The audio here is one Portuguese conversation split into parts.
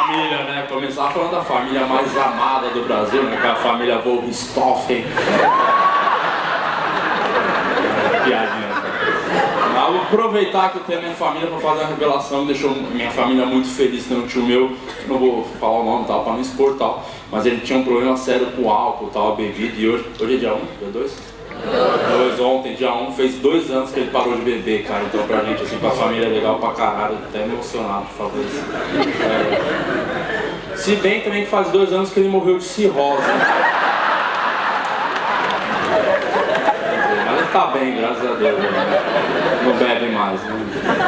família, né? Começar falando da família mais amada do Brasil, né? Que é a família Volkswagen. Piadinha. Mas vou aproveitar que eu tenho a minha família pra fazer uma revelação que deixou minha família muito feliz. Tem um tio meu, não vou falar o nome tal, pra não expor tal, mas ele tinha um problema sério com álcool, tal, bebida, e hoje é dia 1? Dia 2? Ontem, dia 1, fez 2 anos que ele parou de beber, cara. Então pra gente, assim, pra família é legal pra caralho, até emocionado de fazer isso. Se bem também que faz 2 anos que ele morreu de cirrose. Mas ele tá bem, graças a Deus, né? Não bebe mais, né?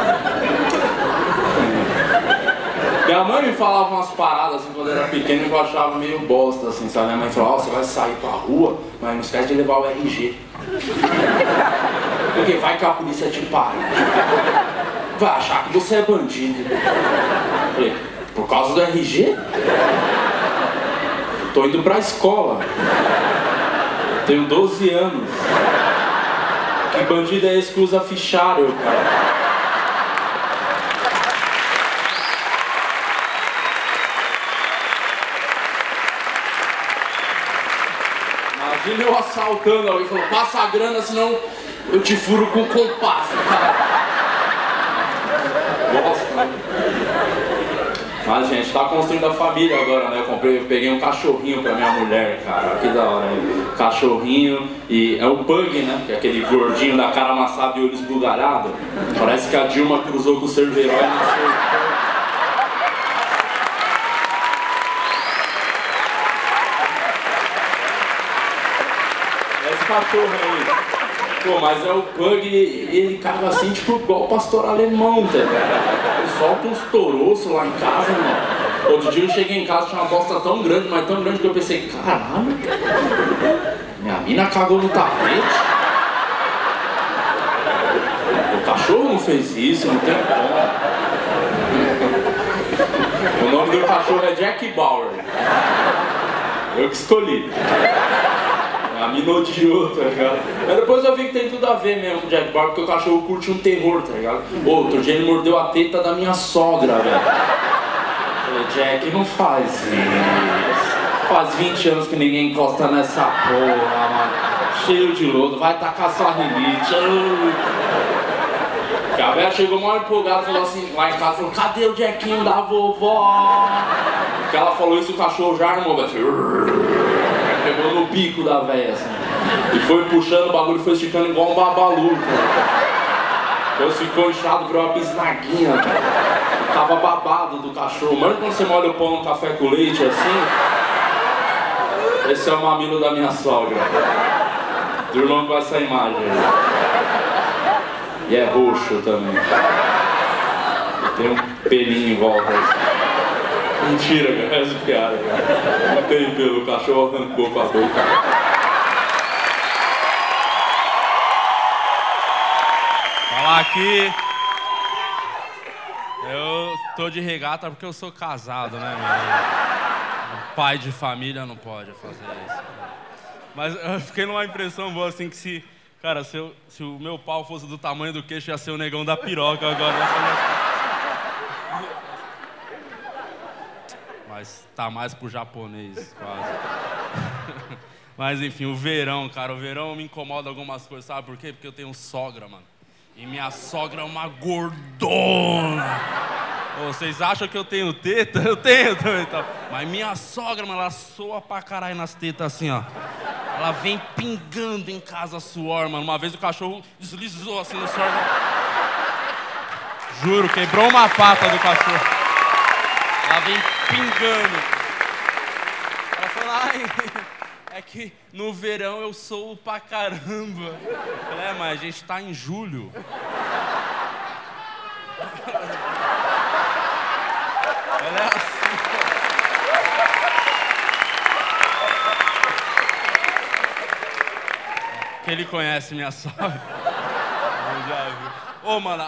Minha mãe me falava umas paradas assim quando eu era pequeno que eu achava meio bosta, assim, sabe? Minha mãe falava, você vai sair pra rua, mas não esquece de levar o RG. Porque vai que a polícia te para. Vai achar que você é bandido. Eu falei, por causa do RG? Tô indo pra escola. Tenho 12 anos. Que bandido é esse que usa fichário, cara? Imagina eu assaltando alguém, falou, passa a grana, senão eu te furo com compasso, cara. Bosta. Mas, gente, tá construindo a família agora, né? Eu peguei um cachorrinho pra minha mulher, cara. Que da hora, hein? Cachorrinho, e é o Pug, né? Que é aquele gordinho da cara amassada e olho esbugalhado. Parece que a Dilma cruzou com o Cerveró e nasceu o Pug. Cachorro aí. Pô, mas é o Pug e ele caga assim, tipo, igual o pastor alemão, tá ligado? Ele solta uns toroços lá em casa, mano. Outro dia eu cheguei em casa, tinha uma bosta tão grande, mas tão grande que eu pensei, caralho, minha mina cagou no tapete. O cachorro não fez isso, não tem como. O nome do cachorro é Jack Bauer. Eu que escolhi. A mina odiou, tá ligado? Mas depois eu vi que tem tudo a ver mesmo com o Jack Bauer, porque o cachorro curte um terror, tá ligado? Outro dia ele mordeu a teta da minha sogra, velho. Falei, Jack, não faz isso. Faz 20 anos que ninguém encosta nessa porra, mano. Cheio de lodo, vai tacar sua rinite. A velha chegou mal empolgada, falou assim, lá em casa, falou, cadê o Jackinho da vovó? Porque ela falou isso, o cachorro já armou, velho. Pegou no bico da véia, assim. E foi puxando, o bagulho foi esticando igual um babalu, cara. Depois ficou inchado, virou uma bisnaguinha, cara. Tava babado do cachorro. Mano, quando você molha o pão no café com leite, assim... Esse é o mamilo da minha sogra. Durmam com essa imagem aí. E é roxo também. E tem um pelinho em volta, assim. Mentira, cara, essa piada, cara. Não tem pelo, o cachorro arrancou com a boca. Falar aqui. Eu tô de regata porque eu sou casado, né, meu? Pai de família não pode fazer isso. Mas eu fiquei numa impressão boa assim que se. Cara, se o meu pau fosse do tamanho do queixo, ia ser o negão da piroca agora. Mas tá mais pro japonês, quase. Mas enfim, o verão, cara, o verão me incomoda algumas coisas, sabe por quê? Porque eu tenho sogra, mano. E minha sogra é uma gordona. Ô, vocês acham que eu tenho teta? Eu tenho também, tá? Mas minha sogra, mano, ela soa pra caralho nas tetas assim, ó. Ela vem pingando em casa suor, mano. Uma vez o cachorro deslizou assim no suor. Juro, quebrou uma pata do cachorro. Ela vem pingando. Ela falou, ai, é que no verão eu sou pra caramba. Eu falei, mas a gente tá em julho. Ela é assim. Que ele conhece minha sogra. Eu já vi. Ô, mano,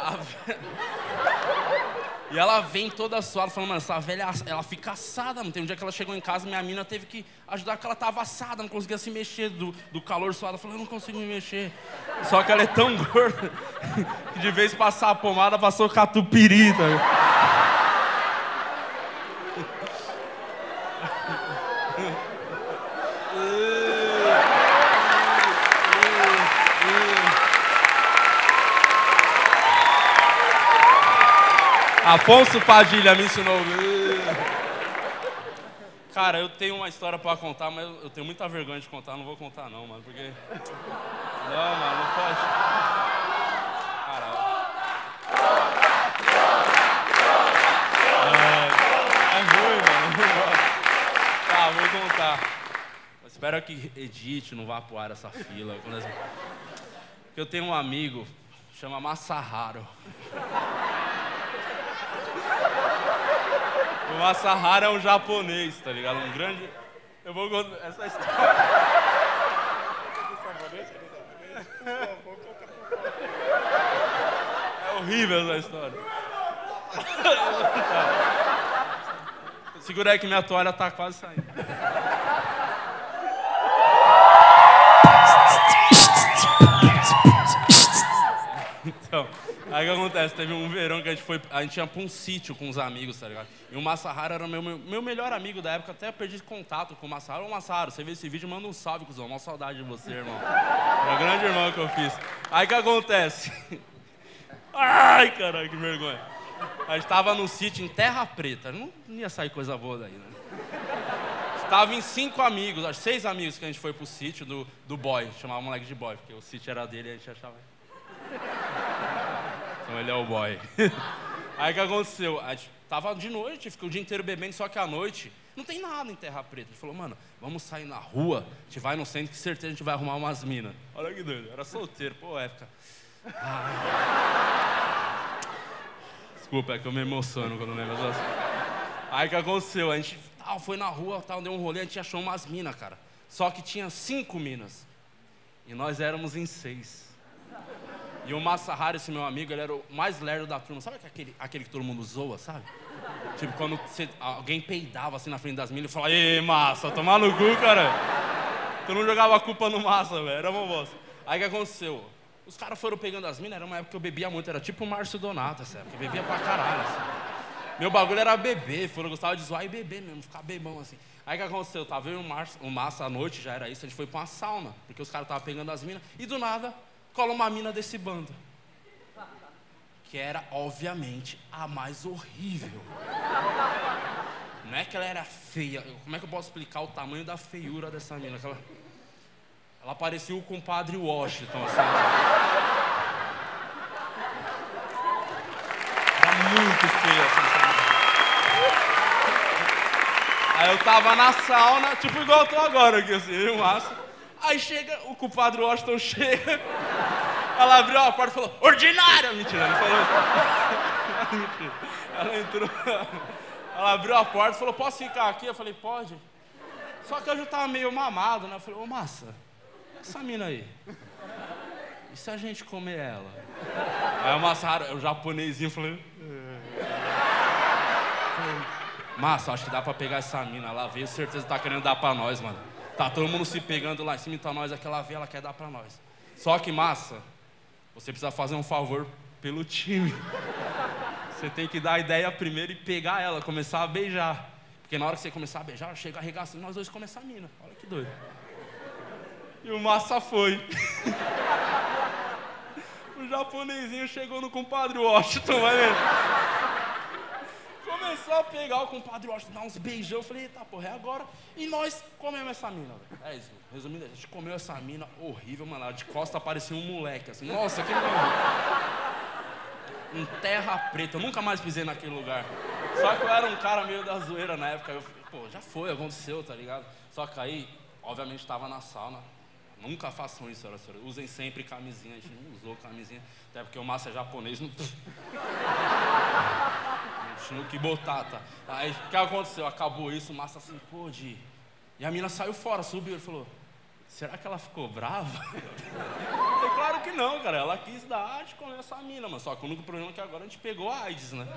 e ela vem toda suada, falando, mano, essa velha, ela fica assada, mano. Tem um dia que ela chegou em casa, minha mina teve que ajudar, porque ela tava assada, não conseguia se mexer do calor suado. Ela falou, eu não consigo me mexer. Só que ela é tão gorda que de vez de passar a pomada, passou catupiry, tá ligado? Afonso Padilha me ensinou. Cara, eu tenho uma história pra contar, mas eu tenho muita vergonha de contar. Não vou contar não, mano, porque... Não, mano, não pode. Caralho. É ruim, mano. Tá, vou contar. Eu espero que edite, não vá pro ar essa fila. Porque eu tenho um amigo, chama Masaharo. O Masaharo é um japonês, tá ligado? Um grande... Eu vou contar essa história. É horrível essa história. Segura aí que minha toalha tá quase saindo. Então, aí o que acontece? Teve um verão que a gente ia pra um sítio com os amigos, tá ligado? E o Masaharo era o meu melhor amigo da época, até perdi contato com o Masaharo. Ô Masaharo, você vê esse vídeo, manda um salve, cuzão. Mó saudade de você, irmão. É o grande irmão que eu fiz. Aí o que acontece? Ai, caralho, que vergonha. A gente tava no sítio em Terra Preta. Não ia sair coisa boa daí, né? Estava em 5 amigos, acho 6 amigos que a gente foi pro sítio do boy. Chamava o moleque de boy, porque o sítio era dele e a gente achava... Então ele é o boy. Aí o que aconteceu? A gente tava de noite, ficou o dia inteiro bebendo, só que à noite não tem nada em Terra Preta. Ele falou, mano, vamos sair na rua, a gente vai no centro que certeza a gente vai arrumar umas minas. Olha que doido, era solteiro, pô, época. Desculpa, é que eu me emociono quando lembro assim. Aí o que aconteceu? A gente foi na rua, deu um rolê, a gente achou umas minas, cara. Só que tinha 5 minas. E nós éramos em 6. E o Masaharo, esse meu amigo, ele era o mais lerdo da turma. Sabe aquele que todo mundo zoa, sabe? Tipo, quando alguém peidava assim na frente das minas, ele falava, ei, Massa, tomar no cu, cara. Tu não jogava a culpa no Massa, velho, era uma bosta. Aí o que aconteceu? Os caras foram pegando as minas, era uma época que eu bebia muito, era tipo o Márcio Donato, essa época, eu bebia pra caralho, assim. Meu bagulho era beber, eu gostava de zoar e beber mesmo, ficar bebão, assim. Aí o que aconteceu? Tava eu e o Massa à noite, já era isso, a gente foi pra uma sauna, porque os caras estavam pegando as minas, e do nada... cola uma mina desse bando. Que era, obviamente, a mais horrível. Não é que ela era feia. Como é que eu posso explicar o tamanho da feiura dessa mina? Ela parecia o compadre Washington, assim. Era muito feia, assim. Aí eu tava na sauna, tipo igual eu tô agora aqui, assim, eu e o Márcio. Aí chega, o compadre Washington chega, ela abriu a porta e falou, ordinária! Mentira, não falou isso. Mentira. Ela entrou, ela abriu a porta e falou, posso ficar aqui? Eu falei, pode. Só que eu já tava meio mamado, né? Eu falei, ô Massa, essa mina aí, e se a gente comer ela? Aí o Masaharo, o japonesinho, falou, Massa, acho que dá pra pegar essa mina, ela veio, certeza tá querendo dar pra nós, mano. Tá todo mundo se pegando lá em cima, então nós aquela vez ela quer dar pra nós. Só que, Massa, você precisa fazer um favor pelo time. Você tem que dar a ideia primeiro e pegar ela, começar a beijar. Porque na hora que você começar a beijar, chega a arregaçar, nós dois começamos a mina. Olha que doido. E o Massa foi. O japonesinho chegou no compadre Washington, vai ver. Começou a pegar o compadre Washington, dar uns beijão. Eu falei, eita porra, é agora. E nós comemos essa mina, velho. É isso, resumindo, a gente comeu essa mina horrível, mano. Ela de costa parecia um moleque, assim. Nossa, que horrível. Em Terra Preta, eu nunca mais pisei naquele lugar. Só que eu era um cara meio da zoeira na época. Eu falei, pô, já foi, aconteceu, tá ligado? Só que aí, obviamente, tava na sauna. Nunca façam isso, senhora. Usem sempre camisinha. A gente não usou camisinha, até porque o Massa é japonês, não tinha o que botar, tá? Aí o que aconteceu? Acabou isso, o Massa assim, pô, Di. E a mina saiu fora, subiu, ele falou, será que ela ficou brava? Eu falei, claro que não, cara. Ela quis dar de comer essa mina, mano. Só que o único problema é que agora a gente pegou a AIDS, né?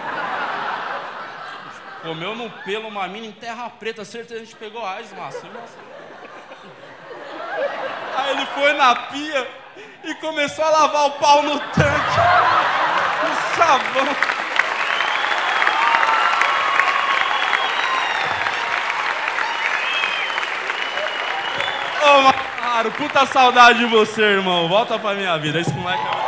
Comeu no pelo uma mina em Terra Preta, certeza a gente pegou a AIDS, Massa. Aí ele foi na pia e começou a lavar o pau no tanque. O sabão. Cara, puta saudade de você, irmão. Volta pra minha vida. Esse moleque é...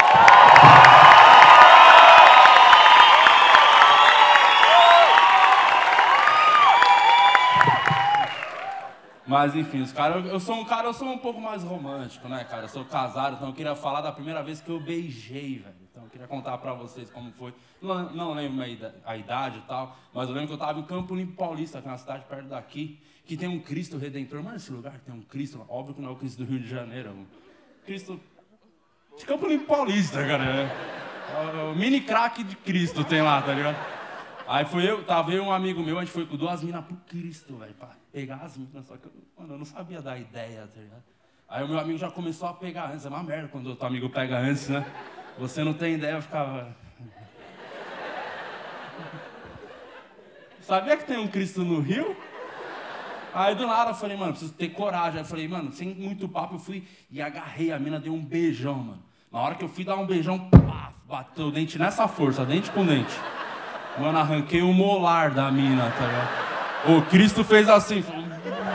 Mas enfim, os caras, eu sou um pouco mais romântico, né, cara? Eu sou casado, então eu queria falar da primeira vez que eu beijei, velho. Então eu queria contar pra vocês como foi. Não lembro a idade e tal, mas eu lembro que eu tava em Campo Limpo Paulista, que é uma cidade perto daqui, que tem um Cristo Redentor. Mas esse lugar que tem um Cristo, óbvio que não é o Cristo do Rio de Janeiro, mano. Cristo de Campo Limpo Paulista, cara. O mini crack de Cristo tem lá, tá ligado? Aí tava eu e um amigo meu, a gente foi com 2 minas pro Cristo, velho, pra pegar as minas, só que eu não sabia da ideia, tá ligado? Aí o meu amigo já começou a pegar antes, é uma merda quando o teu amigo pega antes, né? Você não tem ideia, eu ficava... Sabia que tem um Cristo no Rio? Aí do nada eu falei, mano, preciso ter coragem. Aí eu falei, mano, sem muito papo, eu fui e agarrei a mina, dei um beijão, mano. Na hora que eu fui dar um beijão, pá, bateu o dente nessa força, dente com dente. Mano, arranquei o molar da mina, tá ligado? O Cristo fez assim. Falou...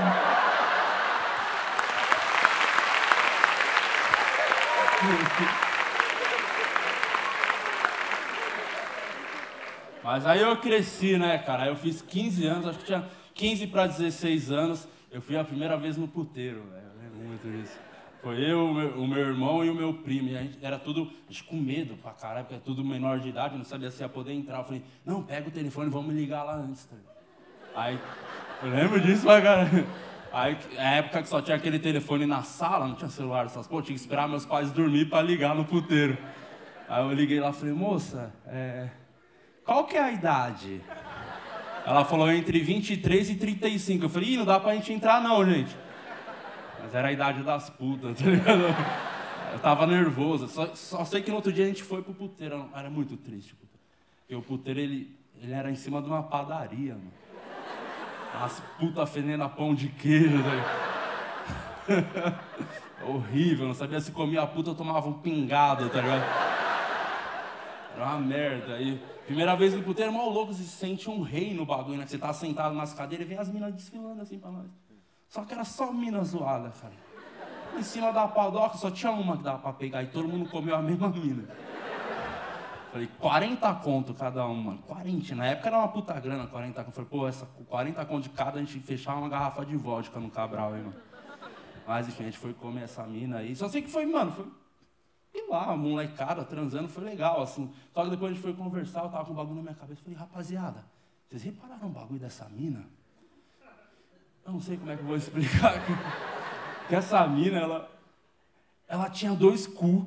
Mas aí eu cresci, né, cara? Aí eu fiz 15 anos, acho que tinha 15 para 16 anos. Eu fui a primeira vez no puteiro, velho. Eu lembro muito disso. Foi eu, o meu irmão e o meu primo. E a gente era tudo, a gente com medo pra caralho, porque é tudo menor de idade, não sabia se ia poder entrar. Eu falei, não, pega o telefone, vamos ligar lá antes. Tá? Aí, eu lembro disso pra caralho. Aí, a época que só tinha aquele telefone na sala, não tinha celular, essas coisas, tinha que esperar meus pais dormir pra ligar no puteiro. Aí eu liguei lá e falei, moça, qual que é a idade? Ela falou entre 23 e 35. Eu falei, ih, não dá pra gente entrar não, gente. Mas era a idade das putas, tá ligado? Eu tava nervoso. Só sei que no outro dia a gente foi pro puteiro. Era muito triste. Porque o puteiro, ele era em cima de uma padaria, mano. As putas fedendo a pão de queijo, tá ligado? Horrível. Não sabia se comia a puta ou tomava um pingado, tá ligado? Era uma merda. Aí, primeira vez no puteiro, mal louco, você sente um rei no bagulho, né? Você tá sentado nas cadeiras e vem as minas desfilando assim pra nós. Só que era só mina zoada, cara. Em cima da padoca só tinha uma que dava pra pegar e todo mundo comeu a mesma mina. Falei, 40 conto cada uma, mano. 40, na época era uma puta grana, 40 conto. Falei, pô, essa 40 conto de cada, a gente fechava uma garrafa de vodka no Cabral, hein, mano. Mas enfim, a gente foi comer essa mina aí. Só sei que foi, mano, sei lá, a molecada transando, foi legal, assim. Só que depois a gente foi conversar, eu tava com um bagulho na minha cabeça. Falei, rapaziada, vocês repararam o bagulho dessa mina? Eu não sei como é que eu vou explicar aqui. Que essa mina, ela tinha 2 cu.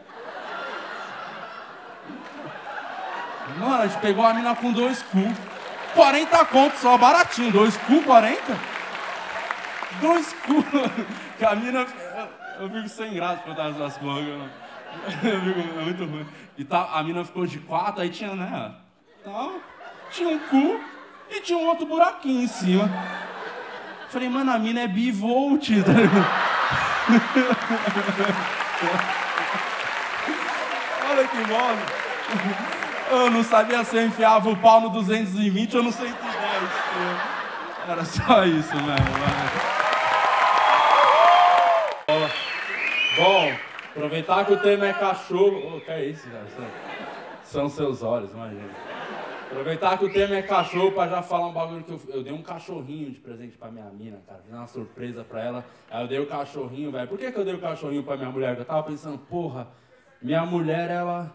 Mano, a gente pegou a mina com 2 cu. 40 contos só, baratinho. 2 cu, 40? 2 cu. Que a mina... Eu fico sem graça pra contar essas porra. É muito ruim. E a mina ficou de 4, aí tinha, né? Tinha um cu e tinha um outro buraquinho em cima. Falei, mano, a mina é bivolt. Tá ligado? Olha que bosta. Eu não sabia se eu enfiava o pau no 220 ou no 110. Era só isso mesmo. Bom, aproveitar que o tema é cachorro. Que é isso, cara? São seus olhos, imagina. Aproveitar que o tema é cachorro pra já falar um bagulho que eu dei um cachorrinho de presente pra minha mina, cara. Fiz uma surpresa pra ela. Aí eu dei o cachorrinho, velho. Por que eu dei o cachorrinho pra minha mulher? Eu tava pensando, porra, minha mulher, ela...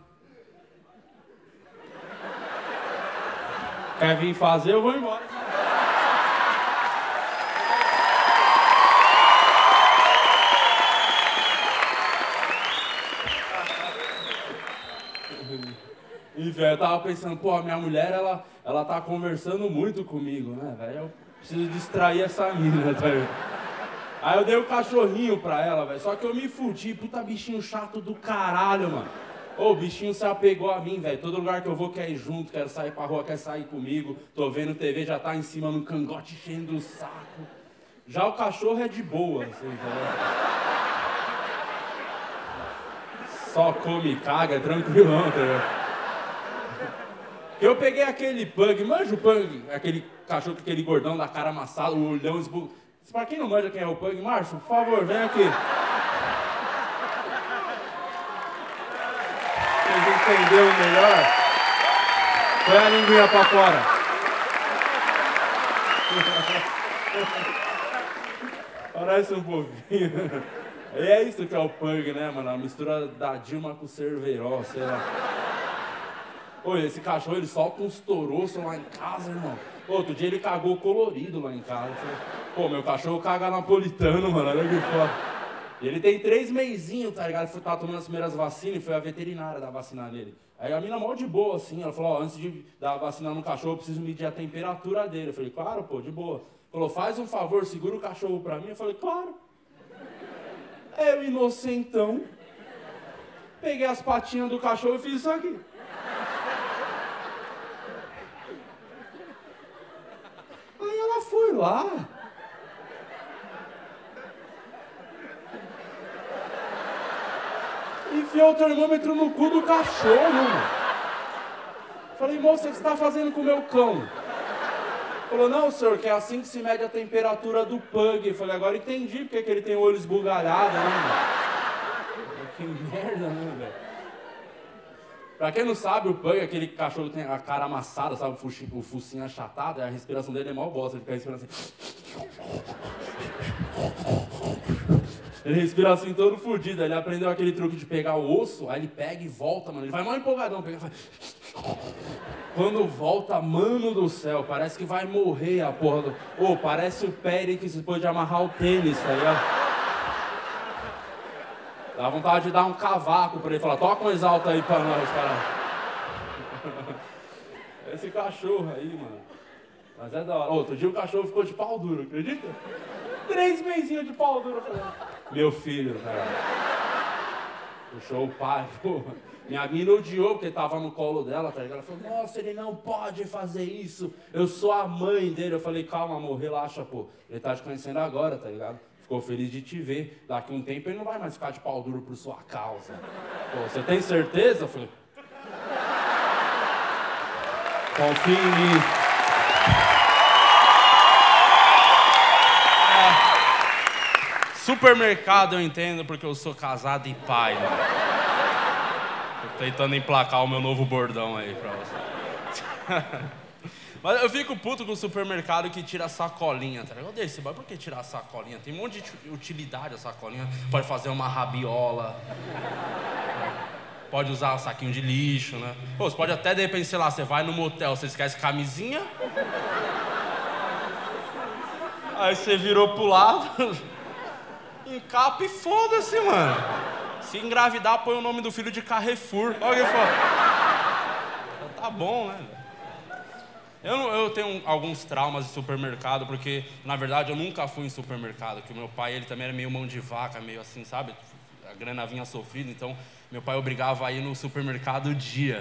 Quer vir fazer, eu vou embora. E, velho, eu tava pensando, pô, a minha mulher, ela tá conversando muito comigo, né, velho? Eu preciso distrair essa mina, tá ligado? Aí eu dei o cachorrinho pra ela, velho. Só que eu me fudi, puta bichinho chato do caralho, mano. Ô, o bichinho se apegou a mim, velho. Todo lugar que eu vou quer ir junto, quero sair pra rua, quer sair comigo. Tô vendo TV, já tá em cima no cangote, enchendo o saco. Já o cachorro é de boa, assim, tá? Só come e caga, é tranquilão, tá ligado? Eu peguei aquele pug, manja o pug, aquele cachorro com aquele gordão da cara amassada, o olhão esburro. Pra quem não manja quem é o pug, Márcio, por favor, vem aqui. entendeu melhor? Põe a linguinha pra fora. Parece um pouquinho. E é isso que é o Pug, né, mano? A mistura da Dilma com o Cerveró, sei lá. Pô, esse cachorro, ele solta uns toroços lá em casa, irmão. Pô, outro dia ele cagou colorido lá em casa. Pô, meu cachorro caga napolitano, mano, olha que foda. E ele tem 3 meizinhos, tá ligado? Ele tava tomando as primeiras vacinas e foi a veterinária dar vacina nele. Aí a mina mó de boa, assim, ela falou, ó, antes de dar a vacina no cachorro, eu preciso medir a temperatura dele. Eu falei, claro, pô, de boa. Falou, faz um favor, segura o cachorro pra mim. Eu falei, claro. Eu, inocentão, peguei as patinhas do cachorro e fiz isso aqui. Aí ela foi lá. Enfiou o termômetro no cu do cachorro, mano. Falei, moça, o que você tá fazendo com o meu cão? Falou, não, senhor, que é assim que se mede a temperatura do Pug. Falei, agora entendi porque que ele tem o olho esbugalhado, né, mano? Que merda, né, velho? Pra quem não sabe, o Pug é aquele cachorro que tem a cara amassada, sabe? O focinho achatado, a respiração dele é mó bosta, ele fica respirando assim. Ele respira assim todo fudido, ele aprendeu aquele truque de pegar o osso, aí ele pega e volta, mano. Ele vai mal empolgadão, pega e faz... Quando volta, mano do céu, parece que vai morrer a porra do... Ô, parece o Péricles depois de amarrar o tênis, tá ligado? Dá vontade de dar um cavaco pra ele, falar, toca um exalta aí pra nós, cara. Esse cachorro aí, mano. Mas é da hora. Outro dia o cachorro ficou de pau duro, acredita? 3 meizinhos de pau duro. Meu filho, cara. Puxou o pai, porra. Minha mina odiou porque tava no colo dela, tá ligado? Ela falou, nossa, ele não pode fazer isso. Eu sou a mãe dele. Eu falei, calma, amor, relaxa, pô. Ele tá te conhecendo agora, tá ligado? Ficou feliz de te ver. Daqui um tempo ele não vai mais ficar de pau duro por sua causa. Pô, você tem certeza? Eu falei, confia em mim. Supermercado eu entendo porque eu sou casado e pai, mano. Tô tentando emplacar o meu novo bordão aí pra você. Mas eu fico puto com o supermercado que tira a sacolinha, tá ligado? Desse, mas por que tirar a sacolinha? Tem um monte de utilidade a sacolinha. Pode fazer uma rabiola. Pode usar um saquinho de lixo, né? Pô, você pode até, de repente, sei lá, você vai no motel, você esquece camisinha. Aí você virou pro lado, encapa e foda-se, mano. Se engravidar, põe o nome do filho de Carrefour. Olha que foda. Tá bom, né? Eu tenho alguns traumas de supermercado, porque, na verdade, eu nunca fui em supermercado. Que o meu pai, ele também era meio mão de vaca, meio assim, sabe? A grana vinha sofrida, então meu pai obrigava a ir no supermercado dia.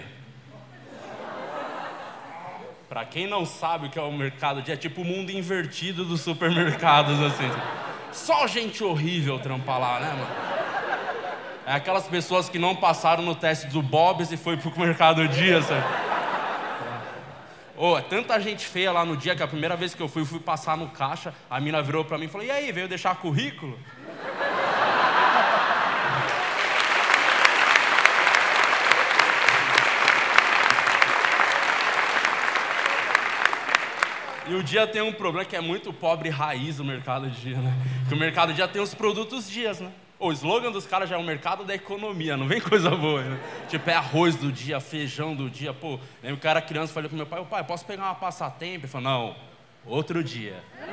Pra quem não sabe o que é o mercado dia, é tipo o mundo invertido dos supermercados, assim. Só gente horrível trampar lá, né, mano? É aquelas pessoas que não passaram no teste do Bob's e foi pro mercado dia, sabe? É tanta gente feia lá no dia que a primeira vez que eu fui passar no caixa, a mina virou pra mim e falou, e aí, veio deixar currículo? E o dia tem um problema que é muito pobre raiz o mercado dia, né? Porque o mercado dia tem os produtos dias, né? O slogan dos caras já é o mercado da economia, não vem coisa boa, né? Tipo, é arroz do dia, feijão do dia. Pô, lembro que eu era criança, falei pro meu pai, pai, posso pegar uma passatempo? Ele falou, não, outro dia.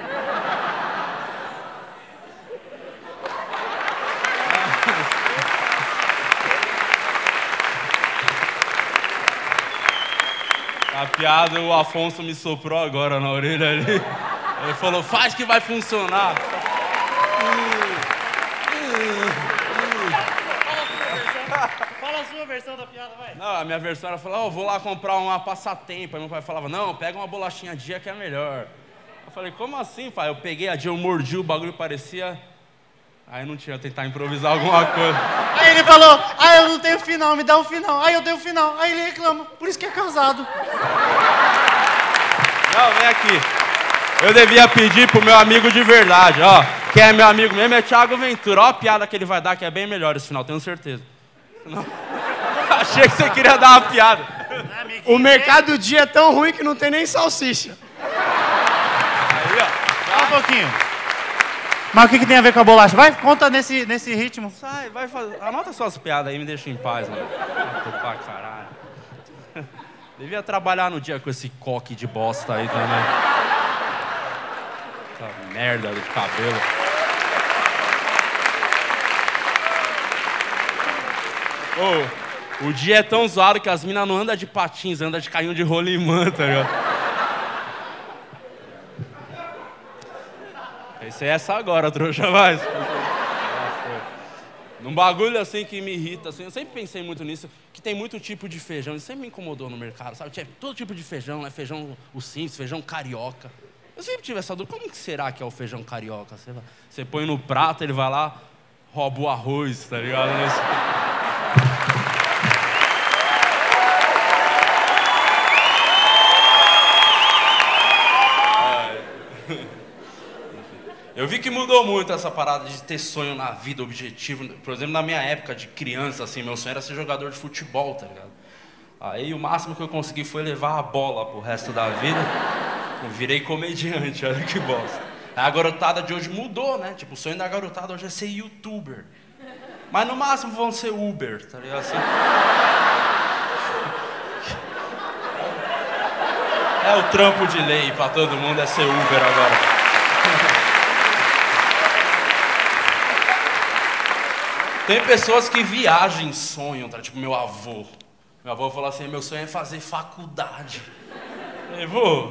A piada o Afonso me soprou agora na orelha ali. Ele falou, faz que vai funcionar. Fala a sua versão da piada, vai. Não, a minha versão era falar, vou lá comprar uma passatempo. Aí meu pai falava, não, pega uma bolachinha dia que é melhor. Eu falei, como assim, pai? Eu peguei a dia, eu mordi, o bagulho parecia... Aí não tinha, tentar improvisar alguma coisa. Aí ele falou, eu não tenho final, me dá um final. Aí eu dei o final, aí ele reclama, por isso que é casado. Não, vem aqui. Eu devia pedir pro meu amigo de verdade, ó. Quem é meu amigo mesmo é Thiago Ventura. Ó a piada que ele vai dar, que é bem melhor esse final, tenho certeza. Não. Achei que você queria dar uma piada. O mercado do dia é tão ruim que não tem nem salsicha. Aí, ó. Só um pouquinho. Mas o que tem a ver com a bolacha? Vai, conta nesse ritmo. Sai, vai fazer. Anota suas piadas aí, me deixa em paz, mano. Tô pra caralho. Devia trabalhar no dia com esse coque de bosta aí também. Essa merda de cabelo. Ô, o dia é tão zoado que as minas não andam de patins, andam de carrinho de rolimã, tá ligado? Esse é essa agora, trouxa, mais. Num bagulho assim que me irrita, assim, eu sempre pensei muito nisso, que tem muito tipo de feijão, isso sempre me incomodou no mercado, sabe? Tinha todo tipo de feijão, né? Feijão, o simples, feijão carioca. Eu sempre tive essa dúvida, como que será que é o feijão carioca? Você põe no prato, ele vai lá, rouba o arroz, tá ligado? Eu vi que mudou muito essa parada de ter sonho na vida, objetivo. Por exemplo, na minha época de criança, assim, meu sonho era ser jogador de futebol, tá ligado? Aí o máximo que eu consegui foi levar a bola pro resto da vida. Eu virei comediante, olha que bosta. A garotada de hoje mudou, né? Tipo, o sonho da garotada hoje é ser youtuber. Mas no máximo vão ser Uber, tá ligado? Assim... É o trampo de lei pra todo mundo, é ser Uber agora. Tem pessoas que viajam, sonham, tá? Tipo meu avô. Meu avô falou assim, meu sonho é fazer faculdade. Eu falei, vô,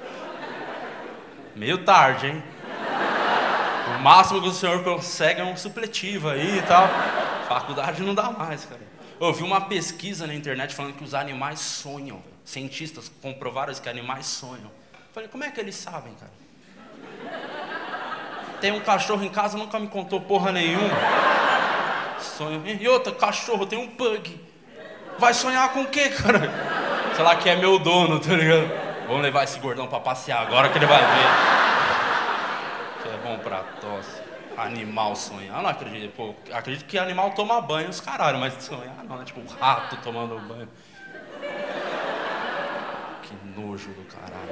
meio tarde, hein? O máximo que o senhor consegue é um supletivo aí e tal. Faculdade não dá mais, cara. Eu vi uma pesquisa na internet falando que os animais sonham. Cientistas comprovaram isso, que animais sonham. Eu falei, como é que eles sabem, cara? Tem um cachorro em casa, nunca me contou porra nenhuma. Sonho. E outra, cachorro, tem um pug. Vai sonhar com o quê, cara? Sei lá, que é meu dono, tá ligado? Vamos levar esse gordão pra passear agora que ele vai ver. Que é bom pra tosse. Animal sonhar. Eu não acredito. Pô, acredito que animal toma banho, os caralho, mas sonhar não, né? Tipo, um rato tomando banho. Que nojo do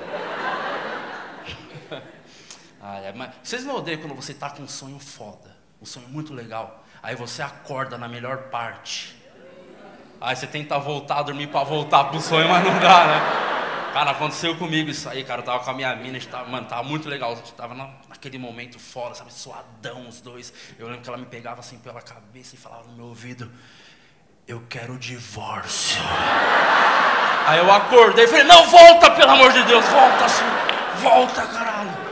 caralho. Mas vocês não odeiam quando você tá com um sonho foda, um sonho muito legal, aí você acorda na melhor parte, aí você tenta voltar a dormir pra voltar pro sonho, mas não dá, né? Cara, aconteceu comigo isso aí, cara, eu tava com a minha mina, a gente tava, mano, tava muito legal, a gente tava naquele momento foda, sabe, suadão os dois, eu lembro que ela me pegava assim pela cabeça e falava no meu ouvido, eu quero o divórcio. Aí eu acordei e falei, não, volta, pelo amor de Deus, volta assim, volta, caralho.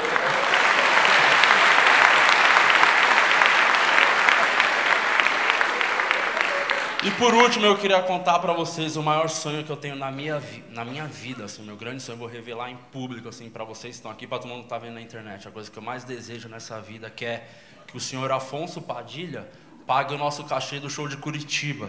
E por último, eu queria contar pra vocês o maior sonho que eu tenho na minha vida, assim, meu grande sonho, eu vou revelar em público, assim, pra vocês que estão aqui, pra todo mundo que tá vendo na internet. A coisa que eu mais desejo nessa vida que é que o senhor Afonso Padilha pague o nosso cachê do show de Curitiba.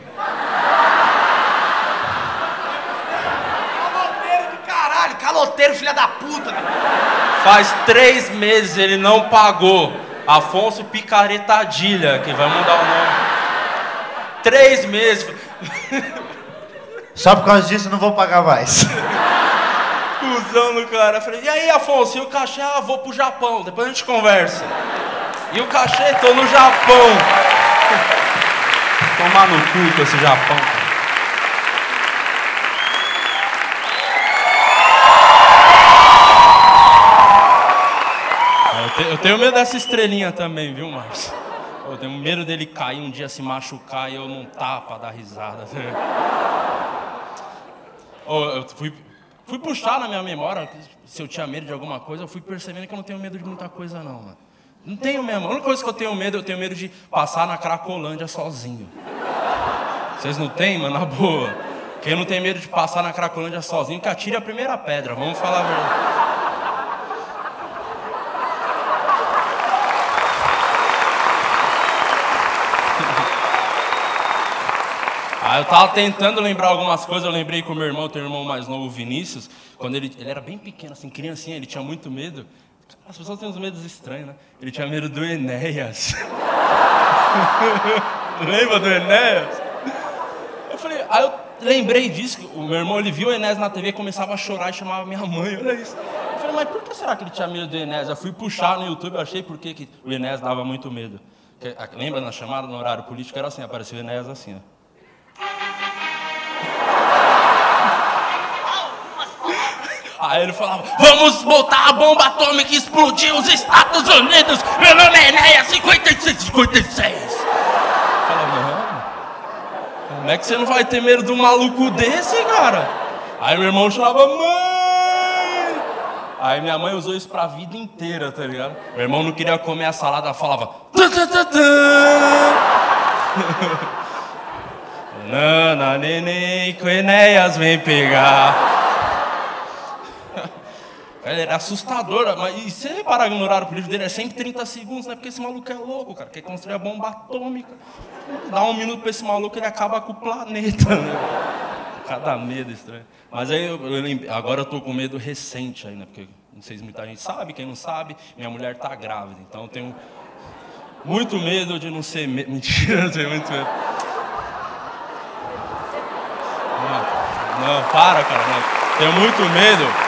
Caloteiro do caralho, caloteiro, filha da puta. Faz 3 meses ele não pagou. Afonso Picaretadilha, que vai mudar o nome. 3 meses. Só por causa disso eu não vou pagar mais. Cusão do cara. Eu falei, e aí, Afonso, e o cachê? Ah, vou pro Japão, depois a gente conversa. E o cachê? Tô no Japão. Tomar no cu com esse Japão. Eu tenho medo dessa estrelinha também, viu, Márcio? Eu tenho medo dele cair um dia, se machucar e eu não tapa dar risada. Eu fui puxar na minha memória se eu tinha medo de alguma coisa, eu fui percebendo que eu não tenho medo de muita coisa não, mano. Não tenho mesmo. A única coisa que eu tenho medo de passar na Cracolândia sozinho. Vocês não têm, mano? Na boa. Quem não tem medo de passar na Cracolândia sozinho, que atire a primeira pedra. Vamos falar a verdade. Eu tava tentando lembrar algumas coisas, eu lembrei que o meu irmão, tem um irmão mais novo, o Vinícius, quando ele era bem pequeno, assim, criancinha, ele tinha muito medo. As pessoas têm uns medos estranhos, né? Ele tinha medo do Enéas. Lembra do Enéas? Eu falei, Aí eu lembrei disso, que o meu irmão, ele viu o Enéas na TV, começava a chorar e chamava minha mãe, olha isso. Eu falei, mas por que será que ele tinha medo do Enéas? Eu fui puxar no YouTube, eu achei porque que o Enéas dava muito medo. Lembra na chamada, no horário político, era assim, apareceu o Enéas assim, ó. Aí ele falava, vamos botar a bomba atômica e explodir os Estados Unidos. Meu nome é Enéas 5656. Eu falava, mano, como é que você não vai ter medo de um maluco desse, cara? Aí meu irmão chamava, mãe. Aí minha mãe usou isso pra vida inteira, tá ligado? Meu irmão não queria comer a salada, falava, Nana, neném, que o Enéas vem pegar. Ele era assustador, mas e se você reparar no horário político dele é sempre 30 segundos, né? Porque esse maluco é louco, cara. Quer construir a bomba atômica. Dá 1 minuto pra esse maluco, ele acaba com o planeta, né? Cada medo estranho. Mas aí agora eu tô com medo recente aí, né? Porque não sei se muita gente sabe, quem não sabe, minha mulher tá grávida. Então eu tenho muito medo de não ser mentira, eu tenho muito medo. Não, para, cara. Não. Tenho muito medo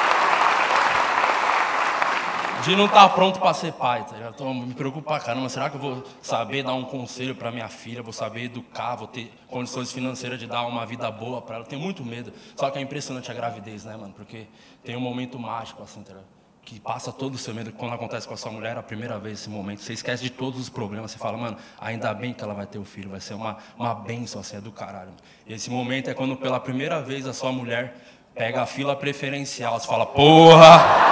de não estar pronto para ser pai, tá ligado? Então me preocupa pra caramba, será que eu vou saber dar um conselho para minha filha, vou saber educar, vou ter condições financeiras de dar uma vida boa para ela? Eu tenho muito medo. Só que é impressionante a gravidez, né, mano? Porque tem um momento mágico, assim, tá ligado? Que passa todo o seu medo. Quando acontece com a sua mulher, a primeira vez esse momento, você esquece de todos os problemas, você fala, mano, ainda bem que ela vai ter o filho, vai ser uma bênção, assim, é do caralho. Mano. E esse momento é quando pela primeira vez a sua mulher pega a fila preferencial, você fala, porra!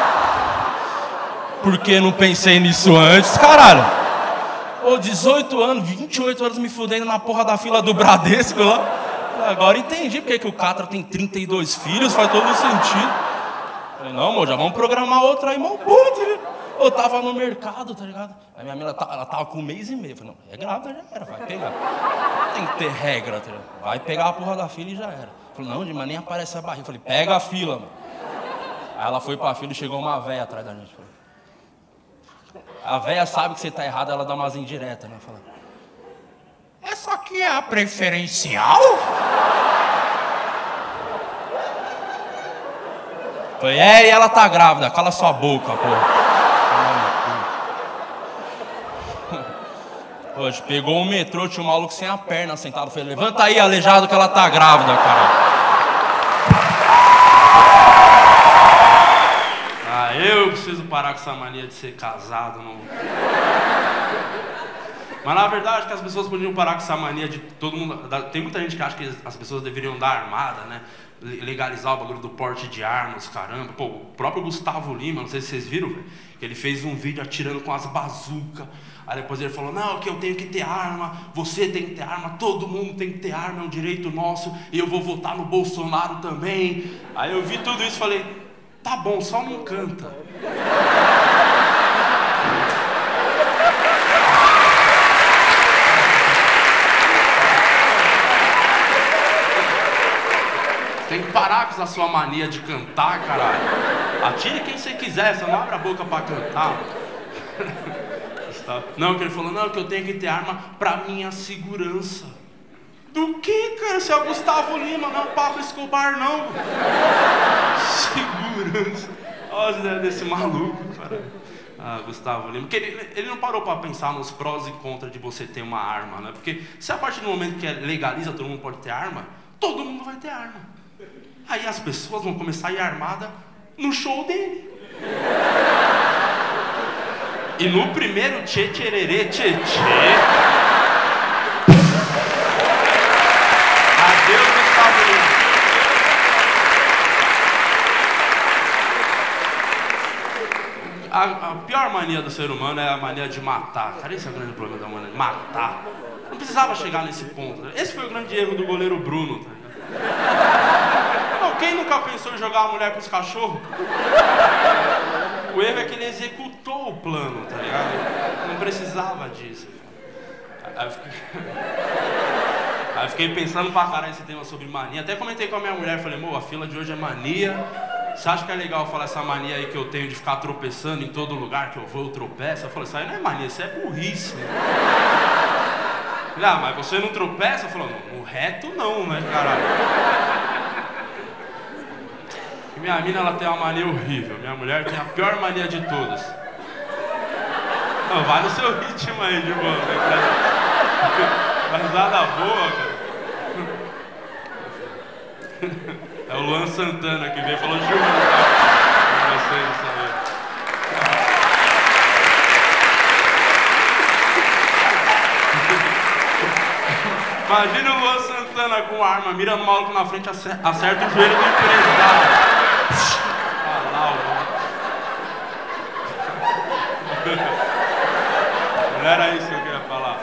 Por que não pensei nisso antes, caralho? Ô, 18 anos, 28 anos me fudendo na porra da fila do Bradesco lá. Agora entendi porque que o Catra tem 32 filhos, faz todo sentido. Falei, não, amor, já vamos programar outra aí, mal puto. Eu tava no mercado, tá ligado? A minha amiga, ela tava com 1 mês e meio. Eu falei, não, é grávida, já era, vai pegar. Tem que ter regra, tá ligado? Vai pegar a porra da fila e já era. Falei, não, mas nem aparece a barriga. Eu falei, pega a fila, mano. Aí ela foi pra fila e chegou uma véia atrás da gente. A véia sabe que você tá errado, ela dá umas indiretas, né? Fala, essa aqui é a preferencial? Falei, e ela tá grávida, cala sua boca, porra. Hoje pegou um metrô, tinha um maluco sem a perna sentado. Falei, levanta aí, aleijado, que ela tá grávida, cara. Eu preciso parar com essa mania de ser casado, não. Mas na verdade que as pessoas podiam parar com essa mania de todo mundo. Tem muita gente que acha que as pessoas deveriam dar armada, né? Legalizar o bagulho do porte de armas, caramba. Pô, o próprio Gustavo Lima, não sei se vocês viram, velho, que ele fez um vídeo atirando com as bazucas. Aí depois ele falou, não, que eu tenho que ter arma, você tem que ter arma, todo mundo tem que ter arma, é um direito nosso, e eu vou votar no Bolsonaro também. Aí eu vi tudo isso e falei, tá bom, só não canta. Tem que parar com essa sua mania de cantar, caralho. Atire quem você quiser, você não abre a boca pra cantar. Não, que ele falou, não, que eu tenho que ter arma pra minha segurança. Do que, cara? Você é o Gustavo Lima, não é o Pablo Escobar, não. Segurança. Olha a ideia desse maluco, cara. Ah, Gustavo Lima. Porque ele não parou pra pensar nos prós e contras de você ter uma arma, né? Porque se a partir do momento que legaliza, todo mundo pode ter arma, todo mundo vai ter arma. Aí as pessoas vão começar a ir armada no show dele. E no primeiro tchê, tchererê, tchê, tchê. Adeus, Gustavo Lima. A pior mania do ser humano é a mania de matar. Cara, esse é o grande problema da humanidade, matar. Não precisava chegar nesse ponto. Esse foi o grande erro do goleiro Bruno, tá ligado? Não, quem nunca pensou em jogar a mulher com os cachorros? O erro é que ele executou o plano, tá ligado? Não precisava disso. Aí eu fiquei pensando pra caralho esse tema sobre mania. Até comentei com a minha mulher, falei, a fila de hoje é mania. Você acha que é legal falar essa mania aí que eu tenho de ficar tropeçando em todo lugar que eu vou, eu tropeço? Eu falei, isso aí não é mania, isso é burrice. Ah, mas você não tropeça? Falou, no reto não, né, caralho? Minha mina, ela tem uma mania horrível. Minha mulher tem a pior mania de todas. Não, vai no seu ritmo aí, de boa. Mas nada boa, cara. É o Luan Santana que veio e falou, juro, pra vocês saberem. Imagina o Luan Santana com arma, mira no maluco na frente, acerta o joelho do empresário. Não era isso que eu queria falar.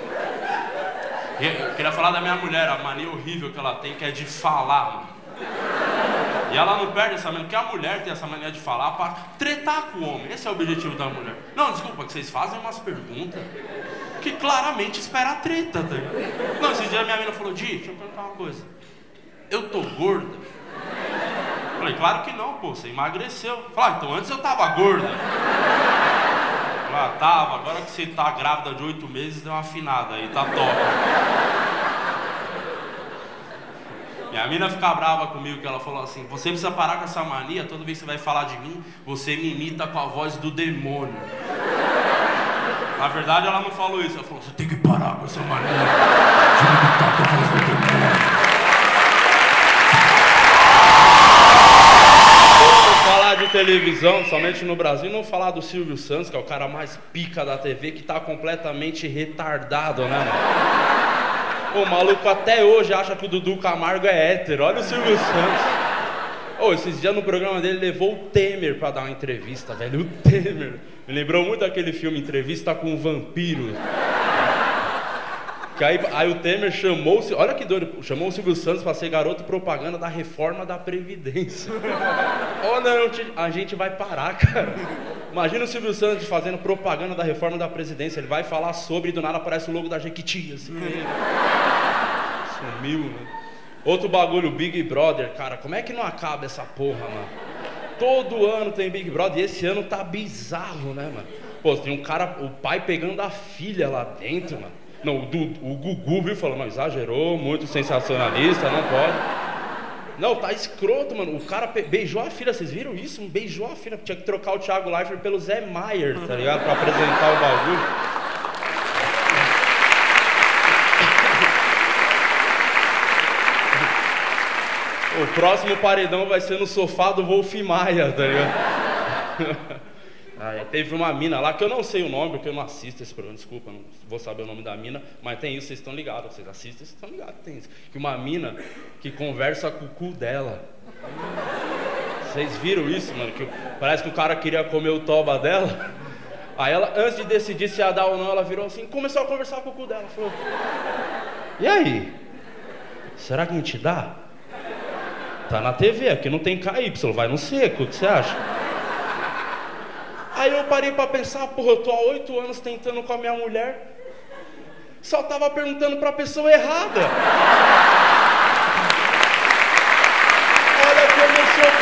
Eu queria falar da minha mulher, a mania horrível que ela tem, que é de falar, mano. E ela não perde essa mania, porque a mulher tem essa mania de falar pra tretar com o homem. Esse é o objetivo da mulher. Não, desculpa, que vocês fazem umas perguntas que claramente espera a treta, tá ligado? Não, esses dias minha menina falou, Di, deixa eu perguntar uma coisa. Eu tô gorda? Eu falei, claro que não, pô, você emagreceu. Falei, então antes eu tava gorda. Ah, tava, agora que você tá grávida de 8 meses, deu uma afinada aí, tá top. Minha mina fica brava comigo, que ela falou assim, você precisa parar com essa mania, toda vez que você vai falar de mim, você me imita com a voz do demônio. Na verdade, ela não falou isso, ela falou, você tem que parar com essa mania de me imitar com a voz do demônio. Falar de televisão, somente no Brasil, não falar do Silvio Santos, que é o cara mais pica da TV, que tá completamente retardado, né, mano? O maluco até hoje acha que o Dudu Camargo é hétero, olha o Silvio Santos. Esses dias no programa dele levou o Temer pra dar uma entrevista, velho, o Temer. Me lembrou muito daquele filme Entrevista com o Vampiro. Que aí o Temer chamou, olha que doido, chamou o Silvio Santos pra ser garoto propaganda da reforma da Previdência. Não, a gente vai parar, cara. Imagina o Silvio Santos fazendo propaganda da reforma da Previdência, ele vai falar sobre e do nada aparece o logo da Jequiti, assim. Sumiu, né? Outro bagulho, Big Brother, cara, como é que não acaba essa porra, mano? Todo ano tem Big Brother e esse ano tá bizarro, né, mano? Pô, tem um cara, o pai pegando a filha lá dentro, mano. Não, o Gugu, viu, falou, não, exagerou, muito sensacionalista, não pode. Não, tá escroto, mano, o cara beijou a filha, vocês viram isso? Beijou a filha, tinha que trocar o Thiago Leifert pelo Zé Maier, tá ligado? Pra apresentar o bagulho. O próximo paredão vai ser no sofá do Wolf Maia, tá ligado? Teve uma mina lá, que eu não sei o nome, porque eu não assisto esse programa, desculpa, não vou saber o nome da mina, mas tem isso, vocês estão ligados, vocês assistem, vocês estão ligados, tem isso. Que uma mina que conversa com o cu dela. Vocês viram isso, mano? Que parece que o cara queria comer o toba dela. Aí ela, antes de decidir se ia dar ou não, ela virou assim, começou a conversar com o cu dela. Falou, e aí? Será que a gente dá? Tá na TV, aqui não tem KY, vai no seco, o que você acha? Aí eu parei pra pensar, porra, eu tô há 8 anos tentando com a minha mulher, só tava perguntando pra pessoa errada. Olha como eu sou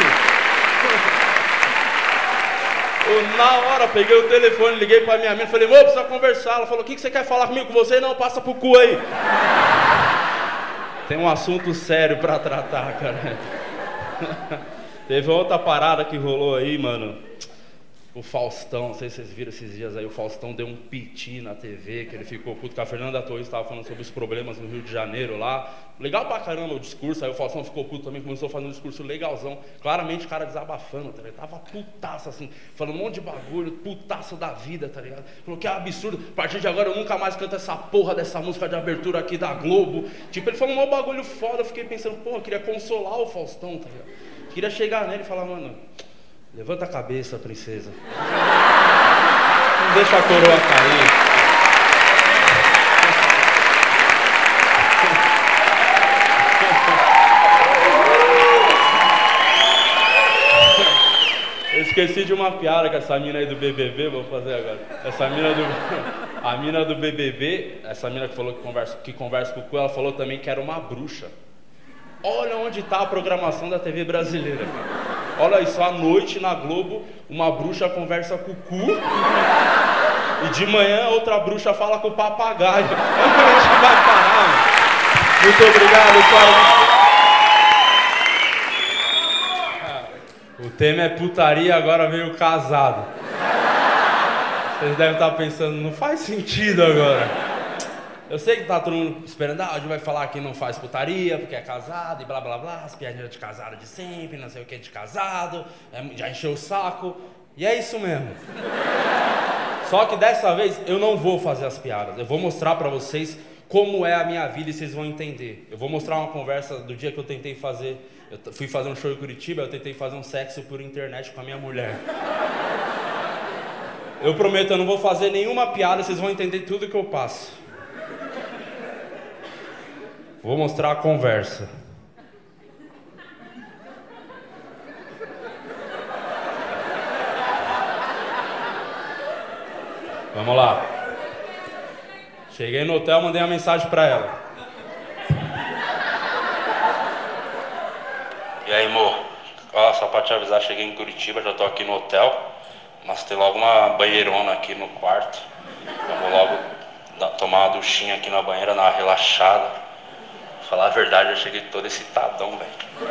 burro. Na hora, peguei o telefone, liguei pra minha amiga, falei, vou precisar conversar. Ela falou, o que você quer falar comigo? Com você? Não, passa pro cu aí. Tem um assunto sério pra tratar, cara. Teve outra parada que rolou aí, mano. O Faustão, não sei se vocês viram esses dias aí, o Faustão deu um piti na TV, que ele ficou puto, que a Fernanda Torres estava falando sobre os problemas no Rio de Janeiro lá. Legal pra caramba o discurso, aí o Faustão ficou puto também, começou a fazer um discurso legalzão. Claramente o cara desabafando, tá ligado? Tava putaço assim, falando um monte de bagulho, putaço da vida, tá ligado? Falou que é absurdo, a partir de agora eu nunca mais canto essa porra dessa música de abertura aqui da Globo. Tipo, ele falou um bagulho foda, eu fiquei pensando, pô, eu queria consolar o Faustão, tá ligado? Queria chegar nele e falar, mano, levanta a cabeça, princesa. Não deixa a coroa cair. Eu esqueci de uma piada com essa mina aí do BBB, vou fazer agora. A mina do BBB, essa mina que falou que conversa com o cu, ela falou também que era uma bruxa. Olha onde está a programação da TV brasileira. Olha isso, à noite na Globo, uma bruxa conversa com o cu E de manhã outra bruxa fala com o papagaio. Onde a gente vai parar, mano? Muito obrigado, pai. O tema é putaria, agora veio casado. Vocês devem estar pensando, não faz sentido agora. Eu sei que tá todo mundo esperando, hoje vai falar que não faz putaria, porque é casado e blá blá blá, as piadinhas de casado de sempre, não sei o que de casado, já encheu o saco, e é isso mesmo. Só que dessa vez eu não vou fazer as piadas, eu vou mostrar pra vocês como é a minha vida e vocês vão entender. Eu vou mostrar uma conversa do dia que eu tentei fazer, eu fui fazer um show em Curitiba, eu tentei fazer um sexo por internet com a minha mulher. Eu prometo, eu não vou fazer nenhuma piada, vocês vão entender tudo que eu passo. Vou mostrar a conversa. Vamos lá. Cheguei no hotel, mandei uma mensagem pra ela. E aí, amor? Ó, só pra te avisar, cheguei em Curitiba, já tô aqui no hotel. Mas tem logo uma banheirona aqui no quarto. Vamos logo tomar uma duchinha aqui na banheira, dar uma relaxada. Falar a verdade, eu cheguei todo excitadão, velho.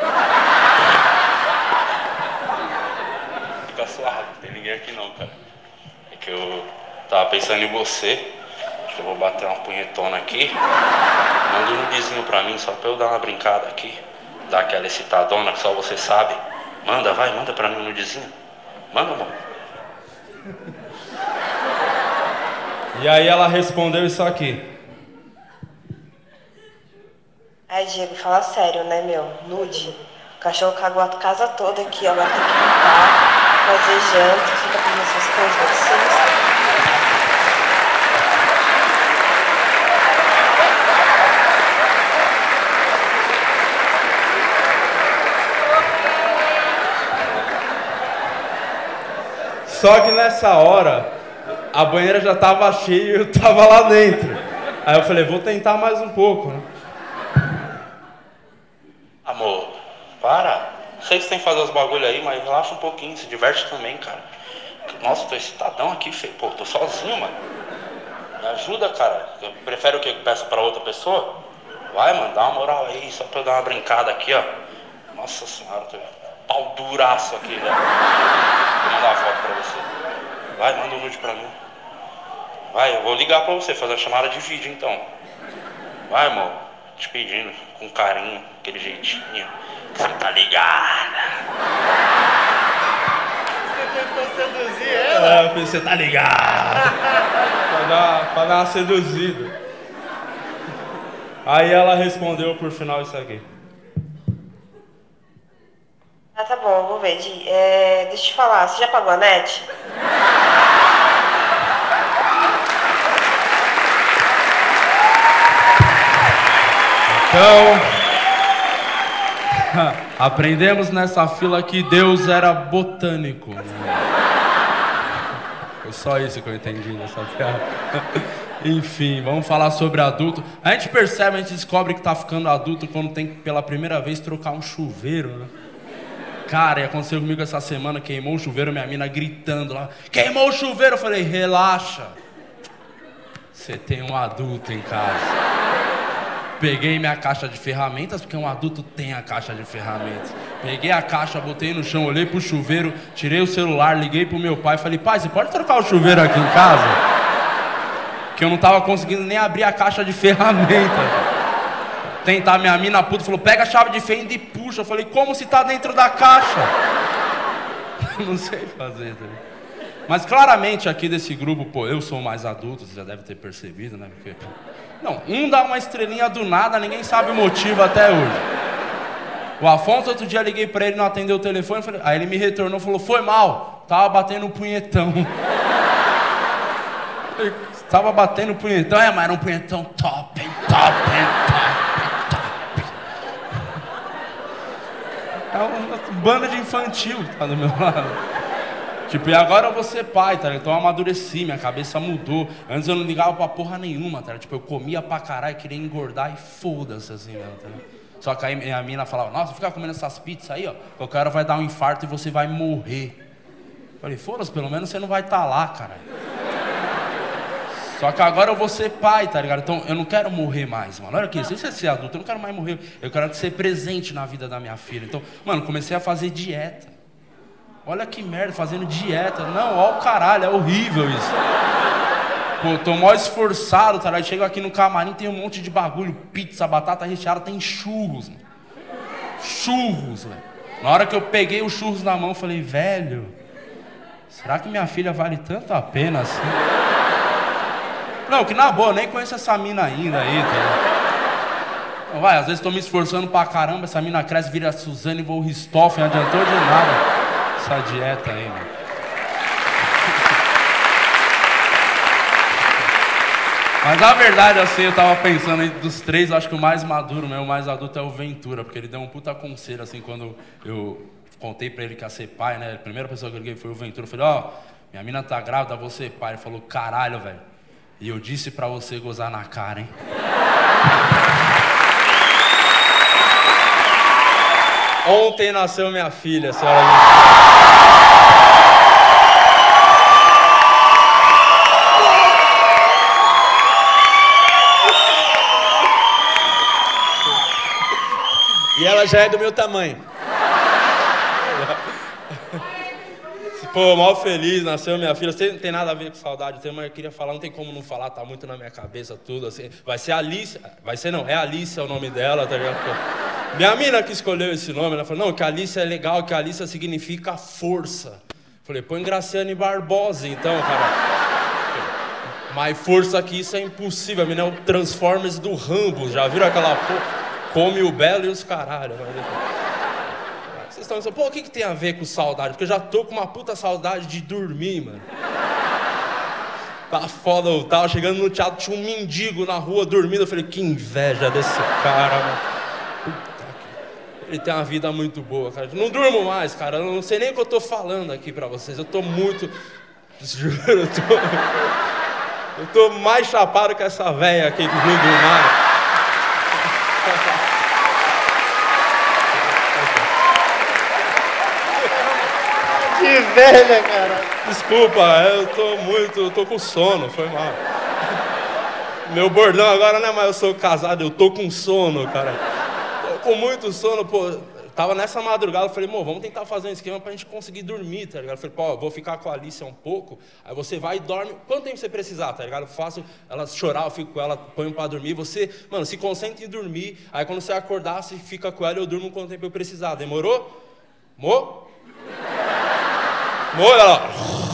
Fica suave, não tem ninguém aqui não, cara. É que eu tava pensando em você. Acho que eu vou bater uma punhetona aqui. Manda um nudezinho pra mim, só pra eu dar uma brincada aqui. Dar aquela excitadona que só você sabe. Manda, vai, manda pra mim um nudezinho. Manda, amor. E aí ela respondeu isso aqui. Ai, Diego, fala sério, né, meu? Nude. O cachorro cagou a casa toda aqui, ó. Agora tem que limpar, fazer janta, fica fazendo essas coisas. Só que nessa hora, a banheira já tava cheia e eu tava lá dentro. Aí eu falei, vou tentar mais um pouco, né? Amor, para. Sei que você tem que fazer os bagulho aí, mas relaxa um pouquinho, se diverte também, cara. Nossa, tô excitadão aqui, feio. Pô, tô sozinho, mano. Me ajuda, cara. Eu prefere o que eu peço pra outra pessoa? Vai, mano, dá uma moral aí, só pra eu dar uma brincada aqui, ó. Nossa senhora, tô pau duraço aqui, velho. Vou mandar uma foto pra você. Vai, manda um nude pra mim. Vai, eu vou ligar pra você, fazer a chamada de vídeo, então. Vai, amor. Te pedindo, com carinho, aquele jeitinho, que você tá ligada. Você tentou seduzir ela? Você tá ligado. pra dar uma seduzida. Aí ela respondeu por final isso aqui. Ah, tá bom, eu vou ver. Deixa eu te falar, você já pagou a net? Então, aprendemos nessa fila que Deus era botânico. Foi só isso que eu entendi nessa piada. Enfim, vamos falar sobre adulto. A gente percebe, a gente descobre que tá ficando adulto quando tem que, pela primeira vez, trocar um chuveiro, né? Cara, e aconteceu comigo essa semana, queimou o chuveiro, minha mina gritando lá, queimou o chuveiro, eu falei, relaxa. Você tem um adulto em casa. Peguei minha caixa de ferramentas, porque um adulto tem a caixa de ferramentas. Peguei a caixa, botei no chão, olhei pro chuveiro, tirei o celular, liguei pro meu pai, falei, pai, você pode trocar o chuveiro aqui em casa? Que eu não tava conseguindo nem abrir a caixa de ferramentas. Tentar, minha mina puta falou, pega a chave de fenda e puxa. Eu falei, como se tá dentro da caixa? Não sei fazer, tá? Mas claramente aqui desse grupo, pô, eu sou mais adulto, você já deve ter percebido, né? Porque... Não, um dá uma estrelinha do nada, ninguém sabe o motivo até hoje. O Afonso, outro dia liguei pra ele, não atendeu o telefone, falei... Aí ele me retornou e falou, foi mal, tava batendo um punhetão. Tava batendo um punhetão, mas era um punhetão top, hein? É uma banda de infantil que tá do meu lado. Tipo, e agora eu vou ser pai, tá? Então eu amadureci, minha cabeça mudou. Antes eu não ligava pra porra nenhuma, tá? Tipo, eu comia pra caralho, queria engordar e foda-se assim mesmo, tá? Só que aí minha mina falava, nossa, fica comendo essas pizzas aí, ó, qualquer hora vai dar um infarto e você vai morrer. Eu falei, foda-se, pelo menos você não vai estar lá, caralho. Só que agora eu vou ser pai, tá ligado? Então eu não quero morrer mais, mano. Olha aqui, se você é ser adulto, eu não quero mais morrer. Eu quero ser presente na vida da minha filha. Então, mano, comecei a fazer dieta. Olha que merda, fazendo dieta. Não, ó o caralho, é horrível isso. Pô, tô mó esforçado, tá ligado? Chego aqui no camarim, tem um monte de bagulho. Pizza, batata recheada, tem churros, mano. Churros, velho. Na hora que eu peguei os churros na mão, eu falei, velho, será que minha filha vale tanto a pena assim? Não, que na boa, eu nem conheço essa mina ainda aí, tá? Vai, às vezes tô me esforçando pra caramba, essa mina cresce, vira a Suzane von Richthofen, não adiantou de nada essa dieta aí, mano. Mas na verdade, assim, eu tava pensando aí, dos três, eu acho que o mais maduro, o mais adulto é o Ventura, porque ele deu um puta conselho, assim, quando eu contei pra ele que ia ser pai, né? A primeira pessoa que eu liguei foi o Ventura. Eu falei, ó, minha mina tá grávida, vou ser pai. Ele falou, caralho, velho. E eu disse pra você gozar na cara, hein? Ontem nasceu minha filha, senhora. E ela já é do meu tamanho. Pô, mal feliz, nasceu minha filha. Não tem nada a ver com saudade, mas eu queria falar, não tem como não falar, tá muito na minha cabeça tudo, assim. Vai ser Alice, vai ser não, é Alice é o nome dela, tá ligado? Minha mina que escolheu esse nome, ela falou, não, que Alice é legal, que Alice significa força. Falei, põe Graciane Barbosa então, cara. Mais força que isso é impossível, a mina é o Transformers do Rambo, já viram aquela porra? Come o Belo e os caralho. Vocês estão pensando, pô, o que tem a ver com saudade? Porque eu já tô com uma puta saudade de dormir, mano. Tá foda, eu tava chegando no teatro, tinha um mendigo na rua dormindo. Eu falei, que inveja desse cara, mano. Puta que... Ele tem uma vida muito boa, cara. Não durmo mais, cara. Eu não sei nem o que eu tô falando aqui pra vocês. Eu tô muito... Juro, eu tô mais chapado que essa véia aqui que não do mar. Que velha, cara. Desculpa, eu tô com sono, foi mal. Meu bordão agora não é mais eu sou casado, eu tô com sono, cara. Tô com muito sono, pô. Tava nessa madrugada, eu falei, vamos tentar fazer um esquema pra gente conseguir dormir, tá ligado? Eu falei, pô, eu vou ficar com a Alice um pouco, aí você vai e dorme, quanto tempo você precisar, tá ligado? Eu faço ela chorar, eu fico com ela, ponho pra dormir, você, mano, se concentra em dormir, aí quando você acordar, você fica com ela e eu durmo quanto tempo eu precisar, demorou? Ela...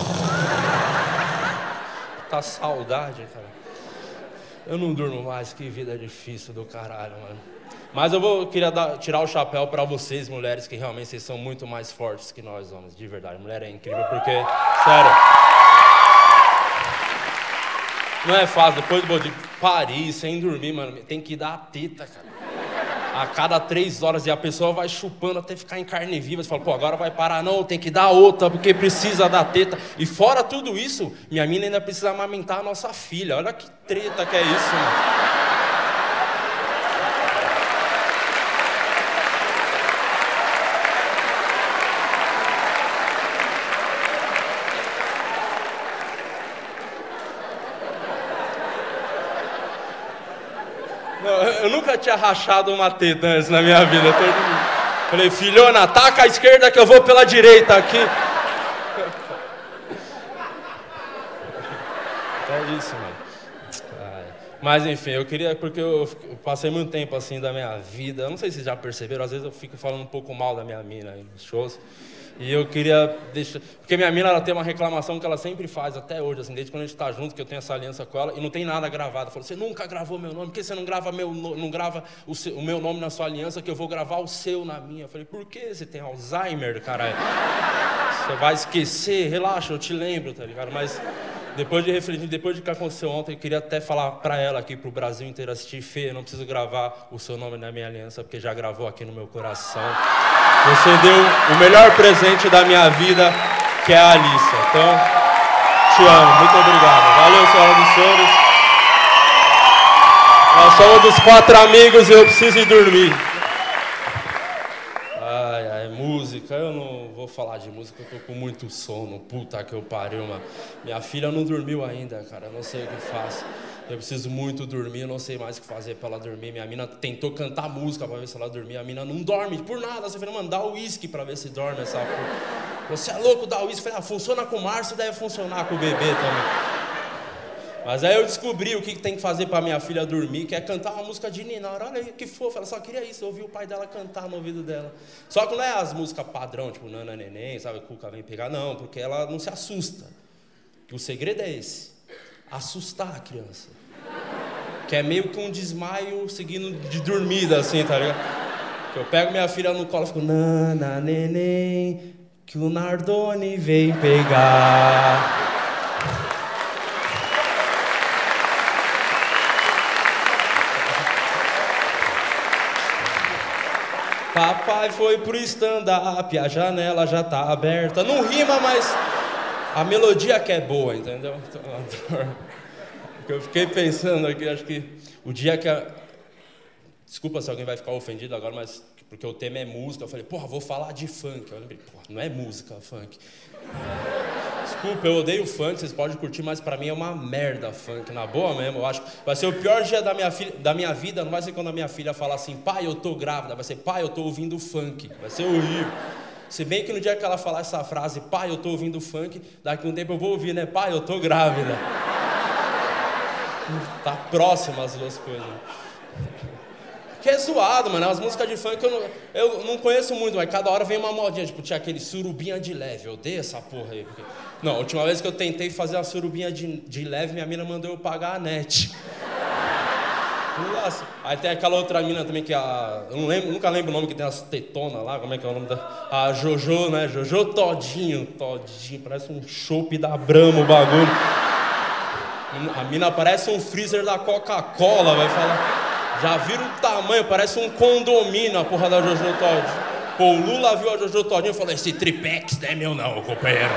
Tá saudade, cara. Eu não durmo mais, que vida difícil do caralho, mano. Mas queria tirar o chapéu pra vocês, mulheres, que realmente vocês são muito mais fortes que nós, homens, de verdade. Mulher é incrível, porque, sério, não é fácil, depois de parir, sem dormir, mano, tem que dar a teta, cara. A cada 3 horas, e a pessoa vai chupando até ficar em carne viva. Você fala, pô, agora vai parar. Não, tem que dar outra, porque precisa dar teta. E fora tudo isso, minha mina ainda precisa amamentar a nossa filha. Olha que treta que é isso, mano. Eu nunca tinha rachado uma teta antes na minha vida. Falei, filhona, ataca a esquerda que eu vou pela direita aqui. É isso, mano. Mas enfim, eu queria, porque eu passei muito tempo assim da minha vida. Eu não sei se vocês já perceberam, às vezes eu fico falando um pouco mal da minha mina aí nos shows. E eu queria deixar... Porque minha mina, ela tem uma reclamação que ela sempre faz, até hoje, assim, desde quando a gente tá junto, que eu tenho essa aliança com ela, e não tem nada gravado. Ela falou, você nunca gravou meu nome, por que você não grava o meu nome na sua aliança, que eu vou gravar o seu na minha? Eu falei, por que? Você tem Alzheimer, caralho? Você vai esquecer, relaxa, eu te lembro, tá ligado? Mas depois de refletir, depois de que aconteceu ontem, eu queria até falar pra ela aqui, pro Brasil inteiro assistir, Fê, eu não preciso gravar o seu nome na minha aliança, porque já gravou aqui no meu coração. Você deu o melhor presente da minha vida, que é a Alice. Então, te amo. Muito obrigado. Valeu, senhora dos senhores. Nós somos dos 4 amigos e eu preciso ir dormir. Ai, música. música, eu não vou falar de música, eu tô com muito sono, puta que eu pariu, mano. Minha filha não dormiu ainda, cara, eu não sei o que faço. Eu preciso muito dormir, eu não sei mais o que fazer pra ela dormir. Minha mina tentou cantar música pra ver se ela dormia, a mina não dorme por nada. Você falou, mano, dá uísque pra ver se dorme essa porra. Você é louco, dá uísque? Eu falei, funciona com o Márcio, deve funcionar com o bebê também. Mas aí eu descobri o que tem que fazer pra minha filha dormir, que é cantar uma música de Ninar. Olha aí, que fofa, ela só queria isso, eu ouvi o pai dela cantar no ouvido dela. Só que não é as músicas padrão, tipo Nana Neném, sabe, Cuca vem pegar, não, porque ela não se assusta. E o segredo é esse, assustar a criança. Que é meio que um desmaio seguindo de dormida, assim, tá ligado? Que eu pego minha filha no colo e fico, Nana Neném, que o Nardone vem pegar. Papai foi pro stand-up, a janela já tá aberta. Não rima, mas a melodia que é boa, entendeu? Eu fiquei pensando aqui, acho que o dia que Desculpa se alguém vai ficar ofendido agora, mas porque o tema é música, eu falei, porra, vou falar de funk. Eu lembrei, porra, não é música, funk. Desculpa, eu odeio funk, vocês podem curtir, mas pra mim é uma merda funk, na boa mesmo. Eu acho que vai ser o pior dia da minha vida, não vai ser quando a minha filha falar assim, pai, eu tô grávida, vai ser, pai, eu tô ouvindo funk. Vai ser horrível. Se bem que no dia que ela falar essa frase, pai, eu tô ouvindo funk, daqui a um tempo eu vou ouvir, né, pai, eu tô grávida. Tá próximo as duas coisas. Que é zoado, mano, as músicas de funk eu não conheço muito, mas cada hora vem uma modinha, tipo, tinha aquele surubinha de leve, eu odeio essa porra aí. Porque... Não, a última vez que eu tentei fazer uma surubinha de leve, minha mina mandou eu pagar a net. Nossa. Aí tem aquela outra mina também que eu não lembro, nunca lembro o nome, que tem as tetonas lá, como é que é o nome da... A Jojo, né, Jojo Todinho, parece um chopp da Brahma o bagulho. A mina parece um freezer da Coca-Cola, vai falar... Já viram o tamanho, parece um condomínio a porra da Jojo Todinho. Pô, o Lula viu a Jojo Todinho e falou, esse tripex não é meu não, companheiro.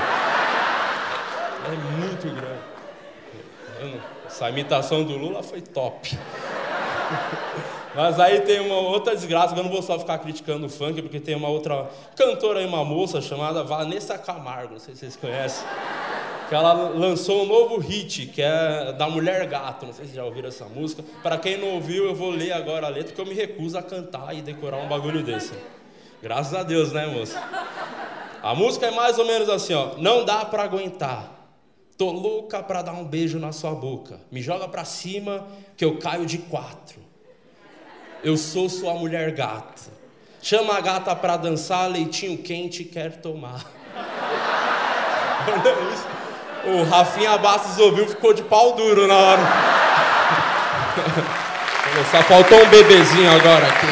É muito grande. Essa imitação do Lula foi top. Mas aí tem uma outra desgraça, que eu não vou só ficar criticando o funk, porque tem uma outra cantora aí, uma moça chamada Vanessa Camargo, não sei se vocês conhecem. Que ela lançou um novo hit, que é da Mulher Gato, não sei se já ouviram essa música. Para quem não ouviu, eu vou ler agora a letra, porque eu me recuso a cantar e decorar um bagulho desse. Graças a Deus, né, moça? A música é mais ou menos assim, ó. Não dá pra aguentar, tô louca pra dar um beijo na sua boca. Me joga pra cima que eu caio de 4. Eu sou sua mulher gata. Chama a gata pra dançar, leitinho quente quer tomar. Olha isso. O Rafinha Bastos ouviu, ficou de pau duro na hora. Só faltou um bebezinho agora aqui.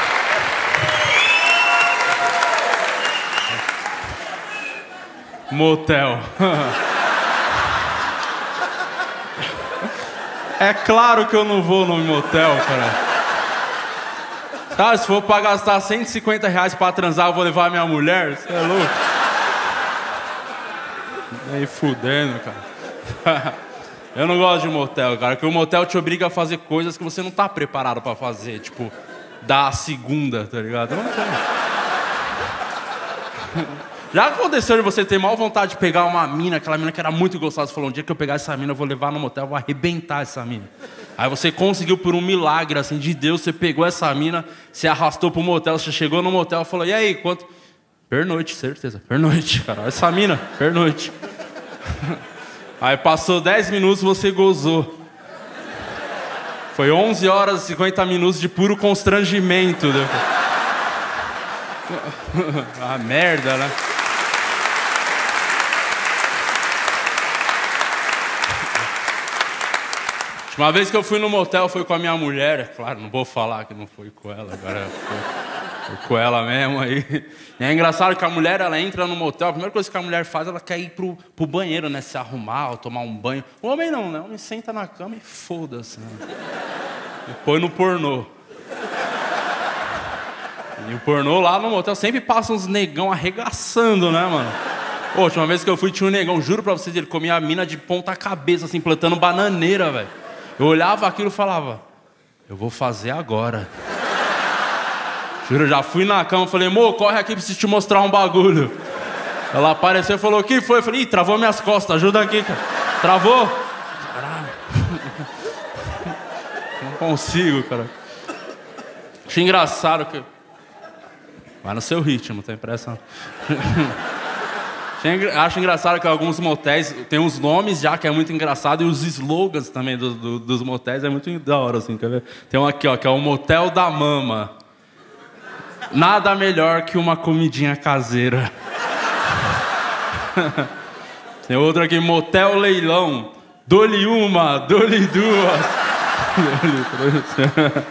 Motel. É claro que eu não vou no motel, cara. Tá, se for pra gastar R$150 pra transar, eu vou levar a minha mulher? Você é louco? Aí fudendo, cara. Eu não gosto de motel, cara, porque o motel te obriga a fazer coisas que você não tá preparado pra fazer, tipo, dar a segunda, tá ligado? Eu não quero. Já aconteceu de você ter mal vontade de pegar uma mina, aquela mina que era muito gostosa, você falou, um dia que eu pegar essa mina, eu vou levar no motel, eu vou arrebentar essa mina. Aí você conseguiu, por um milagre, assim, de Deus, você pegou essa mina, você arrastou pro motel, você chegou no motel e falou, e aí, quanto? Pernoite, certeza, pernoite, cara, essa mina, pernoite. Aí passou 10 minutos, você gozou. Foi 11 horas e 50 minutos de puro constrangimento. Ah, merda, né? Uma vez que eu fui no motel, foi com a minha mulher. Claro, não vou falar que não foi com ela, agora foi com ela mesmo aí. E é engraçado que a mulher, ela entra no motel, a primeira coisa que a mulher faz, ela quer ir pro banheiro, né? Se arrumar, ou tomar um banho. O homem não, né? O homem senta na cama e foda-se, né? E põe no pornô. E o pornô lá no motel sempre passa uns negão arregaçando, né, mano? Pô, a última vez que eu fui tinha um negão, juro pra vocês, ele comia a mina de ponta cabeça, assim, plantando bananeira, velho. Eu olhava aquilo e falava, eu vou fazer agora. Juro, já fui na cama, falei, amor, corre aqui, preciso te mostrar um bagulho. Ela apareceu e falou, o que foi? Eu falei, ih, travou minhas costas, ajuda aqui, cara. Travou? Caralho. Não consigo, cara. Achei engraçado que... Vai no seu ritmo, tem pressa. Acho engraçado que alguns motéis tem uns nomes já que é muito engraçado e os slogans também dos motéis é muito da hora, assim, quer ver? Tem um aqui, ó, que é o Motel da Mama. Nada melhor que uma comidinha caseira. Tem outro aqui, Motel Leilão. Dou-lhe uma, dou-lhe duas. Dou-lhe três.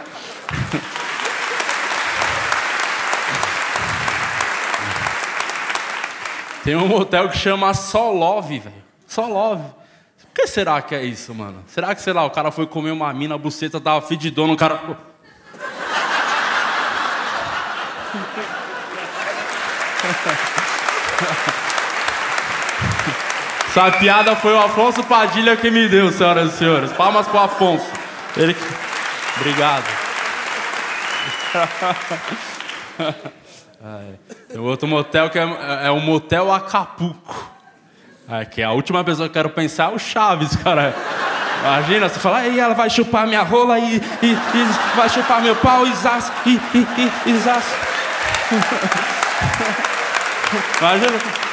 Tem um motel que chama Só Love, velho. Só Love. Por que será que é isso, mano? Será que, sei lá, o cara foi comer uma mina, a buceta tava fedidona, o cara... Essa piada foi o Afonso Padilha que me deu, senhoras e senhores. Palmas pro Afonso. Ele... Obrigado. Tem outro motel que é o Motel Acapulco. Que a última pessoa que eu quero pensar é o Chaves, cara. Imagina, você fala, aí ela vai chupar minha rola e vai chupar meu pau e zaz, e zaz. Imagina.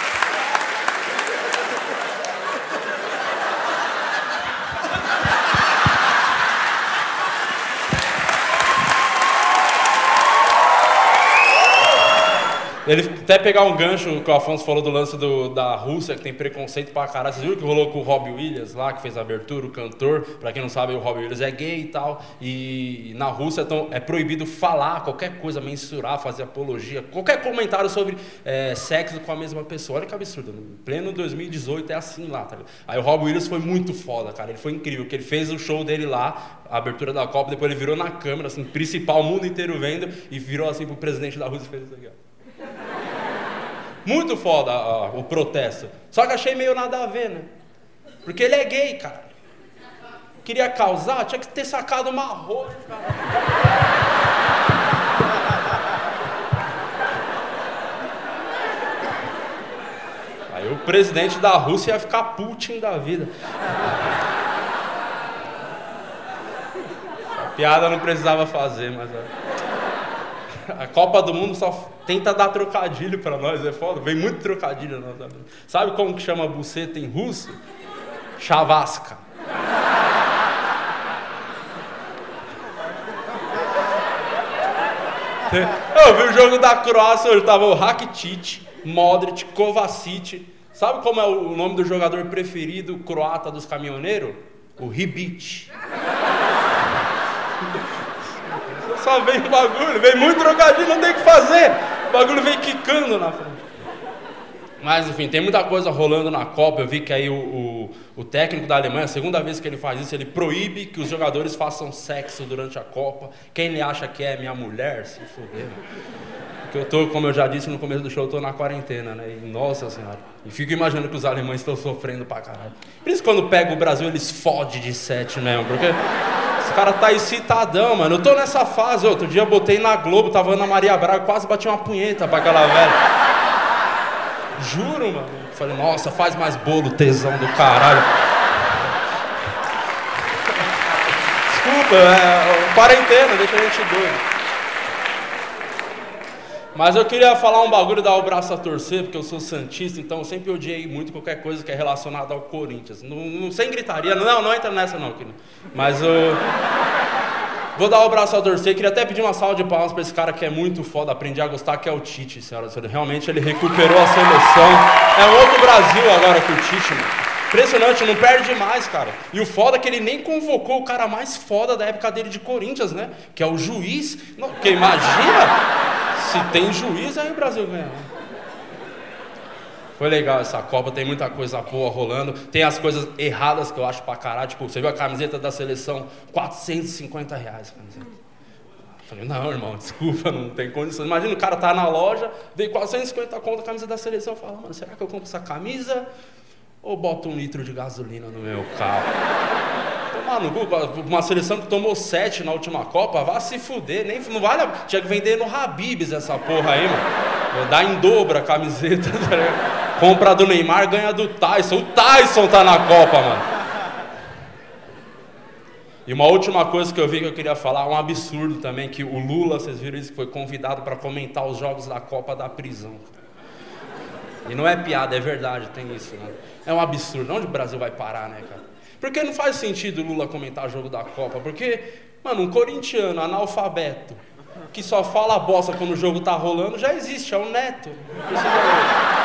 Ele até pegar um gancho que o Afonso falou do lance da Rússia, que tem preconceito pra caralho. Vocês viram que rolou com o Robbie Williams lá, que fez a abertura, o cantor? Pra quem não sabe, o Robbie Williams é gay e tal. E na Rússia é proibido falar qualquer coisa, mensurar, fazer apologia, qualquer comentário sobre sexo com a mesma pessoa. Olha que absurdo. No pleno 2018 é assim lá, tá ligado? Aí o Robbie Williams foi muito foda, cara. Ele foi incrível, porque ele fez o show dele lá, a abertura da Copa, depois ele virou na câmera, assim, principal, o mundo inteiro vendo, e virou assim pro presidente da Rússia e fez isso aqui, ó. Muito foda o protesto. Só que achei meio nada a ver, né? Porque ele é gay, cara. Queria causar, tinha que ter sacado uma rola, cara. Aí o presidente da Rússia ia ficar Putin da vida. A piada não precisava fazer, mas... A Copa do Mundo só tenta dar trocadilho pra nós, é foda. Vem muito trocadilho na nossa vida. Sabe como que chama buceta em russo? Chavaska. Eu vi o jogo da Croácia, hoje tava o Rakitic, Modric, Kovacic. Sabe como é o nome do jogador preferido croata dos caminhoneiros? O Ribic. Só vem o bagulho, vem muito trocadilho, não tem o que fazer. O bagulho vem quicando na frente. Mas enfim, tem muita coisa rolando na Copa. Eu vi que aí o técnico da Alemanha, a segunda vez que ele faz isso, ele proíbe que os jogadores façam sexo durante a Copa. Quem ele acha que é minha mulher, se fuder. Porque eu tô, como eu já disse no começo do show, eu tô na quarentena, né? E, nossa senhora. E fico imaginando que os alemães estão sofrendo pra caralho. Por isso quando pega o Brasil, eles fodem de 7 mesmo, porque... O cara tá excitadão, mano. Eu tô nessa fase. Outro dia eu botei na Globo, tava Ana Maria Braga, quase bati uma punheta pra aquela velha. Juro, mano. Falei, nossa, faz mais bolo, tesão do caralho. Desculpa, quarentena, deixa a gente doido. Mas eu queria falar um bagulho, dar o braço a torcer, porque eu sou santista, então eu sempre odiei muito qualquer coisa que é relacionada ao Corinthians. Não, sem gritaria, não entra nessa não. Mas eu vou dar o braço a torcer, queria até pedir uma salva de palmas pra esse cara que é muito foda, aprendi a gostar, que é o Tite, senhoras e senhores. Realmente ele recuperou a seleção. É um outro Brasil agora com o Tite, mano. Impressionante, não perde mais, cara. E o foda é que ele nem convocou o cara mais foda da época dele de Corinthians, né? Que é o juiz. Porque imagina... Se tem juiz, aí o Brasil ganha. Foi legal essa Copa, tem muita coisa boa rolando. Tem as coisas erradas que eu acho pra caralho. Tipo, você viu a camiseta da seleção? R$450 a camiseta. Falei, não, irmão, desculpa, não tem condição. Imagina, o cara tá na loja, veio 450 conto a camisa da seleção. Fala, mano, será que eu compro essa camisa? Ou boto 1 litro de gasolina no meu carro? tomar no cu, uma seleção que tomou 7 na última Copa, vá se fuder, nem, não vale, tinha que vender no Habib's essa porra aí, mano. Dá em dobro a camiseta, tá ligado? Compra do Neymar, ganha do Tyson. O Tyson tá na Copa, mano. E uma última coisa que eu vi que eu queria falar, um absurdo também, que o Lula, vocês viram isso, que foi convidado para comentar os jogos da Copa da prisão. E não é piada, é verdade, tem isso, né? É um absurdo. Onde o Brasil vai parar, né, cara? Porque não faz sentido o Lula comentar o jogo da Copa, porque, mano, um corintiano analfabeto, que só fala bosta quando o jogo tá rolando, já existe, é o Neto. Não precisa...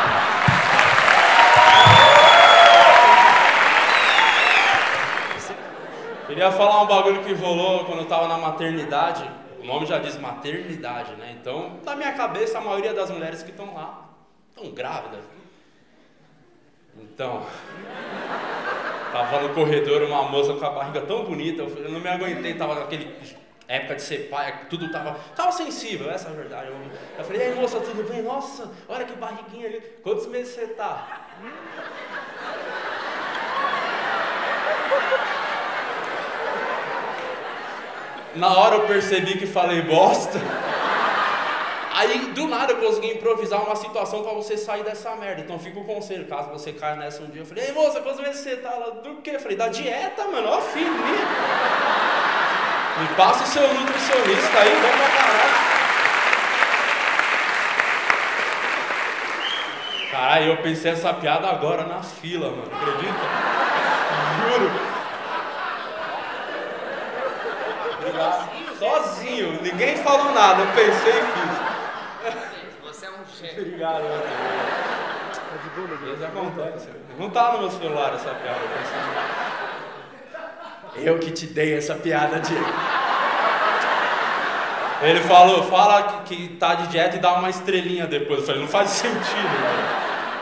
Queria falar um bagulho que rolou quando eu tava na maternidade. O nome já diz maternidade, né? Então, na minha cabeça, a maioria das mulheres que estão lá estão grávidas. Então, tava no corredor uma moça com a barriga tão bonita, eu não me aguentei, tava naquele época de ser pai, tudo tava sensível, essa é a verdade. Eu falei, e aí moça, tudo bem? Nossa, olha que barriguinha ali, quantos meses você tá? Na hora eu percebi que falei bosta. Aí, do nada, eu consegui improvisar uma situação pra você sair dessa merda. Então, fica o conselho, caso você caia nessa um dia. Eu falei, ei, moça, quantas vezes você tá lá? Do quê? Eu falei, da dieta, mano. Ó, filho, me passa o seu nutricionista aí, vamos pra caralho. Caralho, eu pensei essa piada agora na fila, mano. Acredita? Juro. Sozinho, ninguém falou nada, eu pensei e fiz. Você é um chefe. Obrigado, meu Deus. Isso acontece. Não tá no meu celular essa piada. Eu que te dei essa piada, Diego. Ele falou, fala que tá de dieta e dá uma estrelinha depois. Eu falei, não faz sentido, né?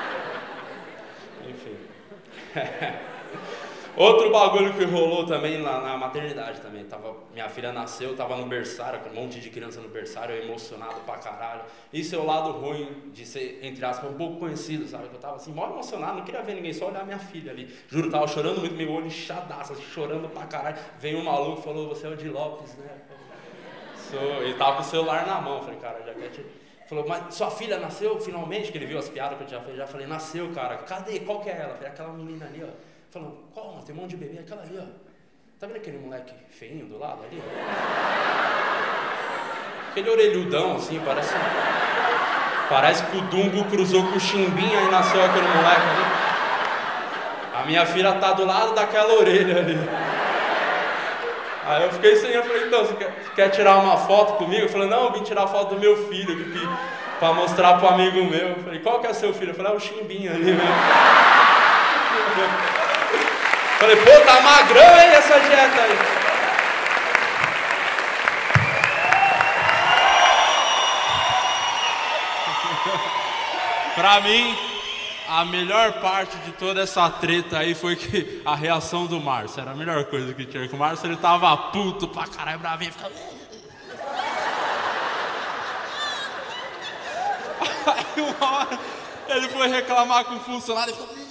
Enfim. Outro bagulho que rolou também na maternidade também. Minha filha nasceu, tava no berçário, com um monte de criança no berçário, eu emocionado pra caralho. Isso é o lado ruim de ser, entre aspas, um pouco conhecido, sabe? Eu tava assim, mó emocionado, não queria ver ninguém, só olhar minha filha ali. Juro, tava chorando muito, meu olho inchadaço, assim, chorando pra caralho. Veio um maluco e falou, você é o de Lopes, né? Ele tava com o celular na mão, falei, cara, já quer te... Falou, mas sua filha nasceu finalmente? Que ele viu as piadas que eu tinha feito, já falei, nasceu, cara. Cadê? Qual que é ela? Falei, aquela menina ali, ó. Falando, qual? Tem um monte de bebê, aquela ali, ó. Tá vendo aquele moleque feinho do lado ali? Aquele orelhudão, assim, parece que o Dumbo cruzou com o Chimbinha e nasceu aquele moleque ali. A minha filha tá do lado daquela orelha ali. Aí eu fiquei sem, eu falei, então, você quer tirar uma foto comigo? Eu falei, não, eu vim tirar foto do meu filho, pra mostrar pro amigo meu. Eu falei, qual que é seu filho? Eu falei, é o Chimbinha ali mesmo. Falei, pô, tá magrão, hein, essa dieta aí. Pra mim, a melhor parte de toda essa treta aí foi que a reação do Márcio era a melhor coisa que tinha. Que o Márcio, ele tava puto pra caralho, bravinho, ficava... Aí uma hora ele foi reclamar com o funcionário e ficou...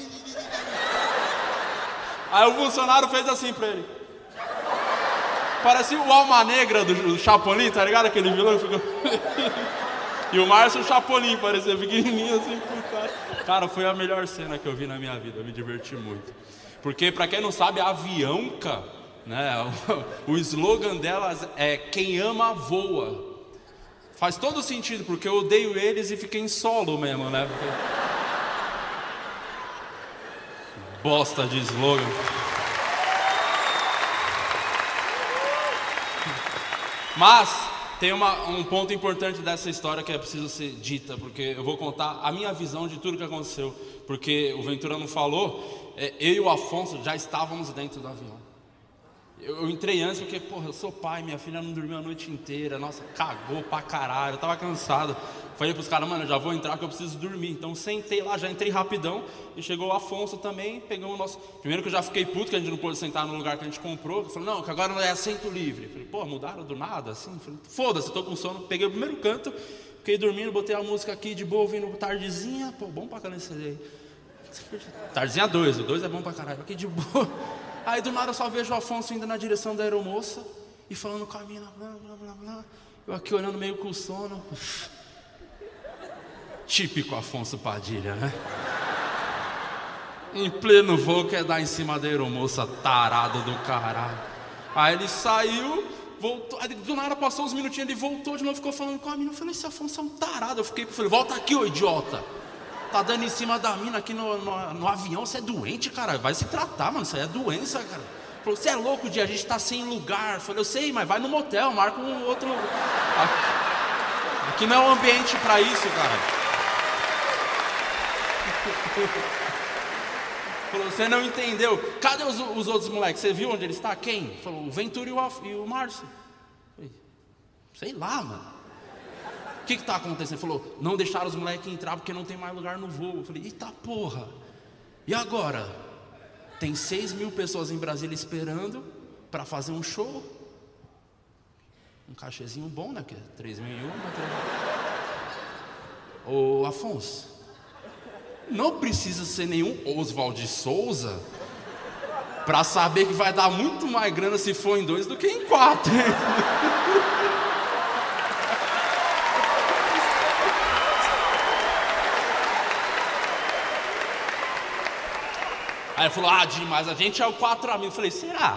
Aí o funcionário fez assim pra ele. Parecia o Alma Negra do Chapolin, tá ligado? Aquele vilão que ficou... E o Márcio o Chapolin, parecia pequenininho assim. Cara, foi a melhor cena que eu vi na minha vida, eu me diverti muito. Porque, pra quem não sabe, a Avianca, né? O slogan delas é quem ama, voa. Faz todo sentido, porque eu odeio eles e fiquei em solo mesmo, né? Porque... Bosta de slogan. Mas tem um ponto importante dessa história que é preciso ser dita, porque eu vou contar a minha visão de tudo que aconteceu. Porque o Ventura não falou, eu e o Afonso já estávamos dentro do avião. Eu entrei antes porque, porra, eu sou pai, minha filha não dormiu a noite inteira, nossa, cagou pra caralho, eu tava cansado. Falei pros caras, mano, eu já vou entrar que eu preciso dormir. Então sentei lá, já entrei rapidão. E chegou o Afonso também, pegou o nosso... Primeiro que eu já fiquei puto, que a gente não pôde sentar no lugar que a gente comprou. Eu falei, não, que agora não é assento livre. Eu falei, pô, mudaram do nada, assim? Falei, foda-se, tô com sono. Peguei o primeiro canto, fiquei dormindo, botei a música aqui de boa, ouvindo Tardezinha. Pô, bom pra caralho esse aí. Tardezinha 2, o 2 é bom pra caralho. Aqui de boa. Aí do nada eu só vejo o Afonso indo na direção da aeromoça e falando com a mina, blá, blá, blá, blá. Eu aqui olhando meio com sono. Típico Afonso Padilha, né? Em pleno voo quer dar em cima da aeromoça, tarado do caralho. Aí ele saiu, voltou, aí do nada passou uns minutinhos, ele voltou de novo, ficou falando com a mina. Eu falei, esse Afonso é um tarado. Eu falei, volta aqui, ô idiota. Tá dando em cima da mina aqui no avião, você é doente, cara. Vai se tratar, mano, isso aí é doença, cara. Falou, você é louco, dia, a gente tá sem lugar. Eu falei, eu sei, mas vai no motel, marca um outro lugar. Aqui não é um ambiente pra isso, cara. Falou, você não entendeu. Cadê os outros moleques? Você viu onde ele está? Quem? Falou, o Ventura e o Márcio. Falei, sei lá, mano. O que tá acontecendo? Ele falou, não deixaram os moleques entrar porque não tem mais lugar no voo. Eu falei, eita porra. E agora? Tem 6 mil pessoas em Brasília esperando para fazer um show. Um cachezinho bom, né? Que é 3 mil e uma. Ô Afonso, não precisa ser nenhum Oswald de Souza para saber que vai dar muito mais grana se for em 2 do que em 4. Aí ele falou, Di, mas a gente é o 4 amigos. Eu falei, será?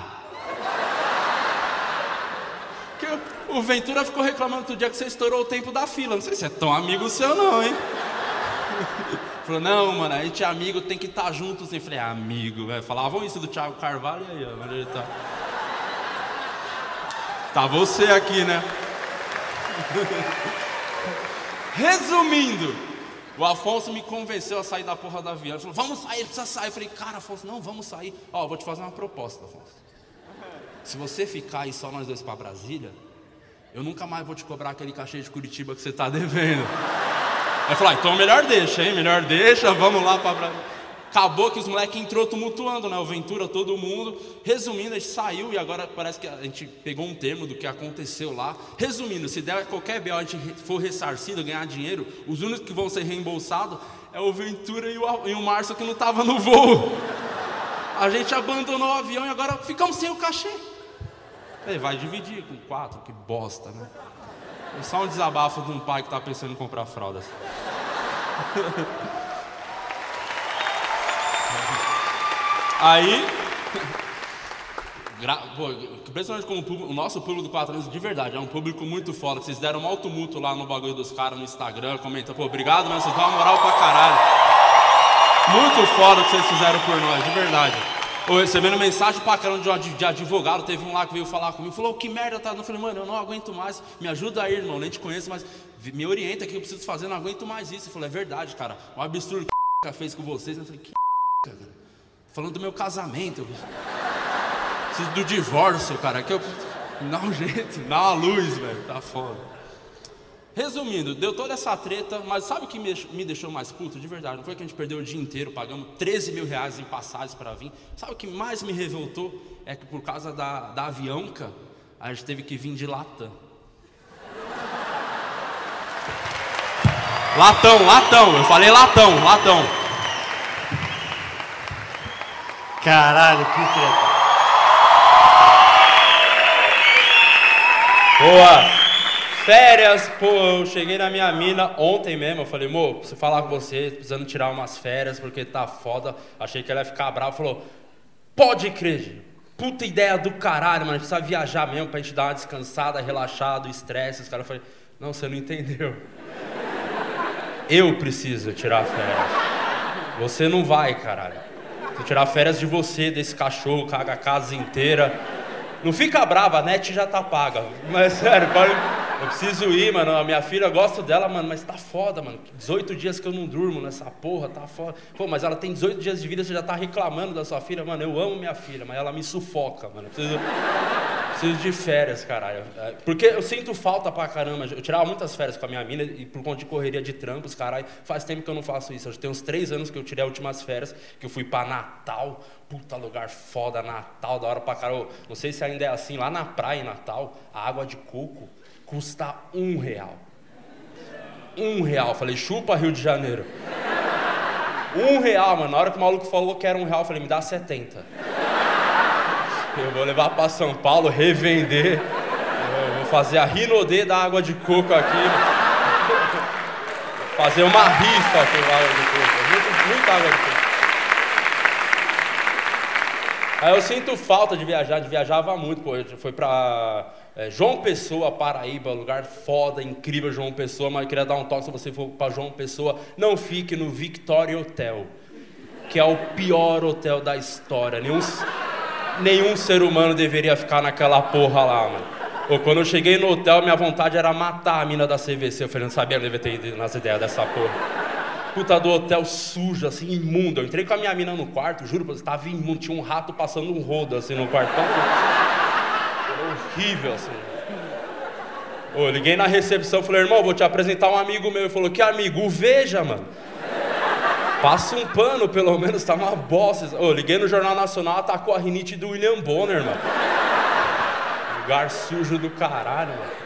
Porque o Ventura ficou reclamando outro dia que você estourou o tempo da fila. Não sei se é tão amigo seu não, hein? Falou, não, mano, a gente é amigo, tem que estar juntos. Eu falei, amigo, velho. Falavam isso do Thiago Carvalho e aí, ó. Mas ele tá... Tá você aqui, né? Resumindo, o Afonso me convenceu a sair da porra do avião. Ele falou, vamos sair, precisa sair. Eu falei, cara, Afonso, não, vamos sair. Ó, eu vou te fazer uma proposta, Afonso. Se você ficar aí só nós dois pra Brasília, eu nunca mais vou te cobrar aquele cachê de Curitiba que você tá devendo. Aí eu falei, então melhor deixa, hein? Melhor deixa, vamos lá pra Brasília. Acabou que os moleques entrou tumultuando, né? O Ventura, todo mundo. Resumindo, a gente saiu e agora parece que a gente pegou um termo do que aconteceu lá. Resumindo, se der qualquer BO, a gente for ressarcido, ganhar dinheiro, os únicos que vão ser reembolsados é o Ventura e o Márcio que não tava no voo. A gente abandonou o avião e agora ficamos sem o cachê. Aí vai dividir com 4, que bosta, né? É só um desabafo de um pai que tá pensando em comprar fraldas. Aí, principalmente com o nosso público do 4 anos, de verdade, é um público muito foda. Vocês deram um alto mútuo lá no bagulho dos caras no Instagram, comenta, pô, obrigado, mas vocês dão uma moral pra caralho. Muito foda o que vocês fizeram por nós, de verdade. Eu recebendo mensagem pra caramba de advogado, teve um lá que veio falar comigo, falou, que merda tá. Eu falei, mano, eu não aguento mais, me ajuda aí, irmão, nem te conheço, mas me orienta aqui, eu preciso fazer, não aguento mais isso. Ele falou, é verdade, cara, um absurdo que fez com vocês. Eu falei, que cara? Falando do meu casamento, preciso do divórcio, cara, que eu... Dá um jeito, dá uma luz, velho, tá foda. Resumindo, deu toda essa treta, mas sabe o que me deixou mais puto? De verdade, não foi que a gente perdeu o dia inteiro, pagamos 13 mil reais em passagens para vir. Sabe o que mais me revoltou? É que por causa da Avianca, a gente teve que vir de Latam. Latão, eu falei latão. Caralho, que treta. Boa. Férias, pô, eu cheguei na minha mina ontem mesmo, eu falei, amor, preciso falar com você, precisando tirar umas férias, porque tá foda. Achei que ela ia ficar brava, falou, pode crer, puta ideia do caralho, mano, a gente precisa viajar mesmo pra gente dar uma descansada, relaxar do estresse. Os caras falaram, não, você não entendeu. Eu preciso tirar férias. Você não vai, caralho. Preciso tirar férias de você, desse cachorro, caga a casa inteira. Não fica brava, a net já tá paga. Mas sério, eu preciso ir, mano. A minha filha, eu gosto dela, mano, mas tá foda, mano. 18 dias que eu não durmo nessa porra, tá foda. Pô, mas ela tem 18 dias de vida, você já tá reclamando da sua filha. Mano, eu amo minha filha, mas ela me sufoca, mano. Preciso de férias, caralho. Porque eu sinto falta pra caramba. Eu tirava muitas férias com a minha mina e por conta de correria de trampos, caralho. Faz tempo que eu não faço isso. Tem uns 3 anos que eu tirei as últimas férias, que eu fui pra Natal. Puta lugar foda, Natal, da hora pra caralho. Não sei se ainda é assim, lá na praia em Natal, a água de coco custa R$1. R$1. Falei, chupa Rio de Janeiro. R$1, mano. Na hora que o maluco falou que era R$1, eu falei, me dá 70. Eu vou levar pra São Paulo, revender. Eu vou fazer a Rinodê da água de coco aqui. Fazer uma rifa com água de coco. Muita água de coco. Aí eu sinto falta de viajar, viajava muito, pô. Foi pra João Pessoa, Paraíba, lugar foda, incrível João Pessoa, mas eu queria dar um toque, se você for pra João Pessoa, não fique no Victoria Hotel, que é o pior hotel da história. Nenhum ser humano deveria ficar naquela porra lá, mano. Pô, quando eu cheguei no hotel, minha vontade era matar a mina da CVC. Eu falei, não sabia, eu devia ter ido nas ideias dessa porra. Puta do hotel sujo, assim, imundo. Eu entrei com a minha mina no quarto, juro pra você, tava imundo. Tinha um rato passando um rodo, assim, no quartão. Era horrível, assim. Eu liguei na recepção, falei, irmão, vou te apresentar um amigo meu. Ele falou, que amigo? O Veja, mano. Passa um pano, pelo menos, tá uma bosta. Eu liguei no Jornal Nacional, atacou a rinite do William Bonner, mano. Lugar sujo do caralho, mano.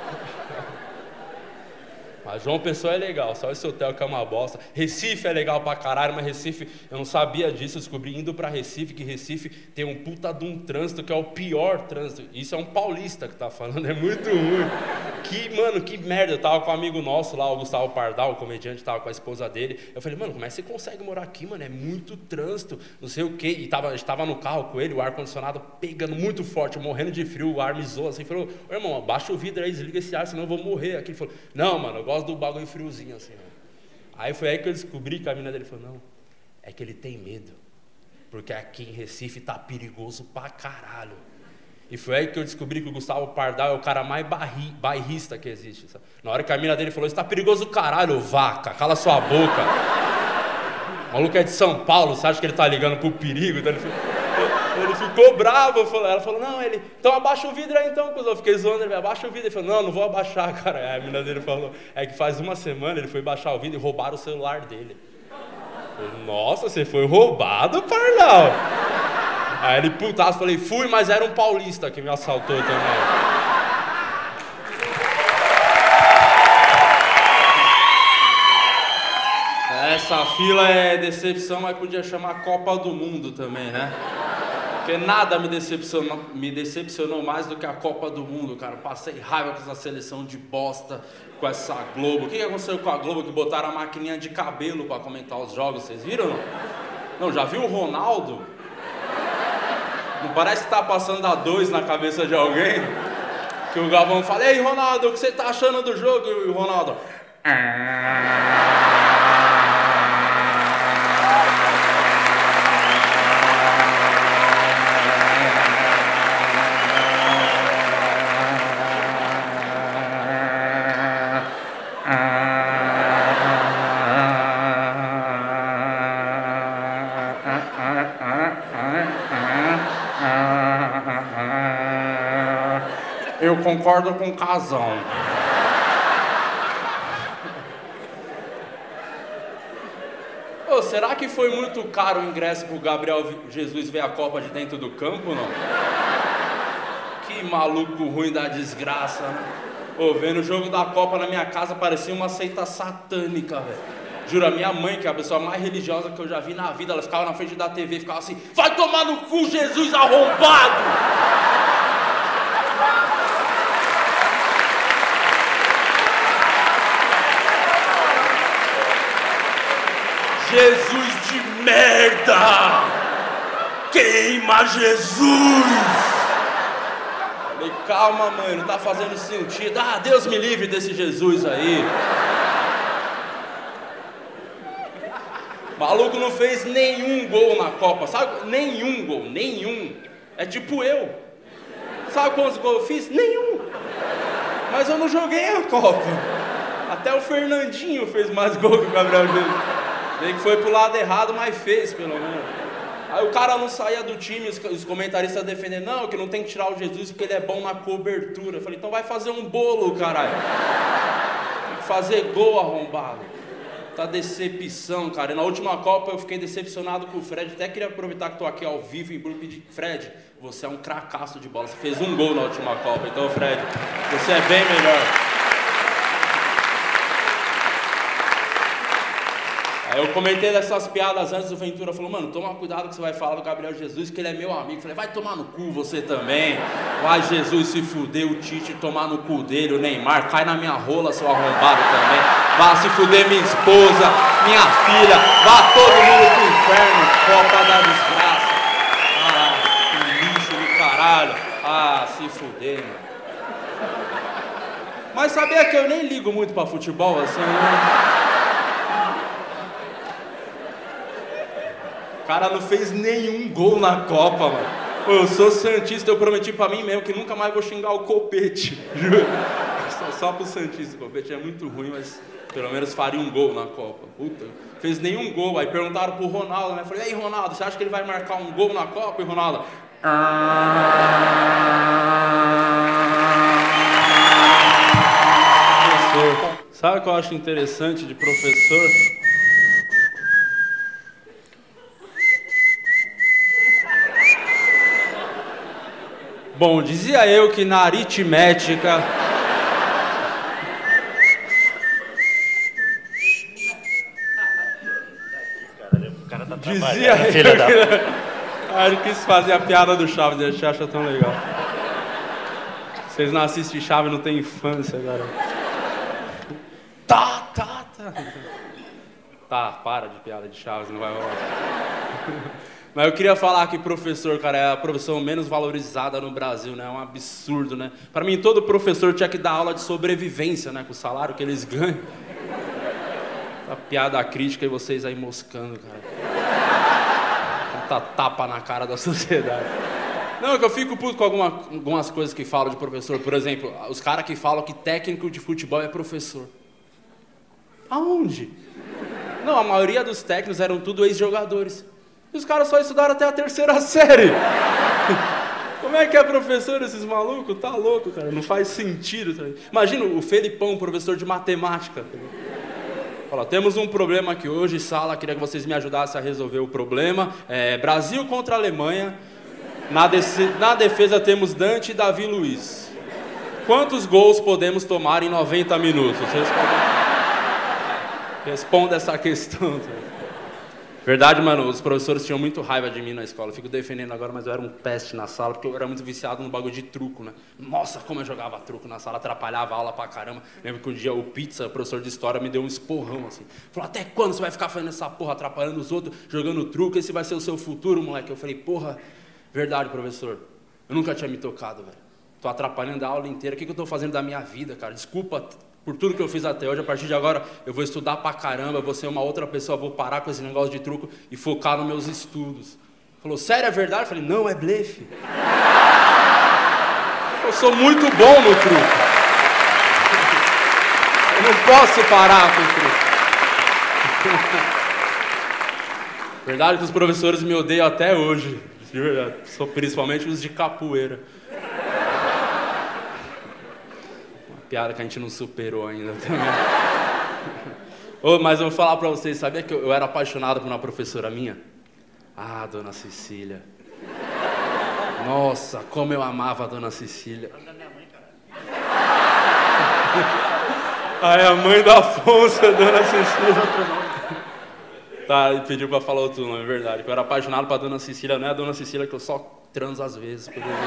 Mas João Pessoa é legal, só esse hotel que é uma bosta. Recife é legal pra caralho, mas Recife, eu não sabia disso, eu descobri indo pra Recife, que Recife tem um puta de um trânsito que é o pior trânsito. Isso é um paulista que tá falando, é muito ruim. Mano, que merda. Eu tava com um amigo nosso lá, o Gustavo Pardal, o comediante, tava com a esposa dele. Eu falei, mano, como é que você consegue morar aqui, mano? É muito trânsito, não sei o quê. E a gente tava no carro com ele, o ar-condicionado pegando muito forte, morrendo de frio, o ar me zoou assim. Falou, ô irmão, abaixa o vidro aí, desliga esse ar, senão eu vou morrer aqui. Ele falou, não, mano, eu gosto do bagulho friozinho assim, ó. Aí foi aí que eu descobri que a mina dele falou, não, é que ele tem medo, porque aqui em Recife tá perigoso pra caralho. E foi aí que eu descobri que o Gustavo Pardal é o cara mais bairrista que existe, sabe? Na hora que a mina dele falou, isso tá perigoso caralho, vaca, cala sua boca. O maluco é de São Paulo, você acha que ele tá ligando pro perigo? Então ele ficou bravo, ela falou, não, então abaixa o vidro aí então, eu fiquei zoando, ele abaixa o vidro, ele falou, não vou abaixar, cara. Aí a menina dele falou, é que faz uma semana ele foi baixar o vidro e roubaram o celular dele. Eu falei, nossa, você foi roubado, Pardal? Aí ele putaço, falei, fui, mas era um paulista que me assaltou também. Essa fila é decepção, mas podia chamar Copa do Mundo também, né? Porque nada me decepcionou mais do que a Copa do Mundo, cara. Passei raiva com essa seleção de bosta, com essa Globo. O que aconteceu com a Globo? Que botaram a maquininha de cabelo pra comentar os jogos, vocês viram? Não, já viu o Ronaldo? Não parece que tá passando a 2 na cabeça de alguém? Que o Galvão fala, ei, Ronaldo, o que você tá achando do jogo? E o Ronaldo... Eu concordo com o Casão. Ô, será que foi muito caro o ingresso pro Gabriel Jesus ver a Copa de dentro do campo, não? Que maluco ruim da desgraça, né? Ô, vendo o jogo da Copa na minha casa parecia uma seita satânica, velho. Juro, a minha mãe, que é a pessoa mais religiosa que eu já vi na vida, ela ficava na frente da TV e ficava assim, vai tomar no cu, Jesus arrombado! Jesus de merda! Queima Jesus! Falei, calma, mãe, não tá fazendo sentido. Ah, Deus me livre desse Jesus aí. O maluco não fez nenhum gol na Copa, sabe? Nenhum gol, nenhum. É tipo eu. Sabe quantos gols eu fiz? Nenhum. Mas eu não joguei a Copa. Até o Fernandinho fez mais gol que o Gabriel Jesus. Bem que foi pro lado errado, mas fez, pelo menos. Aí o cara não saía do time, os comentaristas defendendo, não, que não tem que tirar o Jesus porque ele é bom na cobertura. Eu falei, então vai fazer um bolo, caralho. Tem que fazer gol, arrombado. Tá decepção, cara. E na última Copa eu fiquei decepcionado com o Fred. Até queria aproveitar que tô aqui ao vivo e pedir, Fred, você é um cracaço de bola. Você fez um gol na última Copa. Então, Fred, você é bem melhor. Aí eu comentei dessas piadas antes, o Ventura falou, mano, toma cuidado que você vai falar do Gabriel Jesus, que ele é meu amigo. Eu falei, vai tomar no cu você também. Vai Jesus se fuder, o Tite tomar no cu dele, o Neymar, cai na minha rola, seu arrombado também. Vá se fuder minha esposa, minha filha, vá todo mundo pro inferno, Copa da desgraça. Ah, que lixo do caralho. Ah, se fuder, mano. Mas sabia que eu nem ligo muito pra futebol, assim, né? O cara não fez nenhum gol na Copa, mano. Pô, eu sou santista, eu prometi pra mim mesmo que nunca mais vou xingar o Copete. Juro. Só pro santista, o Copete é muito ruim, mas pelo menos faria um gol na Copa. Puta, fez nenhum gol. Aí perguntaram pro Ronaldo, né? Falei, ei, Ronaldo, você acha que ele vai marcar um gol na Copa? E o Ronaldo... Professor. Sabe o que eu acho interessante de professor? Bom, dizia eu que na aritmética... Dizia eu que... Ah, eu quis fazer a piada do Chaves, a gente acha tão legal. Vocês não assistem Chaves, não tem infância, cara. Tá. Tá, para de piada de Chaves, não vai rolar. Mas eu queria falar que professor, cara, é a profissão menos valorizada no Brasil, né? É um absurdo, né? Pra mim, todo professor tinha que dar aula de sobrevivência, né? Com o salário que eles ganham. Essa piada crítica e vocês aí moscando, cara. Tanta tapa na cara da sociedade. Não, é que eu fico puto com algumas coisas que falam de professor. Por exemplo, os caras que falam que técnico de futebol é professor. Aonde? Não, a maioria dos técnicos eram tudo ex-jogadores. E os caras só estudaram até a 3ª série. Como é que é professor esses malucos? Tá louco, cara. Não faz sentido. Tá? Imagina o Felipão, professor de matemática. Fala, temos um problema aqui hoje, sala, queria que vocês me ajudassem a resolver o problema. Brasil contra a Alemanha. Na defesa temos Dante e Davi Luiz. Quantos gols podemos tomar em 90 minutos? Vocês respondam essa questão. Verdade, mano, os professores tinham muito raiva de mim na escola. Eu fico defendendo agora, mas eu era um peste na sala, porque eu era muito viciado no bagulho de truco, né? Nossa, como eu jogava truco na sala, atrapalhava a aula pra caramba. Lembro que um dia o Pizza, o professor de história, me deu um esporrão, assim. Falou, até quando você vai ficar fazendo essa porra, atrapalhando os outros, jogando truco? Esse vai ser o seu futuro, moleque. Eu falei, porra, verdade, professor. Eu nunca tinha me tocado, velho. Tô atrapalhando a aula inteira. O que eu tô fazendo da minha vida, cara? Desculpa por tudo que eu fiz até hoje. A partir de agora, eu vou estudar pra caramba, vou ser uma outra pessoa, vou parar com esse negócio de truco e focar nos meus estudos. Falou, sério, é verdade? Eu falei, não, é blefe. Eu sou muito bom no truco. Eu não posso parar com o truco. Verdade que os professores me odeiam até hoje. De verdade. Principalmente os de capoeira. Piada que a gente não superou ainda também. Mas eu vou falar pra vocês, sabia que eu era apaixonado por uma professora minha? Ah, Dona Cecília. Nossa, como eu amava a Dona Cecília. Aí a mãe da Afonso, a Dona Cecília. Tá, ele pediu pra falar outro nome, é verdade. Eu era apaixonado pra Dona Cecília, não é a Dona Cecília que eu só transo às vezes.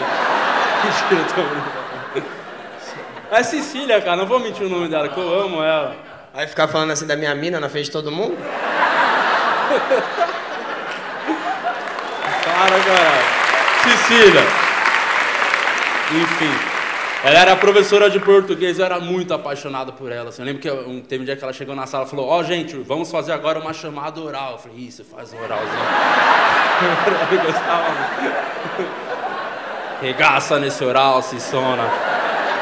É Cecília, cara, não vou mentir o nome dela, que eu amo ela. Vai ficar falando assim da minha mina na frente de todo mundo? Caralho. Cecília. Enfim. Ela era professora de português, eu era muito apaixonado por ela. Assim, eu lembro que teve um dia que ela chegou na sala e falou, ó, gente, vamos fazer agora uma chamada oral. Eu falei, isso, faz um oralzinho. Eu gostava muito. Regaça nesse oral, Cissona.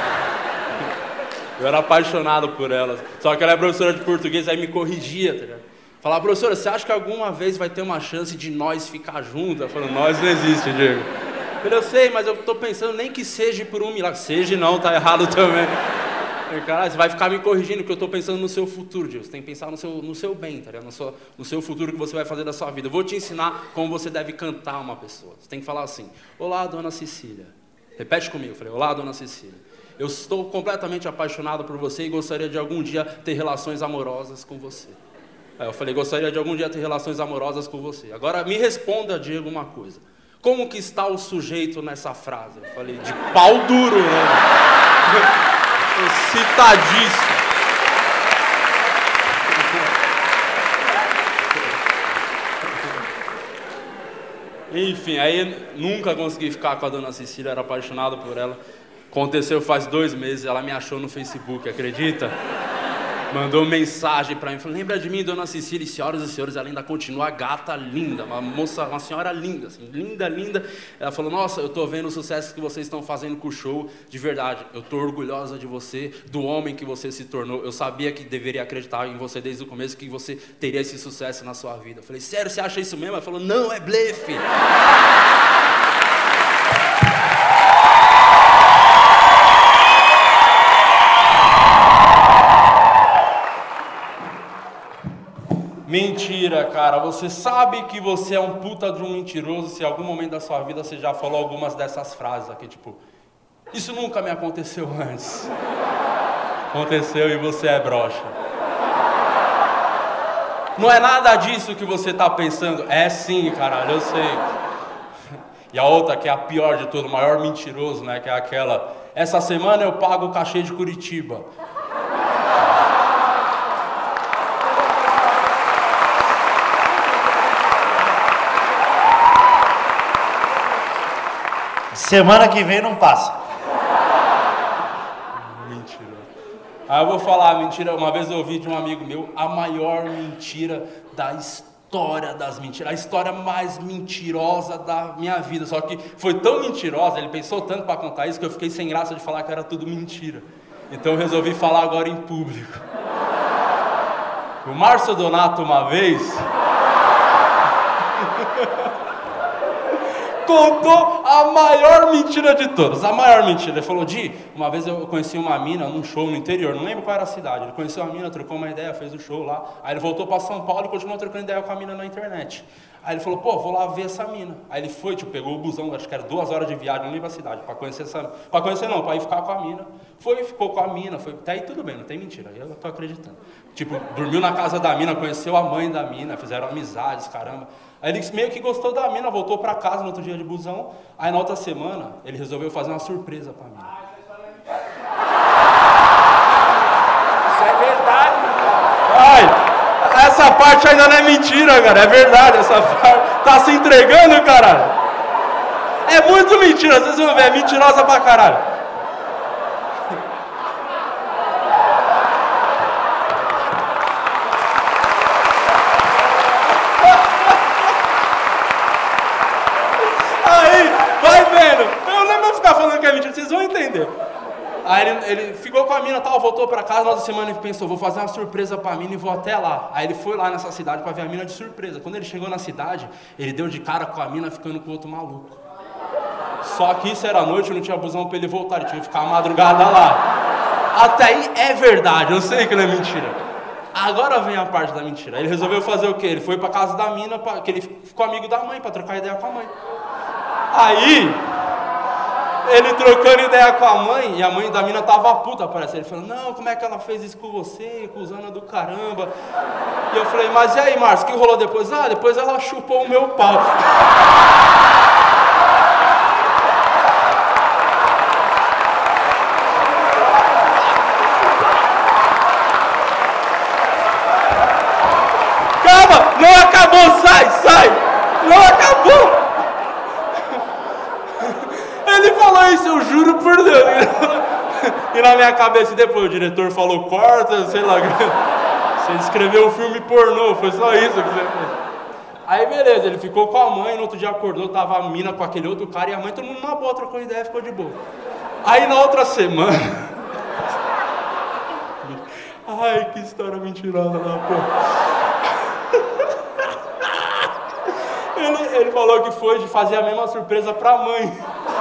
Eu era apaixonado por ela. Só que ela é professora de português, aí me corrigia, tá ligado? Falava, professora, você acha que alguma vez vai ter uma chance de nós ficar juntos? Eu falei, nós não existe, Diego. Eu falei, eu sei, mas eu tô pensando nem que seja por um milagre. Seja não, tá errado também. Eu falei, caralho, você vai ficar me corrigindo, porque eu tô pensando no seu futuro, Diego. Você tem que pensar no seu bem, tá ligado? No seu futuro que você vai fazer da sua vida. Eu vou te ensinar como você deve cantar uma pessoa. Você tem que falar assim, olá, Dona Cecília. Repete comigo. Eu falei, olá, Dona Cecília. Eu estou completamente apaixonado por você e gostaria de algum dia ter relações amorosas com você. Aí eu falei, gostaria de algum dia ter relações amorosas com você. Agora me responda, Diego, uma coisa. Como que está o sujeito nessa frase? Eu falei, de pau duro, né? Excitadíssimo. Enfim, aí nunca consegui ficar com a dona Cecília, era apaixonado por ela. Aconteceu faz 2 meses, ela me achou no Facebook, acredita? Mandou mensagem pra mim, falou, lembra de mim, dona Cecília? E senhoras e senhores, ela ainda continua gata linda, uma moça, uma senhora linda, assim, linda, linda. Ela falou, nossa, eu tô vendo o sucesso que vocês estão fazendo com o show, de verdade, eu tô orgulhosa de você, do homem que você se tornou. Eu sabia que deveria acreditar em você desde o começo, que você teria esse sucesso na sua vida. Eu falei, sério, você acha isso mesmo? Ela falou, não, é blefe. Mentira, cara. Você sabe que você é um puta de um mentiroso se em algum momento da sua vida você já falou algumas dessas frases aqui, tipo, isso nunca me aconteceu antes. Aconteceu e você é broxa. Não é nada disso que você tá pensando. É sim, caralho, eu sei. E a outra, que é a pior de tudo, o maior mentiroso, né, que é aquela, essa semana eu pago o cachê de Curitiba. Semana que vem não passa. Mentira. Aí eu vou falar a mentira. Uma vez eu ouvi de um amigo meu a maior mentira da história das mentiras. A história mais mentirosa da minha vida. Só que foi tão mentirosa, ele pensou tanto para contar isso, que eu fiquei sem graça de falar que era tudo mentira. Então eu resolvi falar agora em público. O Márcio Donato uma vez contou a maior mentira de todas, a maior mentira. Ele falou, Di, uma vez eu conheci uma mina num show no interior, não lembro qual era a cidade. Ele conheceu uma mina, trocou uma ideia, fez o show lá. Aí ele voltou para São Paulo e continuou trocando ideia com a mina na internet. Aí ele falou, pô, vou lá ver essa mina. Aí ele foi, tipo, pegou o busão, acho que era 2 horas de viagem, não lembro a cidade, para conhecer essa... Para conhecer não, para ir ficar com a mina. Foi, ficou com a mina, foi... Até aí tudo bem, não tem mentira, aí eu tô acreditando. Tipo, dormiu na casa da mina, conheceu a mãe da mina, fizeram amizades, caramba. Aí ele meio que gostou da mina, voltou pra casa no outro dia de busão. Aí na outra semana, ele resolveu fazer uma surpresa pra mina. Isso é verdade. Ai, essa parte ainda não é mentira, cara, é verdade, essa parte. Tá se entregando, caralho. É muito mentira, vocês vão ver, é mentirosa pra caralho. Falando que é mentira, vocês vão entender. Aí ele ficou com a mina, tal, voltou pra casa, na outra semana ele pensou, vou fazer uma surpresa pra mina e vou até lá. Aí ele foi lá nessa cidade pra ver a mina de surpresa. Quando ele chegou na cidade, ele deu de cara com a mina ficando com outro maluco. Só que isso era noite, não tinha busão pra ele voltar, ele tinha que ficar a madrugada lá. Até aí é verdade, eu sei que não é mentira. Agora vem a parte da mentira. Ele resolveu fazer o quê? Ele foi pra casa da mina, que ele ficou amigo da mãe, pra trocar ideia com a mãe. Aí... ele trocando ideia com a mãe, e a mãe da mina tava puta, parece. Ele falou, não, como é que ela fez isso com você, cuzona do caramba. E eu falei, mas e aí, Márcio, o que rolou depois? Ah, depois ela chupou o meu pau. Calma, não acabou, sai, não acabou. Ele falou isso, eu juro por Deus. E na minha cabeça depois o diretor falou, corta, sei lá. Você escreveu um filme pornô, foi só isso que você fez. Aí beleza, ele ficou com a mãe, no outro dia acordou, tava a mina com aquele outro cara e a mãe, todo mundo na boa, trocou ideia, ficou de boa. Aí na outra semana... Ai, que história mentirosa da porra. Ele falou que foi de fazer a mesma surpresa pra mãe.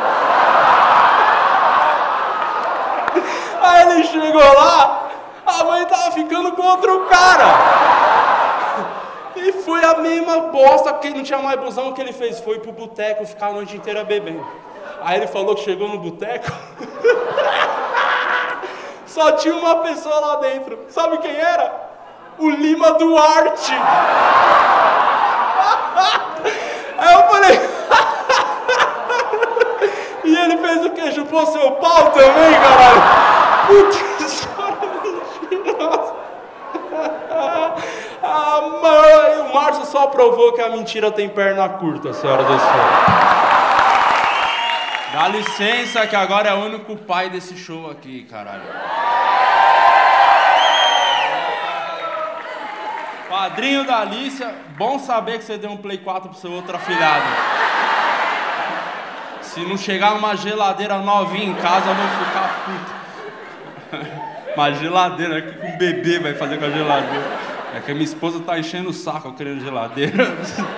Aí ele chegou lá, a mãe tava ficando com outro cara. E foi a mesma bosta, porque não tinha mais busão. O que ele fez? Foi pro boteco ficar a noite inteira bebendo. Aí ele falou que chegou no boteco, só tinha uma pessoa lá dentro. Sabe quem era? o Lima Duarte. Aí eu falei... E ele fez o quê? Chupou seu pau também, caralho? Puta que história mentirosa. Mãe, o Márcio só provou que a mentira tem perna curta, senhora do céu. Dá licença que agora é o único pai desse show aqui, caralho. Padrinho da Alicia, bom saber que você deu um Play 4 pro seu outro afilhado. Se não chegar uma geladeira novinha em casa, eu vou ficar puto. Uma geladeira, o que um bebê vai fazer com a geladeira? É que a minha esposa tá enchendo o saco querendo geladeira.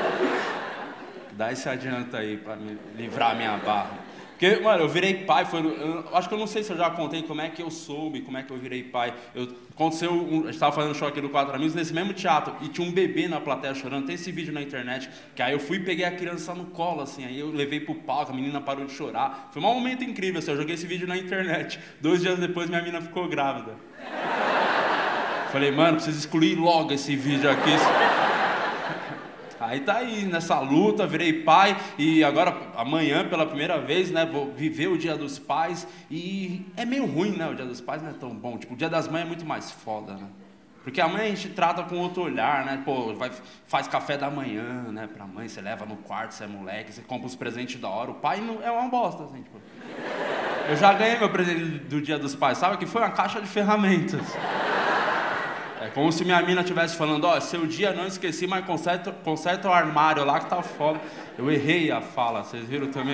Dá esse adianta aí pra me livrar a minha barra. Porque, mano, eu virei pai, acho que eu não sei se eu já contei como é que eu soube, como é que eu virei pai. Aconteceu, a gente tava fazendo show aqui do Quatro Amigos, nesse mesmo teatro, e tinha um bebê na plateia chorando, tem esse vídeo na internet, que aí eu fui e peguei a criança no colo, assim, aí eu levei pro palco, a menina parou de chorar. Foi um momento incrível, assim, eu joguei esse vídeo na internet. 2 dias depois, minha menina ficou grávida. Falei, mano, preciso excluir logo esse vídeo aqui. Aí tá aí, nessa luta, virei pai e agora, amanhã, pela primeira vez, né, vou viver o Dia dos Pais e é meio ruim, né, o Dia dos Pais não é tão bom, tipo, o Dia das Mães é muito mais foda, né, porque a mãe a gente trata com outro olhar, né, pô, faz café da manhã, né, pra mãe, você leva no quarto, você é moleque, você compra os presentes da hora, o pai não, é uma bosta, assim, tipo, eu já ganhei meu presente do Dia dos Pais, sabe, que foi uma caixa de ferramentas. É como se minha mina estivesse falando, ó, seu dia não esqueci, mas conserta o armário lá que tá foda. Eu errei a fala, vocês viram também?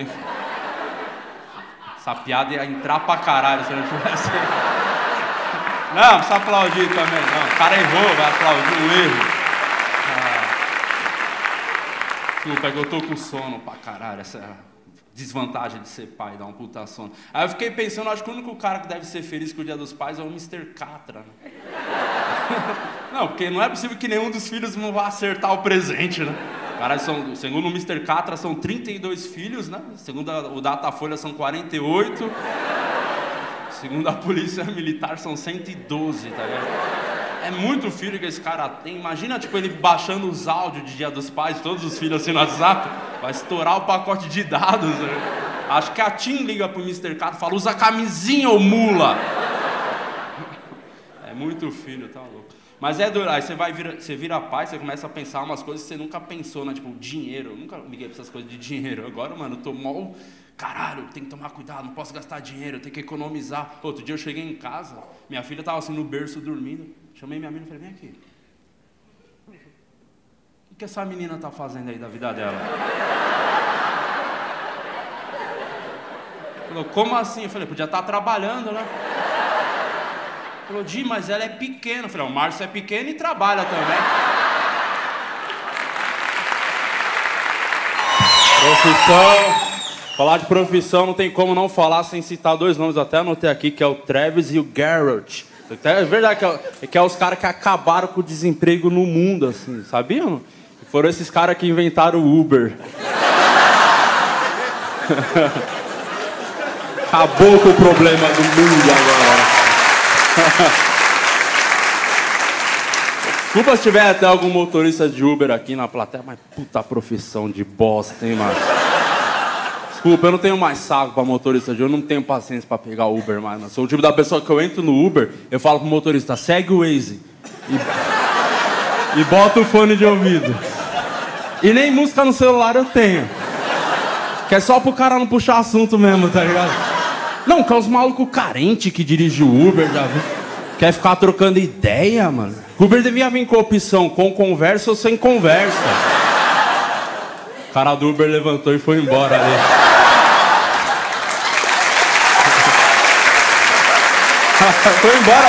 Essa piada ia entrar pra caralho se eu não tivesse... Não, precisa aplaudir também, não. O cara errou, vai aplaudir o erro. Desculpa, é que eu tô com sono pra caralho, essa desvantagem de ser pai, dar um puta sono. Aí eu fiquei pensando, acho que o único cara que deve ser feliz com o Dia dos Pais é o Mr. Catra, né? Não, porque não é possível que nenhum dos filhos não vá acertar o presente, né? Cara, segundo o Mr. Catra, são 32 filhos, né? Segundo o Datafolha, são 48. Segundo a polícia militar, são 112, tá vendo? É muito filho que esse cara tem. Imagina, tipo, ele baixando os áudios de Dia dos Pais, todos os filhos assim no WhatsApp. Vai estourar o pacote de dados, né? Acho que a Tim liga pro Mr. Catra e fala, usa camisinha, ô mula! Muito filho, tá louco. Mas é duro, aí você vira pai, você começa a pensar umas coisas que você nunca pensou, né? Tipo, dinheiro. Eu nunca liguei pra essas coisas de dinheiro. Agora, mano, eu tô mó... Caralho, tem que tomar cuidado, não posso gastar dinheiro, tem que economizar. Outro dia eu cheguei em casa, minha filha tava assim no berço dormindo. Chamei minha menina e falei, vem aqui. O que essa menina tá fazendo aí da vida dela? Falou, como assim? Eu falei, podia estar trabalhando, né? Falou, Di, mas ela é pequena. Eu falei, o Márcio é pequeno e trabalha também. Profissão. Falar de profissão não tem como não falar sem citar 2 nomes. Eu até anotei aqui, que é o Travis e o Garrett. É verdade que é os caras que acabaram com o desemprego no mundo, assim, sabiam? Foram esses caras que inventaram o Uber. Acabou com o problema do mundo agora. Desculpa se tiver até algum motorista de Uber aqui na plateia, mas puta profissão de bosta, hein, mano? Desculpa, eu não tenho mais saco pra motorista de Uber, eu não tenho paciência pra pegar Uber mais, mano. Sou o tipo da pessoa que eu entro no Uber, eu falo pro motorista, segue o Waze. E bota o fone de ouvido. E nem música no celular eu tenho. Que é só pro cara não puxar assunto mesmo, tá ligado? Não, que é os malucos carentes que dirigem o Uber, já viu? Quer ficar trocando ideia, mano? O Uber devia vir com opção com conversa ou sem conversa. O cara do Uber levantou e foi embora ali. Foi embora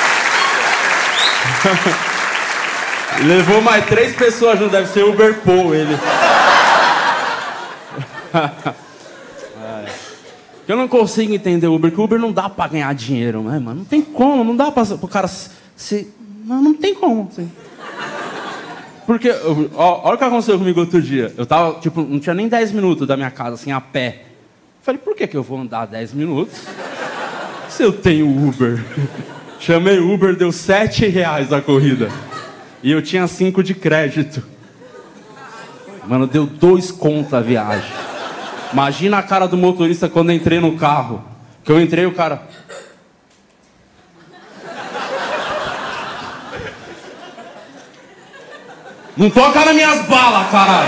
mesmo. Levou mais 3 pessoas junto, deve ser Uber Pool, ele. Eu não consigo entender o Uber, que o Uber não dá pra ganhar dinheiro, né, mano? Não tem como, não dá pro cara se... Não tem como, assim. Porque, olha o que aconteceu comigo outro dia. Eu tava, tipo, não tinha nem 10 minutos da minha casa, assim, a pé. Falei, por que eu vou andar 10 minutos se eu tenho Uber? Chamei o Uber, deu R$7 a corrida. E eu tinha 5 de crédito. Mano, deu 2 conto a viagem. Imagina a cara do motorista quando eu entrei no carro. Que eu entrei, o cara... Não toca nas minhas balas, caralho!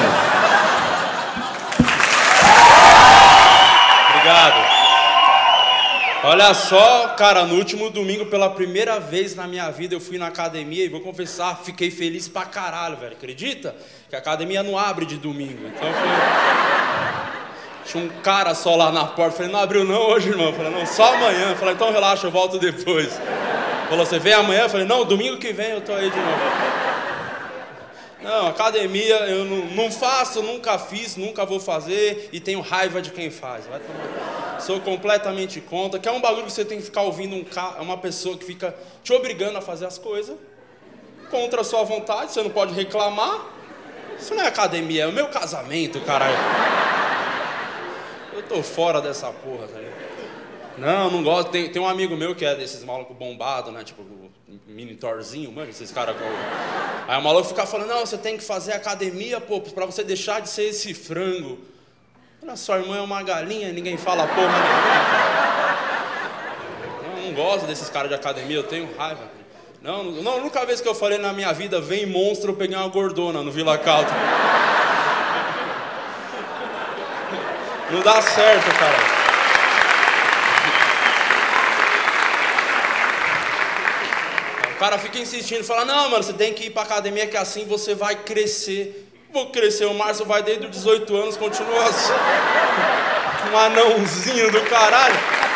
Obrigado. Olha só, cara, no último domingo, pela primeira vez na minha vida, eu fui na academia e vou confessar, fiquei feliz pra caralho, velho. Acredita? Que a academia não abre de domingo. Então tinha um cara só lá na porta. Falei, não abriu não hoje, irmão. Falei, não, só amanhã. Falei, então relaxa, eu volto depois. Falou, você vem amanhã? Eu falei, não, domingo que vem eu tô aí de novo. Não, academia eu não faço, nunca fiz, nunca vou fazer e tenho raiva de quem faz. Vai tomar. Sou completamente contra, que é um bagulho que você tem que ficar ouvindo uma pessoa que fica te obrigando a fazer as coisas contra a sua vontade, você não pode reclamar. Isso não é academia, é o meu casamento, caralho. Eu tô fora dessa porra, tá ligado? Não gosto. Tem um amigo meu que é desses malucos bombados, né? Tipo, mini Thorzinho, mano, esses caras. Aí o maluco fica falando, não, você tem que fazer academia, pô, pra você deixar de ser esse frango. Olha, sua irmã é uma galinha, ninguém fala porra nenhuma. Eu não gosto desses caras de academia, eu tenho raiva. Não, nunca vez que eu falei na minha vida, vem monstro, eu peguei uma gordona no Vila Caldo. Não dá certo, cara. O cara fica insistindo, fala, não, mano, você tem que ir pra academia que assim você vai crescer. Vou crescer, o Márcio vai desde os 18 anos, continua assim. Um anãozinho do caralho.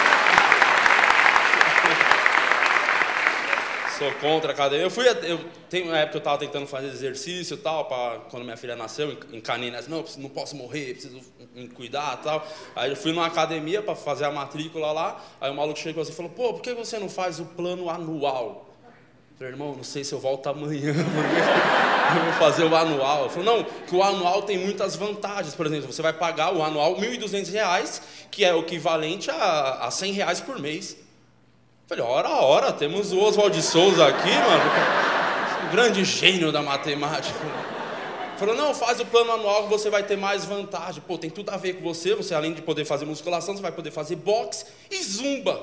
Sou contra a academia. Tem uma época que eu tava tentando fazer exercício e tal, quando minha filha nasceu, encanei nessa, não posso morrer, preciso me cuidar e tal. Aí eu fui numa academia pra fazer a matrícula lá, aí o maluco chegou assim e falou, pô, por que você não faz o plano anual? Eu falei, irmão, não sei se eu volto amanhã, porque eu vou fazer o anual. Ele falou, não, que o anual tem muitas vantagens. Por exemplo, você vai pagar o anual R$1.200, que é o equivalente a R$100 por mês. Eu falei, ora, temos o Oswald de Souza aqui, mano, um grande gênio da matemática. Ele falou, não, faz o plano anual que você vai ter mais vantagem. Pô, tem tudo a ver com você, além de poder fazer musculação, você vai poder fazer boxe e zumba.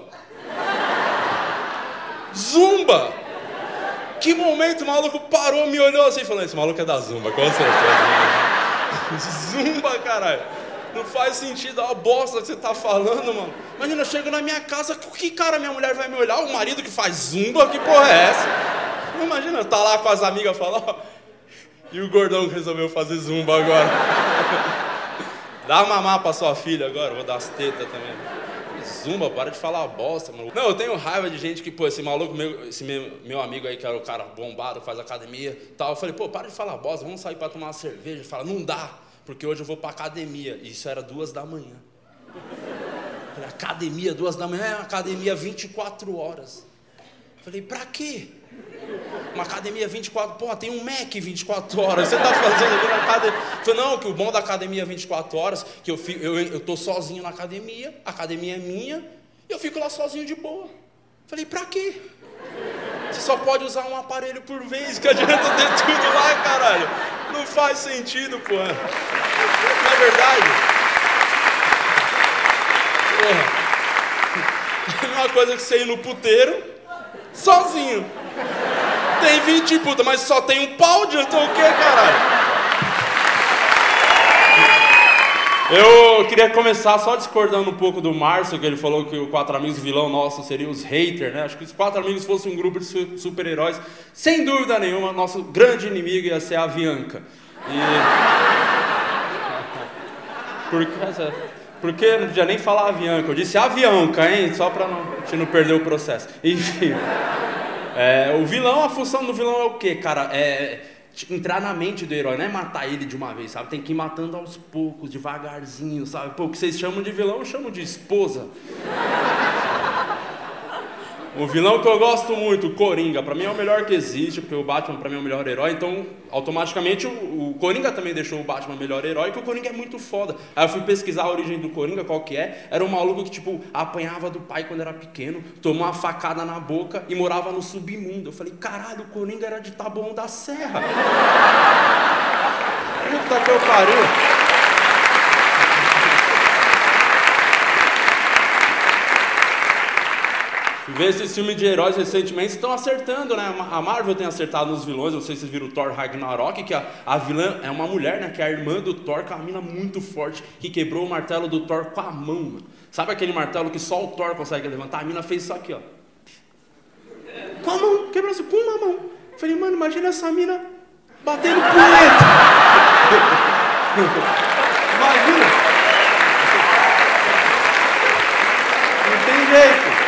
Zumba! Que momento o maluco parou, me olhou assim e falou, esse maluco é da Zumba, com certeza. Zumba, caralho. Não faz sentido a bosta que você tá falando, mano. Imagina, eu chego na minha casa, que cara minha mulher vai me olhar? O marido que faz Zumba, que porra é essa? Imagina, tá lá com as amigas falando, ó, e o gordão que resolveu fazer Zumba agora. Dá mamar pra sua filha agora, vou dar as tetas também. Zumba, para de falar bosta, mano. Não, eu tenho raiva de gente que, pô, esse maluco, esse meu amigo aí, que era o cara bombado, faz academia e tal. Eu falei, pô, para de falar bosta, vamos sair pra tomar uma cerveja. Ele fala, não dá, porque hoje eu vou pra academia. E isso era 2 da manhã. Eu falei, academia, 2 da manhã? É uma academia 24 horas. Eu falei, pra quê? Uma academia 24, porra, tem um Mac 24 horas, você tá fazendo aqui na academia? Eu falei, não, que o bom da academia 24 horas, que eu tô sozinho na academia, a academia é minha, e eu fico lá sozinho de boa. Eu falei, pra quê? Você só pode usar um aparelho por vez, que adianta ter tudo lá, caralho. Não faz sentido, pô. Não é verdade? Porra. É a mesma coisa que você ir no puteiro, sozinho. Tem 20 puta, mas só tem um pau, adiantou o quê, caralho? Eu queria começar só discordando um pouco do Márcio, que ele falou que o 4 Amigos vilão nosso seria os haters, né? Acho que os 4 Amigos fossem um grupo de super-heróis, sem dúvida nenhuma, nosso grande inimigo ia ser a Avianca. Por que não podia nem falar Avianca? Eu disse Avianca, hein? Só pra a gente não perder o processo. Enfim. O vilão, a função do vilão é o quê, cara? É entrar na mente do herói, não é matar ele de uma vez, sabe? Tem que ir matando aos poucos, devagarzinho, sabe? Pô, o que vocês chamam de vilão, eu chamo de esposa. O vilão que eu gosto muito, o Coringa, pra mim é o melhor que existe, porque o Batman pra mim é o melhor herói, então automaticamente o Coringa também deixou o Batman o melhor herói, porque o Coringa é muito foda. Aí eu fui pesquisar a origem do Coringa, qual que é, era um maluco que tipo, apanhava do pai quando era pequeno, tomou uma facada na boca e morava no submundo. Eu falei, caralho, o Coringa era de Taboão da Serra. Puta que eu pariu. Ver esses filmes de heróis recentemente estão acertando, né? A Marvel tem acertado nos vilões, não sei se vocês viram o Thor Ragnarok, que a vilã é uma mulher, né? Que é a irmã do Thor, que é uma mina muito forte, que quebrou o martelo do Thor com a mão, mano. Sabe aquele martelo que só o Thor consegue levantar? A mina fez isso aqui, ó. Com a mão, quebrou assim, com uma mão. Falei, mano, imagina essa mina batendo punheta. Imagina. Não tem jeito.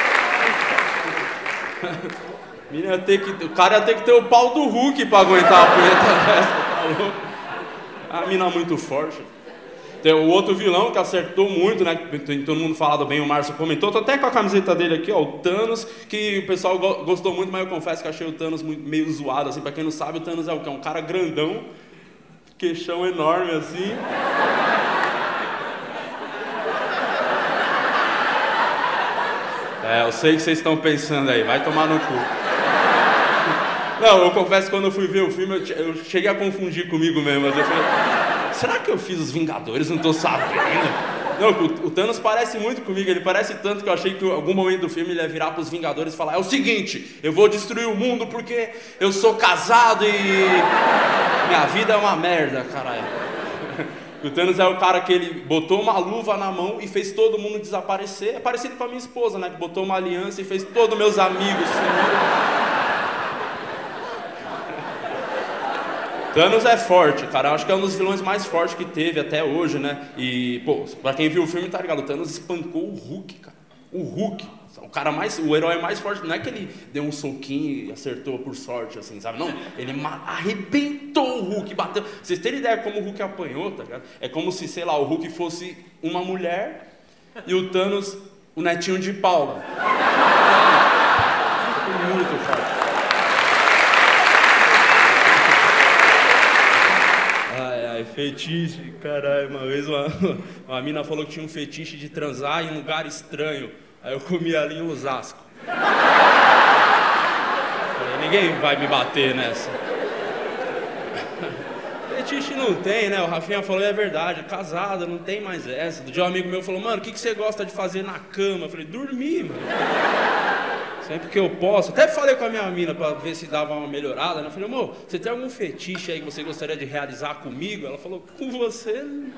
O cara ia ter que ter o pau do Hulk pra aguentar a punheta dessa, tá louco? A mina muito forte. Tem o outro vilão que acertou muito, né? Tem todo mundo falado bem, o Márcio comentou. Tô até com a camiseta dele aqui, ó, o Thanos, que o pessoal gostou muito, mas eu confesso que achei o Thanos meio zoado, assim. Pra quem não sabe, o Thanos é o quê? Um cara grandão, queixão enorme, assim. Eu sei que vocês estão pensando aí, vai tomar no cu. Não, eu confesso que quando eu fui ver o filme, eu cheguei a confundir comigo mesmo, mas eu falei, será que eu fiz os Vingadores? Não tô sabendo. Não, o Thanos parece muito comigo, ele parece tanto que eu achei que em algum momento do filme ele ia virar pros Vingadores e falar, é o seguinte, eu vou destruir o mundo porque eu sou casado e minha vida é uma merda, caralho. O Thanos é o cara que ele botou uma luva na mão e fez todo mundo desaparecer. É parecido com a minha esposa, né? Que botou uma aliança e fez todos meus amigos sumirem. Thanos é forte, cara. Eu acho que é um dos vilões mais fortes que teve até hoje, né? E, pô, pra quem viu o filme, tá ligado? O Thanos espancou o Hulk, cara. O Hulk. O herói mais forte, não é que ele deu um soquinho e acertou por sorte, assim, sabe? Não, ele arrebentou o Hulk, bateu. Vocês terem ideia como o Hulk apanhou, tá ligado? É como se, sei lá, o Hulk fosse uma mulher e o Thanos, o netinho de Paula. Muito forte. Ai, fetiche, caralho. Uma vez uma mina falou que tinha um fetiche de transar em um lugar estranho. Aí eu comi ali em Osasco. Ninguém vai me bater nessa. Fetiche não tem, né? O Rafinha falou, é verdade, casada, não tem mais essa. Do dia um amigo meu falou, mano, o que você gosta de fazer na cama? Eu falei, dormir, mano. Sempre que eu posso. Até falei com a minha mina pra ver se dava uma melhorada, né? Eu falei, amor, você tem algum fetiche aí que você gostaria de realizar comigo? Ela falou, com você...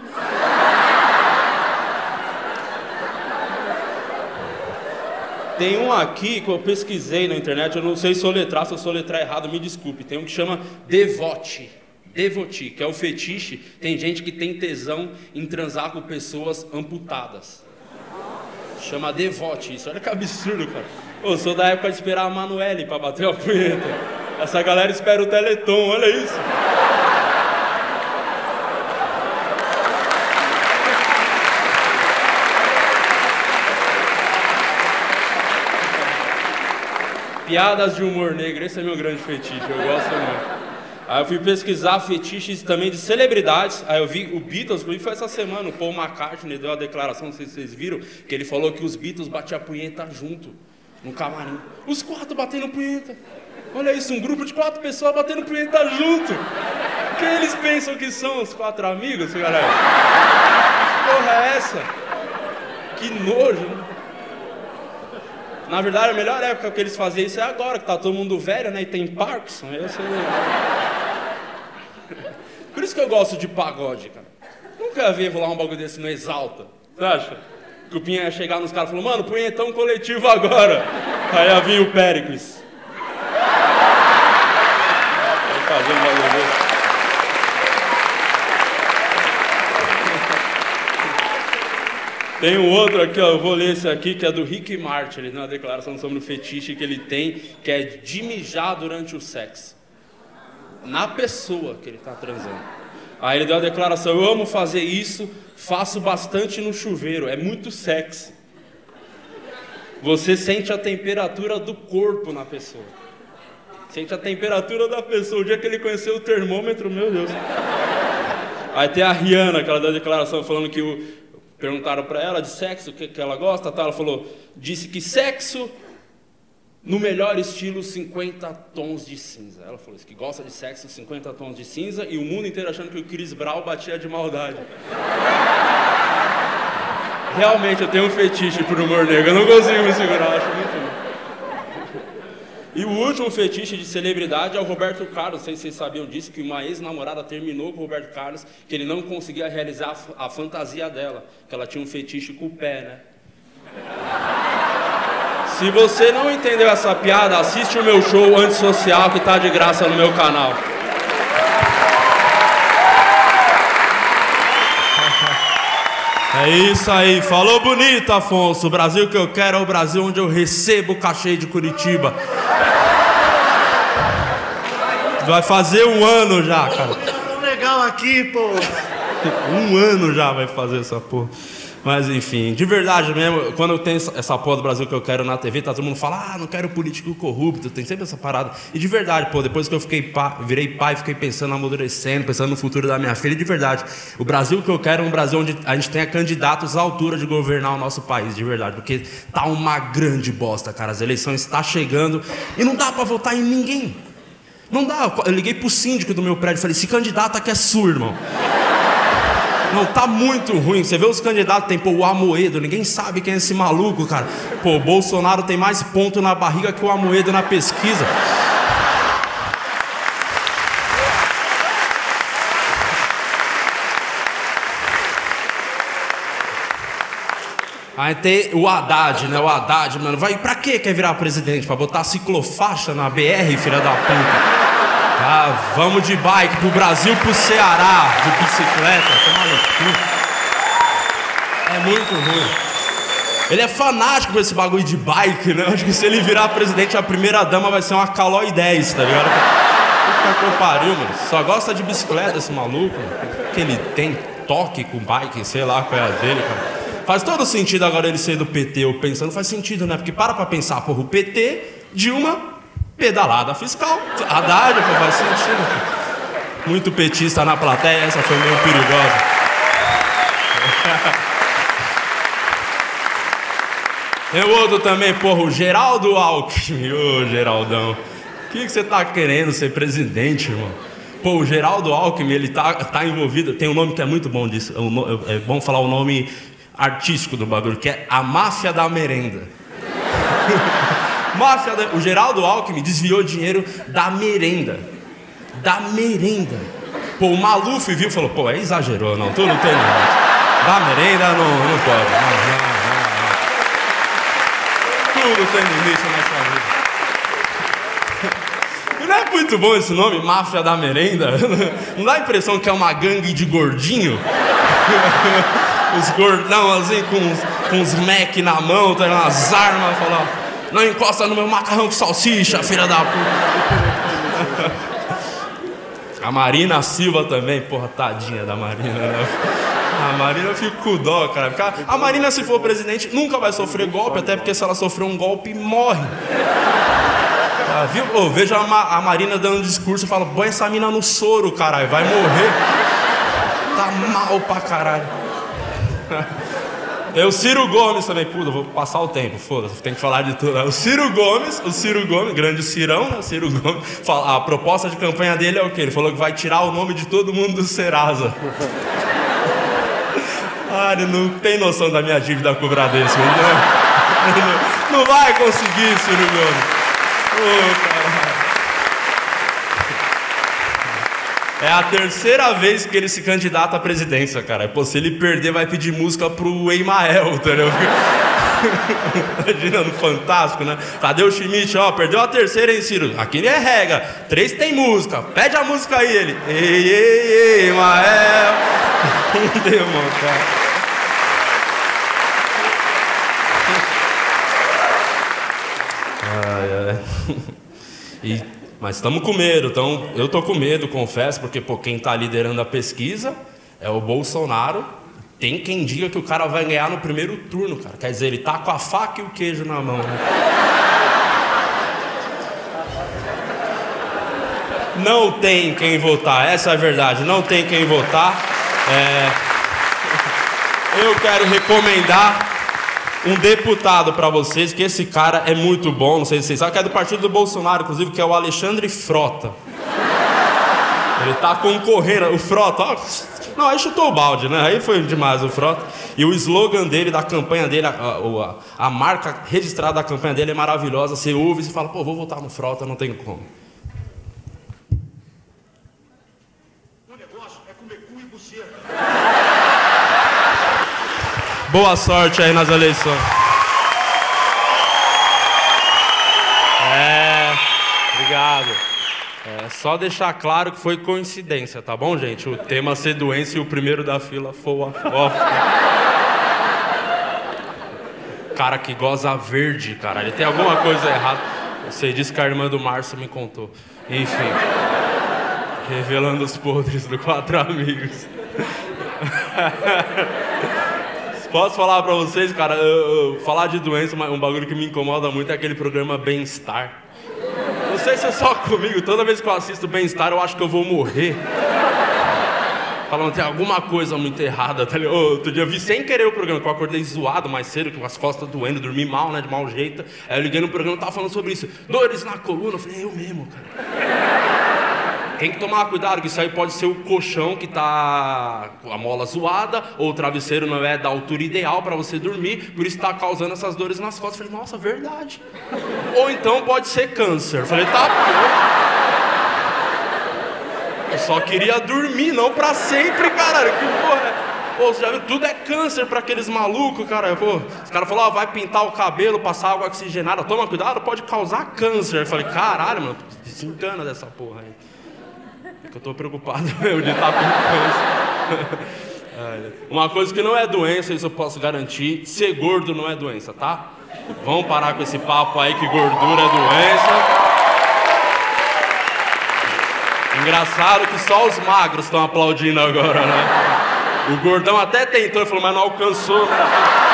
Tem um aqui que eu pesquisei na internet, eu não sei soletrar, se eu soletrar errado, me desculpe. Tem um que chama Devote. Devoti, que é o fetiche. Tem gente que tem tesão em transar com pessoas amputadas. Chama Devote isso. Olha que absurdo, cara. Eu sou da época de esperar a Manoeli pra bater a punheta. Essa galera espera o Teleton, olha isso. Piadas de humor negro, esse é meu grande fetiche, eu gosto muito. Aí eu fui pesquisar fetiches também de celebridades, aí eu vi o Beatles, inclusive foi essa semana, o Paul McCartney deu uma declaração, não sei se vocês viram, que ele falou que os Beatles batiam a punheta junto, no camarim. Os 4 batendo punheta. Olha isso, um grupo de 4 pessoas batendo punheta junto. Quem eles pensam que são os 4 amigos, galera? Que porra é essa? Que nojo, né? Na verdade, a melhor época que eles faziam isso é agora, que tá todo mundo velho, né? E tem Parkinson. Por isso que eu gosto de pagode, cara. Nunca ia ver rolar um bagulho desse no Exalta. Você acha? Que o Pinha ia chegar nos caras e falou, mano, punhetão coletivo agora. Aí ia vir o Péricles. Vai fazer um bagulho desse. Tem um outro aqui, ó, eu vou ler esse aqui, que é do Rick Martin, ele tem uma declaração sobre o fetiche que ele tem, que é de mijar durante o sexo. Na pessoa que ele tá transando. Aí ele deu a declaração, eu amo fazer isso, faço bastante no chuveiro, é muito sexy. você sente a temperatura do corpo na pessoa. Sente a temperatura da pessoa. O dia que ele conheceu o termômetro, meu Deus. Aí tem a Rihanna, que ela deu a declaração falando que perguntaram pra ela de sexo, o que ela gosta, tá? Ela falou, disse que sexo no melhor estilo 50 tons de cinza. Ela falou isso, que gosta de sexo 50 tons de cinza, e o mundo inteiro achando que o Chris Brown batia de maldade. Realmente eu tenho um fetiche por humor negro, eu não consigo me segurar, acho muito bom. E o último fetiche de celebridade é o Roberto Carlos. Não sei se vocês sabiam disso, que uma ex-namorada terminou com o Roberto Carlos, que ele não conseguia realizar a fantasia dela, que ela tinha um fetiche com o pé, né? Se você não entendeu essa piada, assiste o meu show antissocial que tá de graça no meu canal. É isso aí, falou bonito, Afonso. O Brasil que eu quero é o Brasil onde eu recebo o cachê de Curitiba. Vai fazer 1 ano já, cara. Tá legal aqui, pô. 1 ano já vai fazer essa porra. Mas enfim, de verdade mesmo, quando eu tenho essa porra do Brasil que eu quero na TV, tá todo mundo fala, ah, não quero político corrupto, tem sempre essa parada. E de verdade, pô, depois que eu virei pai, fiquei pensando, amadurecendo, pensando no futuro da minha filha, de verdade, o Brasil que eu quero é um Brasil onde a gente tenha candidatos à altura de governar o nosso país, de verdade, porque tá uma grande bosta, cara, as eleições estão chegando e não dá pra votar em ninguém. Não dá, eu liguei pro síndico do meu prédio e falei, esse candidato aqui é surdo, irmão. Não, tá muito ruim. Você vê os candidatos, tem, pô, o Amoedo, ninguém sabe quem é esse maluco, cara. Pô, o Bolsonaro tem mais ponto na barriga que o Amoedo na pesquisa. Aí tem o Haddad, né? O Haddad, mano, vai pra quê quer virar presidente? Pra botar ciclofaixa na BR, filha da puta? Ah, vamos de bike pro Brasil, pro Ceará, de bicicleta, toma no cu. É muito ruim. Ele é fanático por esse bagulho de bike, né? Acho que se ele virar presidente, a primeira dama vai ser uma Caloi 10, tá ligado? Puta que pariu, mano. Só gosta de bicicleta esse maluco. Que ele tem toque com bike, sei lá qual é a dele, cara. Faz todo sentido agora ele ser do PT, eu pensando, faz sentido, né? Porque para pra pensar, porra, o PT, Dilma, pedalada fiscal. Haddad, pô, faz sentido. Muito petista na plateia, essa foi meio perigosa. Tem outro também, porra, o Geraldo Alckmin. Ô, Geraldão, o que você tá querendo ser presidente, irmão? Pô, o Geraldo Alckmin, ele tá envolvido, tem um nome que é muito bom disso, é bom falar o nome artístico do bagulho, que é a máfia da merenda. O Geraldo Alckmin desviou dinheiro da merenda. Da merenda. Pô, o Maluf viu e falou, pô, aí exagerou, não, tu não tem limite. Da merenda não pode. Não. Tudo tem limite nessa vida. E não é muito bom esse nome, máfia da merenda? Não dá a impressão que é uma gangue de gordinho? Os gordão assim, com uns Mac na mão, tá umas armas, falando, não encosta no meu macarrão com salsicha, filha da puta. A Marina Silva também, porra, tadinha da Marina, né? A Marina eu fico com dó, cara. Porque a Marina, se for presidente, nunca vai sofrer golpe, até porque se ela sofrer um golpe, morre. Ah, viu? Oh, veja a Marina dando um discurso e fala, põe essa mina no soro, caralho, vai morrer. Tá mal pra caralho. É o Ciro Gomes também, puta, vou passar o tempo, foda-se, tem que falar de tudo. O Ciro Gomes, grande Cirão, né? O Ciro Gomes, a proposta de campanha dele é o quê? Ele falou que vai tirar o nome de todo mundo do Serasa. Ah, ele não tem noção da minha dívida com o Bradesco. Não vai conseguir, Ciro Gomes. Oh, caralho. É a terceira vez que ele se candidata à presidência, cara. Pô, se ele perder, vai pedir música pro Emael, entendeu? Imagina, no Fantástico, né? Tadeu Schmidt, ó, perdeu a terceira, hein, Ciro? Aqui ele é regra. 3 tem música. Pede a música aí, ele. Ei, ei, ei, Emael. Não deu, mano, cara. Mas estamos com medo, então eu tô com medo, confesso, porque pô, quem está liderando a pesquisa é o Bolsonaro Tem quem diga que o cara vai ganhar no primeiro turno, cara. Quer dizer, ele tá com a faca e o queijo na mão, né? Não tem quem votar, essa é a verdade. Não tem quem votar. Eu quero recomendar um deputado pra vocês, que esse cara é muito bom, não sei se vocês sabem, que é do partido do Bolsonaro, inclusive, que é o Alexandre Frota. Ele tá concorrendo, o Frota, ó, não, aí chutou o balde, né? Aí foi demais o Frota. E o slogan dele, da campanha dele, a marca registrada da campanha dele é maravilhosa. Você ouve e fala, pô, vou votar no Frota, não tem como. O negócio é comer cu e buceta. Boa sorte aí nas eleições. Obrigado. Só deixar claro que foi coincidência, tá bom, gente? O tema ser doença e o primeiro da fila foi o cara que goza verde, cara. Ele tem alguma coisa errada. Você disse que a irmã do Márcio me contou. Enfim. Revelando os podres do Quatro Amigos. Posso falar pra vocês, cara, falar de doença, um bagulho que me incomoda muito é aquele programa Bem-Estar. Não sei se é só comigo, toda vez que eu assisto Bem-Estar eu acho que eu vou morrer. Falando, tem alguma coisa muito errada, tá ligado? Outro dia eu vi sem querer o programa, que eu acordei zoado mais cedo, com as costas doendo, dormi mal, né, de mau jeito. Aí eu liguei no programa e tava falando sobre isso. Dores na coluna, eu falei, eu mesmo, cara. Tem que tomar cuidado, que isso aí pode ser o colchão que tá com a mola zoada, ou o travesseiro não é da altura ideal para você dormir, por isso tá causando essas dores nas costas. Eu falei, nossa, verdade. Ou então pode ser câncer. Eu falei, tá bom. Eu só queria dormir, não pra sempre, caralho. Que porra é? Pô, você já viu? Tudo é câncer pra aqueles malucos, cara. Pô, os caras falaram, vai pintar o cabelo, passar água oxigenada, toma cuidado, pode causar câncer. Eu falei, caralho, mano, se engana dessa porra aí. Eu tô preocupado mesmo de estar com câncer. Uma coisa que não é doença, isso eu posso garantir, ser gordo não é doença, tá? Vamos parar com esse papo aí que gordura é doença. Engraçado que só os magros estão aplaudindo agora, né? O gordão até tentou, ele falou, mas não alcançou, né?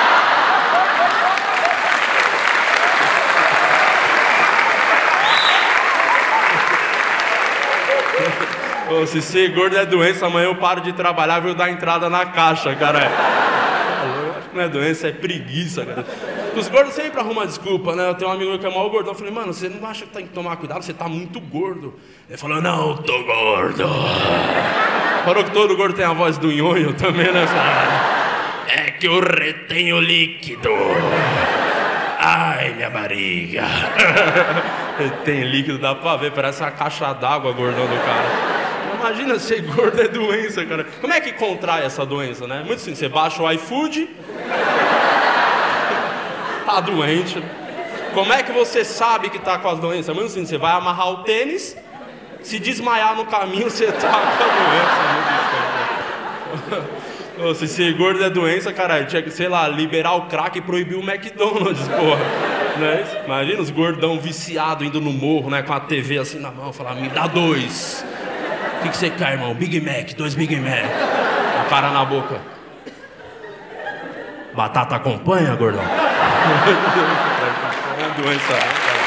Se ser gordo é doença, amanhã eu paro de trabalhar e vou dar entrada na caixa, cara. Eu acho que não é doença, é preguiça, cara. Os gordos sempre arrumam desculpa, né? Eu tenho um amigo que é maior gordão. Eu falei, mano, você não acha que tem que tomar cuidado? Você tá muito gordo. Ele falou, não, eu tô gordo. Parou que todo gordo tem a voz do nhonho também, né? É que eu retenho líquido. Ai, minha barriga. Tem líquido, dá pra ver, parece uma caixa d'água, gordão do cara. Imagina ser gordo é doença, cara. Como é que contrai essa doença, né? Muito simples, você baixa o iFood, tá doente. Como é que você sabe que tá com as doenças? Muito simples, você vai amarrar o tênis, se desmaiar no caminho, você tá com a doença. Se ser gordo é doença, cara, tinha que, sei lá, liberar o crack e proibir o McDonald's, porra. Né? Imagina os gordão viciados indo no morro, né, com a TV assim na mão, falar, me dá 2. O que você quer, irmão? Big Mac, 2 Big Mac. O cara na boca. Batata acompanha, gordão? É uma doença, né, cara?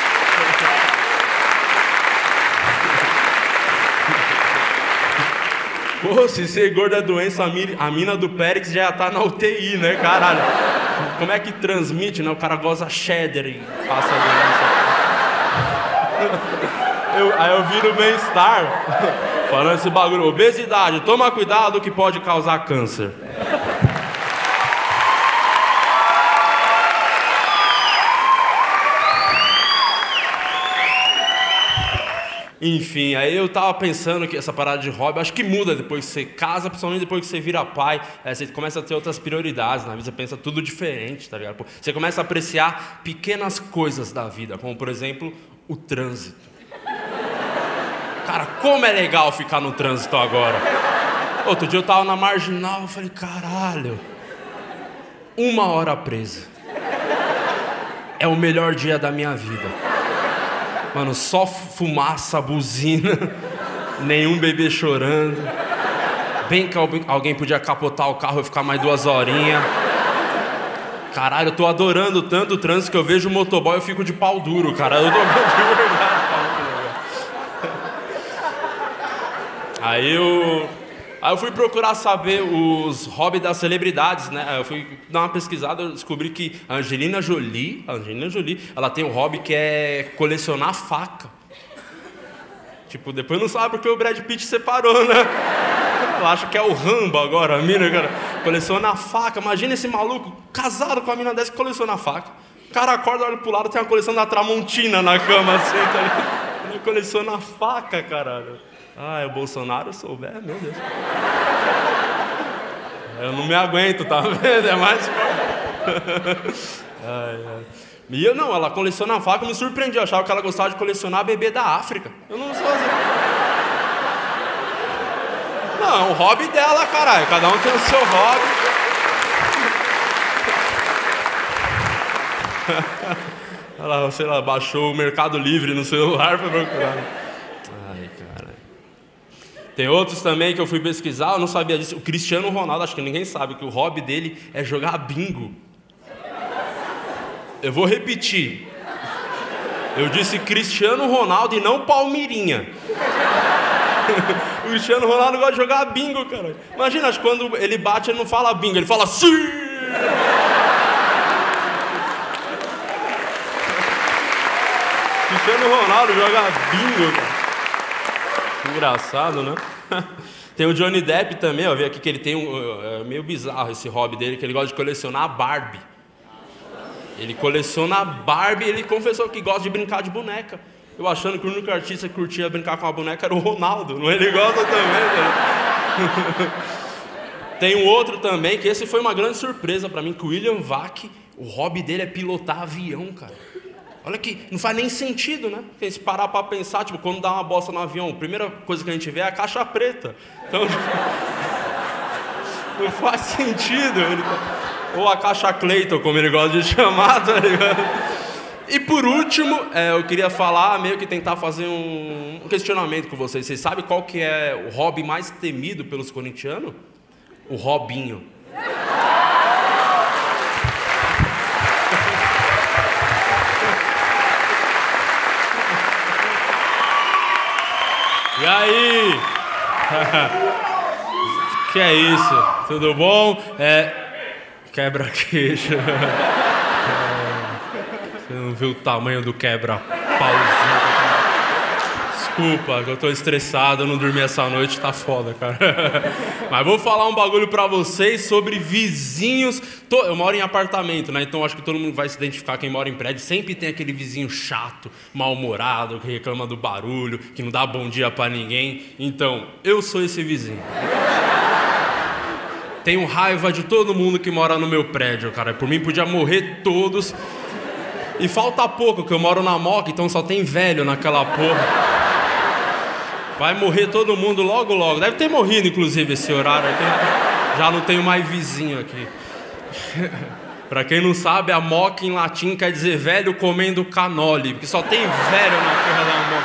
Pô, se ser gordo é doença, a mina do Périx já tá na UTI, né, caralho? Como é que transmite, né? O cara goza cheddar e passa a doença. Aí eu vi no Bem-Estar, falando esse bagulho, obesidade, toma cuidado que pode causar câncer. Enfim, aí eu tava pensando que essa parada de hobby, acho que muda depois que você casa, principalmente depois que você vira pai. Você começa a ter outras prioridades na vida, você pensa tudo diferente, tá ligado? Você começa a apreciar pequenas coisas da vida, como por exemplo, o trânsito. Cara, como é legal ficar no trânsito agora. Outro dia eu tava na Marginal, eu falei, caralho, 1 hora presa. É o melhor dia da minha vida. Mano, só fumaça, buzina, nenhum bebê chorando, bem que alguém podia capotar o carro e ficar mais 2 horinhas. Caralho, eu tô adorando tanto o trânsito que eu vejo o motoboy e eu fico de pau duro, cara. Eu tô de verdade. Aí eu fui procurar saber os hobbies das celebridades, né? Eu fui dar uma pesquisada, eu descobri que a Angelina Jolie, ela tem um hobby que é colecionar faca. Tipo, depois não sabe porque o Brad Pitt separou, né? Ela acha que é o Rambo agora, a mina, cara. Coleciona faca. Imagina esse maluco casado com a mina dessa que coleciona faca. O cara acorda, olha pro lado, tem uma coleção da Tramontina na cama, assim, tá ligado? Ele coleciona faca, caralho. Ah, é o Bolsonaro souber, meu Deus. Eu não me aguento, tá vendo? É mais... E eu não, ela coleciona faca, me surpreendi. Eu achava que ela gostava de colecionar bebê da África. Eu não sou assim. Não, é o hobby dela, caralho. Cada um tem o seu hobby. Ela, sei lá, baixou o Mercado Livre no celular pra procurar. Ai, caralho. Tem outros também que eu fui pesquisar, eu não sabia disso. O Cristiano Ronaldo, acho que ninguém sabe, que o hobby dele é jogar bingo. Eu vou repetir. Eu disse Cristiano Ronaldo e não Palmeirinha. O Cristiano Ronaldo gosta de jogar bingo, cara. Imagina, acho que quando ele bate, ele não fala bingo, ele fala sim! Cristiano Ronaldo joga bingo, cara. Engraçado, né? Tem o Johnny Depp também, ó. Vi aqui que ele tem é meio bizarro esse hobby dele, que ele gosta de colecionar Barbie. Ele coleciona Barbie e ele confessou que gosta de brincar de boneca. Eu achando que o único artista que curtia brincar com a boneca era o Ronaldo. Não, ele gosta também, né? Tem um outro também, que esse foi uma grande surpresa pra mim, que o William Vac, o hobby dele é pilotar avião, cara. Olha que não faz nem sentido, né? Porque se parar pra pensar, tipo, quando dá uma bosta no avião, a primeira coisa que a gente vê é a caixa preta. Então, não faz sentido. Ou a caixa Clayton, como ele gosta de chamar, tá ligado? E por último, eu queria falar, meio que tentar fazer um questionamento com vocês. Vocês sabem qual que é o hobby mais temido pelos corintianos? O Robinho. E aí? Que é isso? Tudo bom? Quebra-queixo. Você não viu o tamanho do quebra-pauzinho? Desculpa, eu tô estressado, eu não dormi essa noite, tá foda, cara. Mas vou falar um bagulho pra vocês sobre vizinhos. Eu moro em apartamento, né? Então acho que todo mundo vai se identificar, quem mora em prédio. Sempre tem aquele vizinho chato, mal-humorado, que reclama do barulho, que não dá bom dia pra ninguém. Então, eu sou esse vizinho. Tenho raiva de todo mundo que mora no meu prédio, cara. Por mim podia morrer todos. E falta pouco, que eu moro na Moca, então só tem velho naquela porra. Vai morrer todo mundo logo, logo. Deve ter morrido, inclusive, esse horário aqui. Já não tenho mais vizinho aqui. Pra quem não sabe, a Moca em latim quer dizer velho comendo canole, porque só tem velho na porra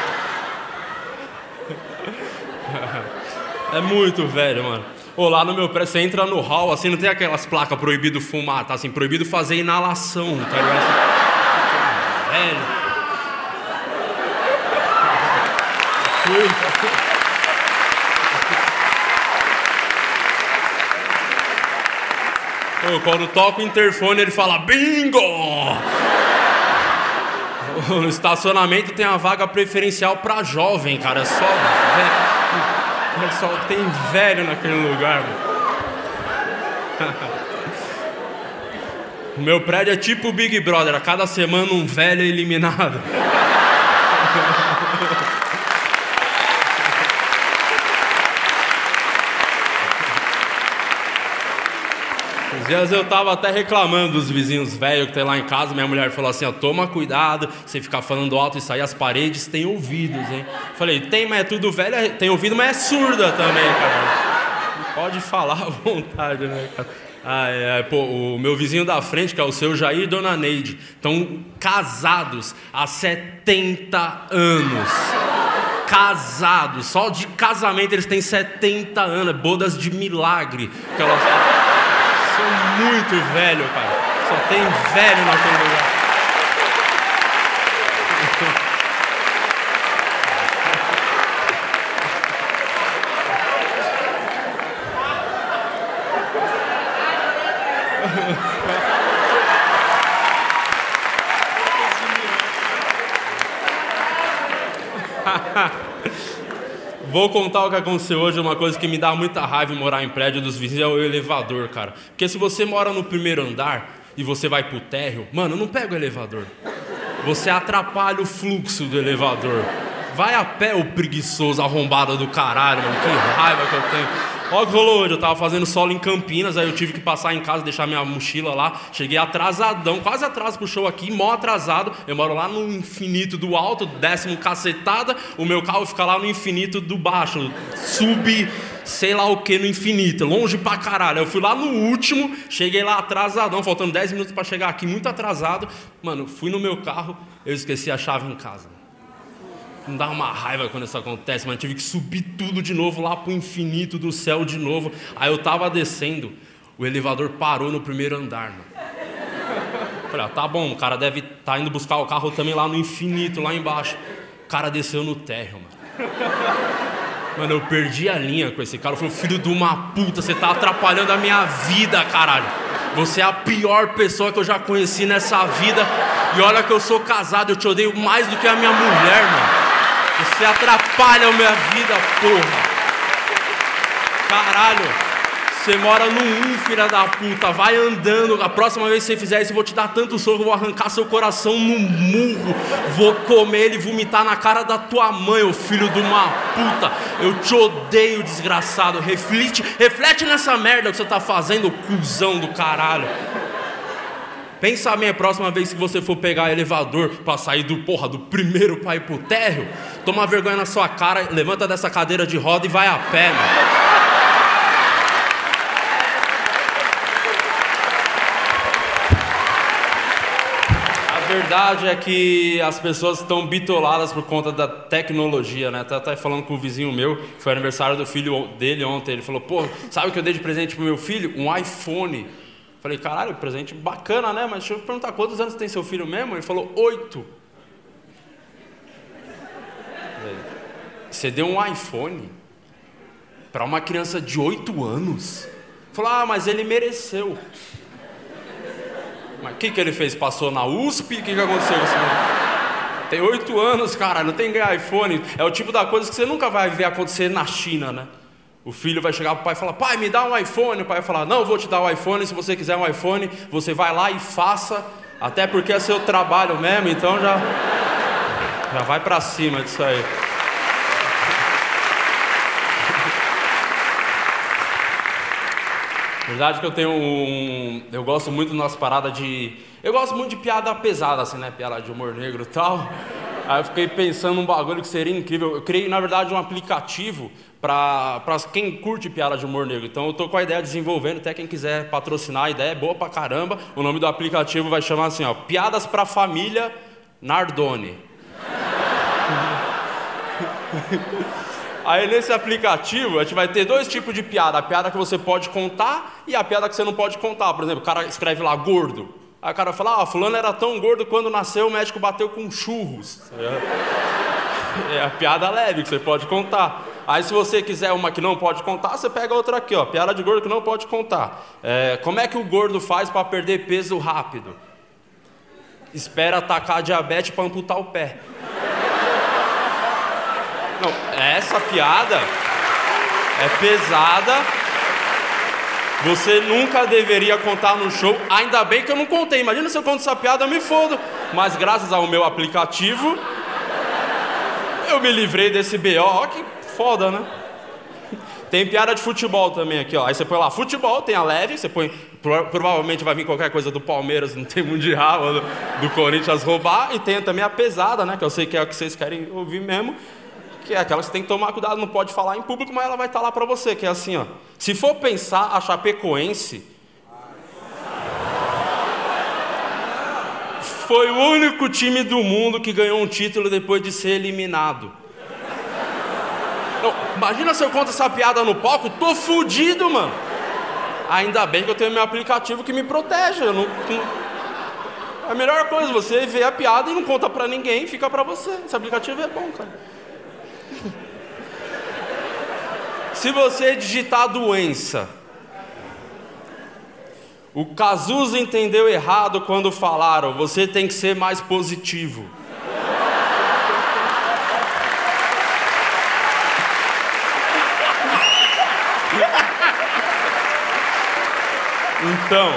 da Moca. É muito velho, mano. Ô, lá no meu prédio, você entra no hall, assim, não tem aquelas placas proibido fumar, tá assim, proibido fazer inalação, tá ligado? Velho. Ô, quando toca o interfone, ele fala bingo! No estacionamento tem a vaga preferencial pra jovem, cara, é só velho. Só tem velho naquele lugar, mano. O meu prédio é tipo o Big Brother, a cada semana um velho é eliminado. Às vezes eu tava até reclamando dos vizinhos velhos que tem lá em casa. Minha mulher falou assim, ó, toma cuidado, você ficar falando alto, isso aí, as paredes têm ouvidos, hein? Falei, tem, mas é tudo velho, tem ouvido, mas é surda também, cara. Não pode falar à vontade, né, cara? Pô, o meu vizinho da frente, que é o seu Jair e Dona Neide, estão casados há 70 anos. casados, só de casamento eles têm 70 anos, bodas de milagre. Que elas são muito velho, cara. Só tem velho naquele lugar. Vou contar o que aconteceu hoje. Uma coisa que me dá muita raiva em morar em prédio dos vizinhos é o elevador, cara. Porque se você mora no primeiro andar e você vai pro térreo, mano, não pega o elevador. Você atrapalha o fluxo do elevador. Vai a pé, o preguiçoso arrombado do caralho, mano. Que raiva que eu tenho. Olha o que rolou hoje, eu tava fazendo solo em Campinas, aí eu tive que passar em casa, deixar minha mochila lá. Cheguei atrasadão, quase atraso pro show aqui, mó atrasado. Eu moro lá no infinito do alto, 10º cacetada. O meu carro fica lá no infinito do baixo, sei lá o que no infinito, longe pra caralho. Eu fui lá no último, cheguei lá atrasadão, faltando 10 minutos pra chegar aqui, muito atrasado. Mano, fui no meu carro, eu esqueci a chave em casa. Não dá uma raiva quando isso acontece, mas tive que subir tudo de novo lá pro infinito do céu de novo. Aí eu tava descendo, o elevador parou no primeiro andar, mano. Falei, tá bom, o cara deve estar indo buscar o carro também lá no infinito, lá embaixo. O cara desceu no térreo, mano. Mano, eu perdi a linha com esse cara. Eu falei, filho de uma puta, você tá atrapalhando a minha vida, caralho. Você é a pior pessoa que eu já conheci nessa vida. E olha que eu sou casado, eu te odeio mais do que a minha mulher, mano. Você atrapalha a minha vida, porra. Caralho. Você mora no filha da puta. Vai andando. A próxima vez que você fizer isso, eu vou te dar tanto soco, eu vou arrancar seu coração no murro. Vou comer ele e vomitar na cara da tua mãe, ô filho de uma puta. Eu te odeio, desgraçado. Reflete nessa merda que você tá fazendo, cuzão do caralho. Pensa bem a próxima vez que você for pegar elevador pra sair do primeiro pra ir pro térreo. Toma vergonha na sua cara, levanta dessa cadeira de roda e vai a pé, mano. A verdade é que as pessoas estão bitoladas por conta da tecnologia, né? Tá falando com o vizinho meu, foi aniversário do filho dele ontem. Ele falou, pô, sabe o que eu dei de presente pro meu filho? Um iPhone. Falei, caralho, presente bacana, né? Mas deixa eu perguntar, quantos anos tem seu filho mesmo? Ele falou, 8. Você deu um iPhone para uma criança de 8 anos? Falou, mas ele mereceu. Mas o que ele fez? Passou na USP? O que aconteceu com esse menino? Tem 8 anos, cara, não tem que ganhar iPhone. É o tipo da coisa que você nunca vai ver acontecer na China, né? O filho vai chegar pro pai e falar, pai, me dá um iPhone. O pai vai falar, não, eu vou te dar um iPhone. Se você quiser um iPhone, você vai lá e faça. Até porque é seu trabalho mesmo, então já vai pra cima disso aí. Verdade que eu tenho eu gosto muito das nossas paradas de... Eu gosto muito de piada pesada, assim, né? Piada de humor negro e tal. Aí eu fiquei pensando num bagulho que seria incrível. Eu criei, na verdade, um aplicativo para quem curte piada de humor negro. Então eu tô com a ideia desenvolvendo, até quem quiser patrocinar, a ideia é boa pra caramba. O nome do aplicativo vai chamar assim, ó, Piadas pra Família Nardoni. Aí nesse aplicativo a gente vai ter 2 tipos de piada. A piada que você pode contar e a piada que você não pode contar. Por exemplo, o cara escreve lá, gordo. Aí o cara fala, fulano era tão gordo quando nasceu, o médico bateu com churros. É a piada leve que você pode contar. Aí se você quiser uma que não pode contar, você pega outra aqui, ó, piada de gordo que não pode contar. Como é que o gordo faz para perder peso rápido? Espera atacar a diabetes para amputar o pé. Não, essa piada é pesada. Você nunca deveria contar no show. Ainda bem que eu não contei. Imagina se eu conto essa piada, eu me fodo. Mas graças ao meu aplicativo, eu me livrei desse BO. Ó, que foda, né? Tem piada de futebol também aqui, ó. Aí você põe lá, futebol, tem a leve, você põe... Provavelmente vai vir qualquer coisa do Palmeiras, não tem mundial, ou do Corinthians roubar. E tem também a pesada, né? Que eu sei que é o que vocês querem ouvir mesmo. Que é aquela que você tem que tomar cuidado, não pode falar em público, mas ela vai estar lá pra você, que é assim, ó. Se for pensar, a Chapecoense foi o único time do mundo que ganhou um título depois de ser eliminado. Imagina se eu conto essa piada no palco, tô fudido, mano. Ainda bem que eu tenho meu aplicativo que me protege. A melhor coisa, você vê a piada e não conta pra ninguém, fica pra você. Esse aplicativo é bom, cara. Se você digitar doença, o Cazuza entendeu errado quando falaram, você tem que ser mais positivo. Então,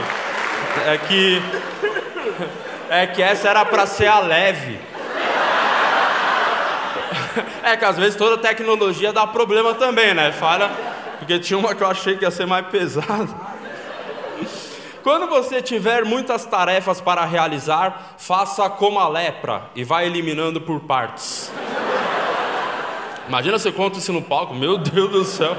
é que essa era pra ser a leve. É que às vezes toda tecnologia dá problema também, né? Falha, porque tinha uma que eu achei que ia ser mais pesada. Quando você tiver muitas tarefas para realizar, faça como a lepra e vá eliminando por partes. Imagina você conta isso no palco, meu Deus do céu.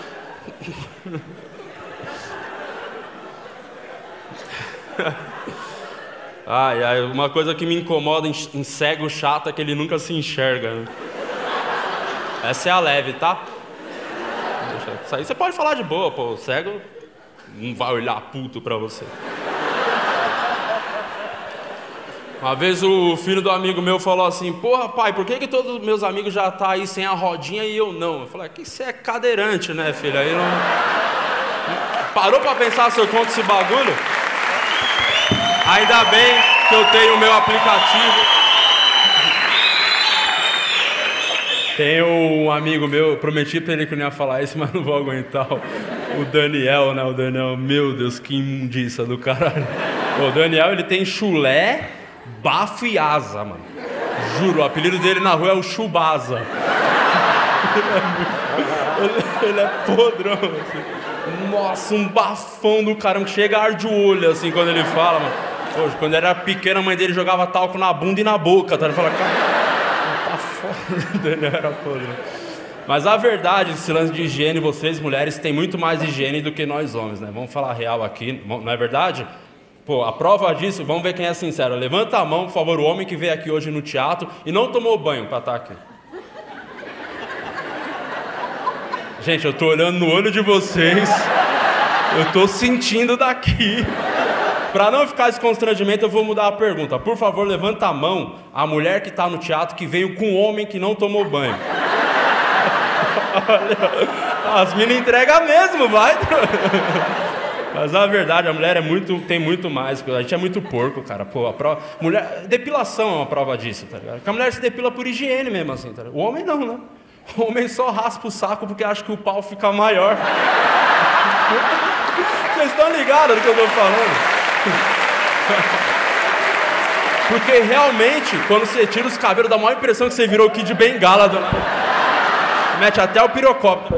Ai, uma coisa que me incomoda em cego chato é que ele nunca se enxerga, né? Essa é a leve, tá? Isso aí você pode falar de boa, pô. O cego não vai olhar puto pra você. Uma vez o filho do amigo meu falou assim, porra pai, por que todos os meus amigos já tá aí sem a rodinha e eu não? Eu falei, que você é cadeirante, né, filho? Aí não... Parou pra pensar se eu conto esse bagulho? Ainda bem que eu tenho o meu aplicativo. Tem um amigo meu, prometi pra ele que não ia falar isso, mas não vou aguentar. O Daniel, né? O Daniel, meu Deus, que imundícia do caralho. O Daniel, ele tem chulé, bafo e asa, mano. Juro, o apelido dele na rua é o Chubasa. Ele é podrão, assim. Nossa, um bafão do caramba, que chega a arde o olho, assim, quando ele fala, mano. Poxa, quando ele era pequeno, a mãe dele jogava talco na bunda e na boca, tá? Ele fala, cara... Daniel era podre. Mas a verdade, esse lance de higiene, vocês mulheres têm muito mais higiene do que nós homens, né? Vamos falar real aqui, não é verdade? Pô, a prova disso, vamos ver quem é sincero. Levanta a mão, por favor, o homem que veio aqui hoje no teatro e não tomou banho pra estar aqui. Gente, eu tô olhando no olho de vocês, eu tô sentindo daqui. Pra não ficar esse constrangimento, eu vou mudar a pergunta. Por favor, levanta a mão a mulher que tá no teatro que veio com um homem que não tomou banho. Olha, as minas entregam mesmo, vai. Mas a verdade, a mulher tem muito mais. A gente é muito porco, cara. Pô, depilação é uma prova disso, tá ligado? Porque a mulher se depila por higiene mesmo, assim, tá ligado? O homem não, né? O homem só raspa o saco porque acha que o pau fica maior. Vocês estão ligados do que eu tô falando? Porque realmente, quando você tira os cabelos, dá a maior impressão que você virou o Kid Bengala. Mete até o pirocóptero.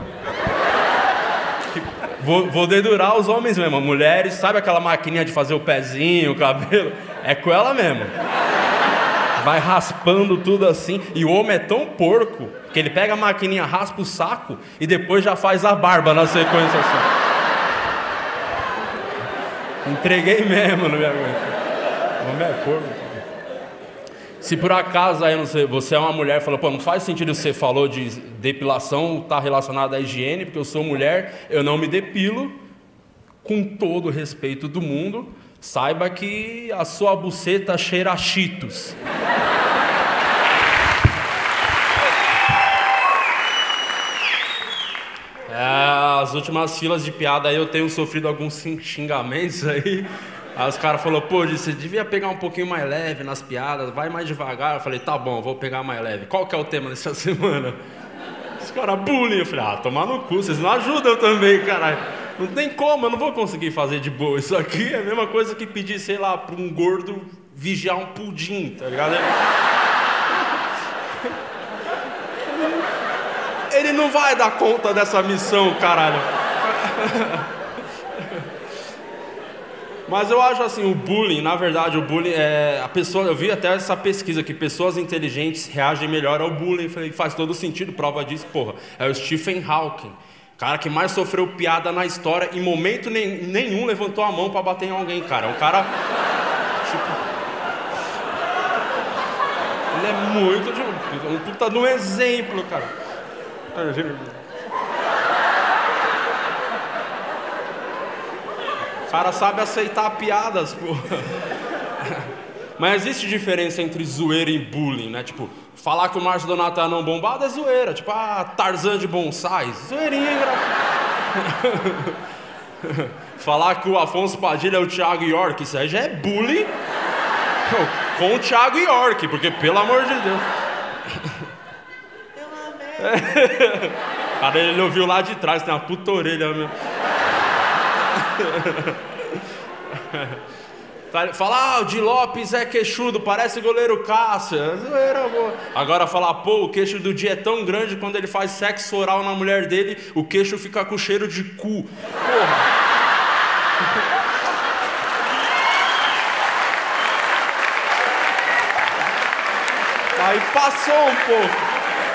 Vou dedurar os homens mesmo. Mulheres, sabe aquela maquininha de fazer o pezinho, o cabelo? É com ela mesmo. Vai raspando tudo assim. E o homem é tão porco que ele pega a maquininha, raspa o saco e depois já faz a barba na sequência assim. Entreguei mesmo, não me aguento. O homem é porco. Se por acaso aí, não sei, você é uma mulher e falou, pô, não faz sentido você falou de depilação, tá relacionado à higiene, porque eu sou mulher, eu não me depilo, com todo o respeito do mundo, saiba que a sua buceta cheira a Cheetos. As últimas filas de piada aí eu tenho sofrido alguns xingamentos aí. Aí os caras falaram, pô, você devia pegar um pouquinho mais leve nas piadas, vai mais devagar. Eu falei, tá bom, vou pegar mais leve. Qual que é o tema dessa semana? Os caras, bullying. Eu falei, tomar no cu, vocês não ajudam também, caralho. Não tem como, eu não vou conseguir fazer de boa. Isso aqui é a mesma coisa que pedir, sei lá, pra um gordo vigiar um pudim, tá ligado? Ele não vai dar conta dessa missão, caralho. Mas eu acho assim, o bullying, na verdade, o bullying é... A pessoa, eu vi até essa pesquisa que pessoas inteligentes reagem melhor ao bullying. Falei, faz todo sentido, prova disso, porra. É o Stephen Hawking, cara que mais sofreu piada na história. Em momento nenhum levantou a mão pra bater em alguém, cara. É um cara... Tipo... Ele é muito... Um puta de um exemplo, cara. O cara sabe aceitar piadas, pô. Mas existe diferença entre zoeira e bullying, né? Tipo, falar que o Márcio Donato é anão bombado é zoeira. Tipo, Tarzan de bonsai. Zoeirinha engraçada. Falar que o Afonso Padilha é o Thiago York, isso aí já é bullying com o Thiago York, porque, pelo amor de Deus. Cara, ele ouviu lá de trás, tem uma puta orelha mesmo. Falar, o Di Lopes é queixudo, parece goleiro Cássio. Agora falar, pô, o queixo do Di é tão grande, quando ele faz sexo oral na mulher dele, o queixo fica com cheiro de cu. Porra. Aí passou um pouco.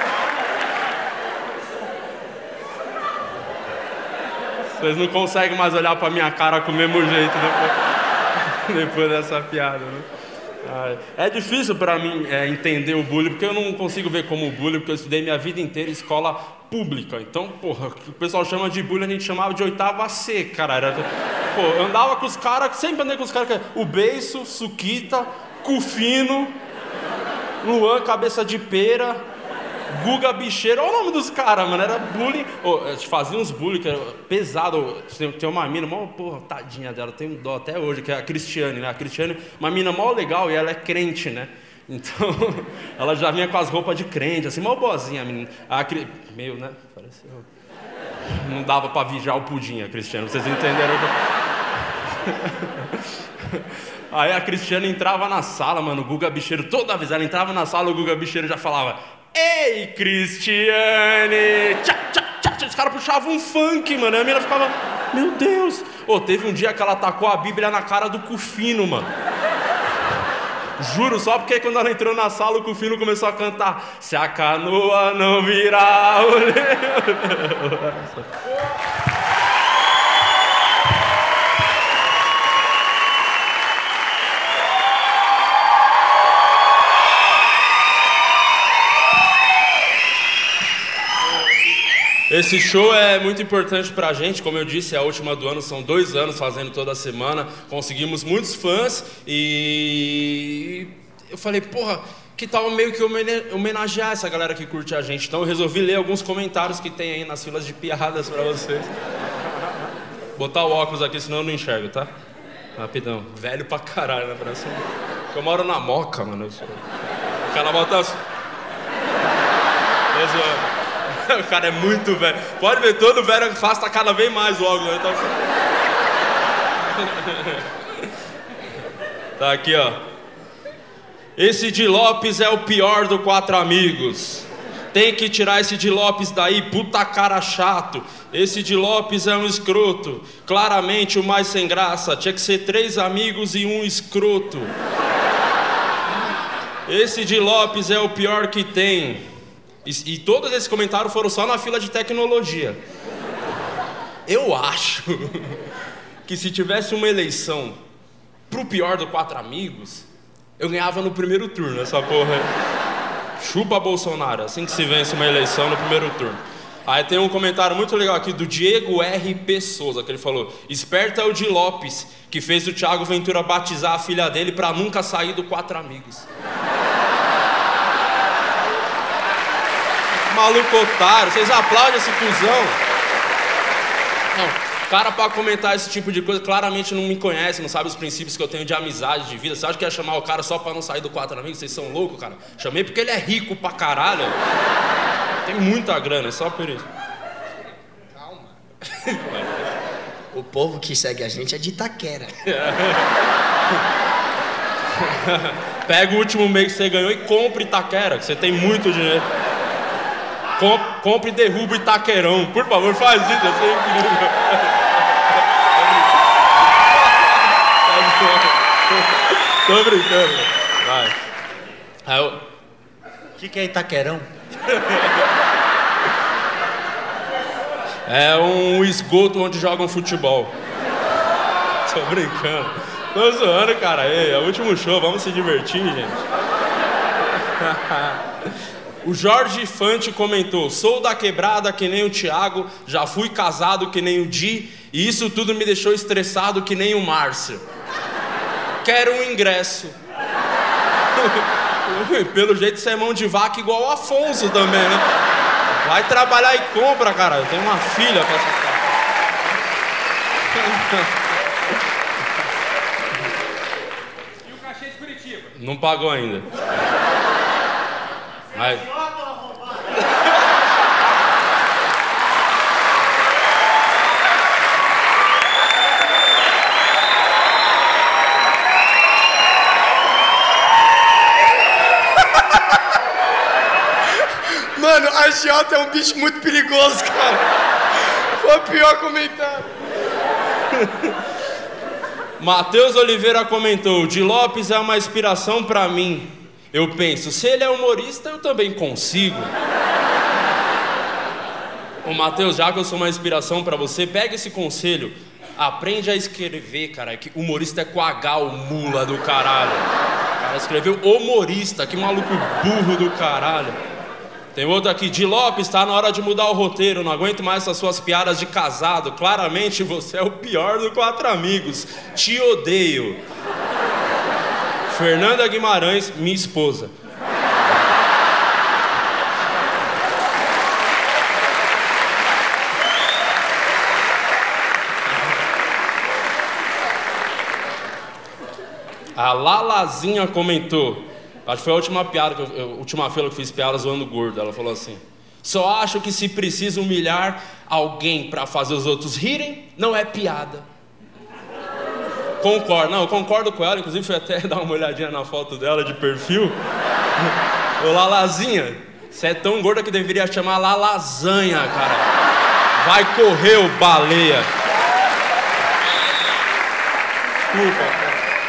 Vocês não conseguem mais olhar pra minha cara com o mesmo jeito depois dessa piada, né? É difícil pra mim entender o bullying, porque eu não consigo ver como bullying, porque eu estudei minha vida inteira em escola pública. Então, porra, o que o pessoal chama de bullying, a gente chamava de oitava C, cara. Pô, eu andava com os caras, sempre andei com os caras, o Beiço, Suquita, Cufino, Luan, Cabeça de Pera, Guga Bicheiro, olha o nome dos caras, mano, era bullying. A gente fazia uns bullying que era pesado. Tem uma mina, mó, porra, tadinha dela, tem um dó até hoje, que é a Cristiane, né? A Cristiane, uma mina mó legal e ela é crente, né? Então, ela já vinha com as roupas de crente, assim, mó boazinha a menina. Meio, né? Pareceu. Não dava pra vigiar o pudim, a Cristiane, vocês entenderam? Aí a Cristiane entrava na sala, mano, o Guga Bicheiro, toda vez ela entrava na sala, o Guga Bicheiro já falava: "Ei, Cristiane!" Tchá, tchá, tchá. Os caras puxavam um funk, mano, e a menina ficava: "Meu Deus!" Teve um dia que ela tacou a Bíblia na cara do Cufino, mano. Juro, só porque quando ela entrou na sala, o Cufino começou a cantar: "Se a canoa não virar o Esse show é muito importante pra gente, como eu disse, é a última do ano, são 2 anos fazendo toda semana, conseguimos muitos fãs e eu falei, porra, que tal meio que homenagear essa galera que curte a gente? Então eu resolvi ler alguns comentários que tem aí nas filas de piadas pra vocês. Botar o óculos aqui, senão eu não enxergo, tá? Rapidão, velho pra caralho, né? Parece que eu moro na Moca, mano. O cara bota assim. O cara é muito velho. Pode ver, todo velho que faz tá cada vez mais o óculos. Então... Tá aqui, ó. Esse Di Lopes é o pior do Quatro Amigos. Tem que tirar esse Di Lopes daí, puta cara chato. Esse Di Lopes é um escroto. Claramente o mais sem graça. Tinha que ser 3 amigos e um escroto. Esse Di Lopes é o pior que tem. E todos esses comentários foram só na fila de tecnologia. Eu acho que se tivesse uma eleição pro pior do Quatro Amigos, eu ganhava no primeiro turno essa porra aí. Chupa Bolsonaro, assim que se vence uma eleição no primeiro turno. Aí tem um comentário muito legal aqui do Diego R.P. Souza, que ele falou: esperta é o Di Lopes, que fez o Thiago Ventura batizar a filha dele pra nunca sair do Quatro Amigos. Maluco otário, vocês aplaudem esse cuzão? Não, cara pra comentar esse tipo de coisa claramente não me conhece, não sabe os princípios que eu tenho de amizade, de vida. Você acha que ia chamar o cara só pra não sair do Quatro Amigos? Vocês são loucos, cara? Chamei porque ele é rico pra caralho. Tem muita grana, é só por isso. Calma. O povo que segue a gente é de Itaquera. Pega o último mês que você ganhou e compre Itaquera, que você tem muito dinheiro. Compre e derruba Itaquerão. Por favor, faz isso, eu sei incrível. Tô brincando. Vai. O que é Itaquerão? É um esgoto onde jogam futebol. Tô brincando. Tô zoando, cara. Ei, é o último show, vamos se divertir, gente. O Jorge Fante comentou: sou da quebrada que nem o Thiago, já fui casado que nem o Di, e isso tudo me deixou estressado que nem o Márcio. Quero um ingresso. Pelo jeito você é mão de vaca igual o Afonso também, né? Vai trabalhar e compra, cara. Eu tenho uma filha pra assistir. E o cachê de Curitiba? Não pagou ainda. Aí. Mano, a agiota é um bicho muito perigoso, cara. Foi o pior comentário. Matheus Oliveira comentou: Di Lopes é uma inspiração pra mim. Eu penso, se ele é humorista, eu também consigo. Ô Matheus, já que eu sou uma inspiração pra você, pega esse conselho. Aprende a escrever, cara, que humorista é com H, o mula do caralho. O cara escreveu humorista, que maluco burro do caralho. Tem outro aqui: Di Lopes, tá na hora de mudar o roteiro, não aguento mais essas suas piadas de casado. Claramente você é o pior do Quatro Amigos. Te odeio. Fernanda Guimarães, minha esposa. A Lalazinha comentou, acho que foi a última piada, a última fila que eu fiz piada zoando gordo. Ela falou assim: só acho que se precisa humilhar alguém pra fazer os outros rirem, não é piada. Concordo, não, eu concordo com ela. Inclusive fui até dar uma olhadinha na foto dela de perfil. Ô Lalazinha, você é tão gorda que deveria chamar Lalazanha, cara. Vai correr, ô baleia. Desculpa.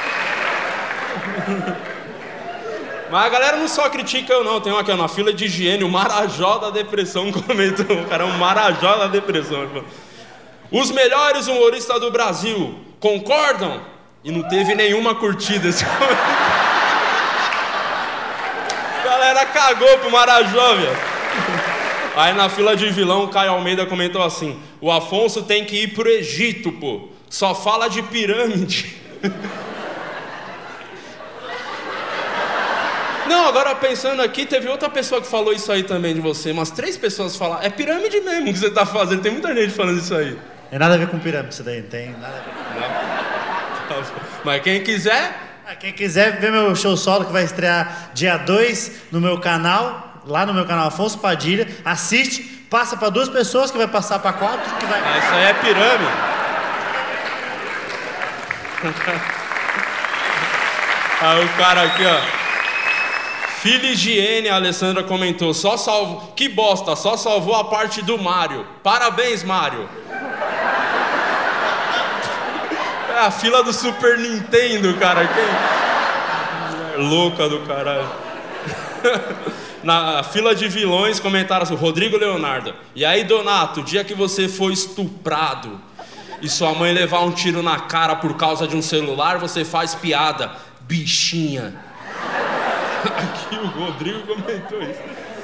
Mas a galera não só critica eu não. Tem um aqui, ó, na fila de higiene, o Marajó da Depressão comentou. O cara é um Marajó da Depressão. Os melhores humoristas do Brasil, concordam? E não teve nenhuma curtida esse comentário. A galera cagou pro Marajó, velho. Aí na fila de vilão, o Caio Almeida comentou assim: o Afonso tem que ir pro Egito, pô. Só fala de pirâmide. Não, agora pensando aqui, teve outra pessoa que falou isso aí também de você. Umas 3 pessoas falaram. É pirâmide mesmo que você tá fazendo. Tem muita gente falando isso aí. Tem nada a ver com pirâmide isso daí, não tem nada a ver. Não. Mas quem quiser... Quem quiser ver meu show solo, que vai estrear dia 2 no meu canal, lá no meu canal Afonso Padilha, assiste, passa pra 2 pessoas, que vai passar pra 4, que vai... Ah, isso aí é pirâmide. Aí o cara aqui, ó. Filha Higiene, a Alessandra comentou: só salvo. Que bosta, só salvou a parte do Mário. Parabéns, Mário. É a fila do Super Nintendo, cara. Quem... louca do caralho. Na fila de vilões comentaram assim: Rodrigo Leonardo. E aí, Donato, o dia que você foi estuprado e sua mãe levar um tiro na cara por causa de um celular, você faz piada. Bichinha. Aqui o Rodrigo comentou isso.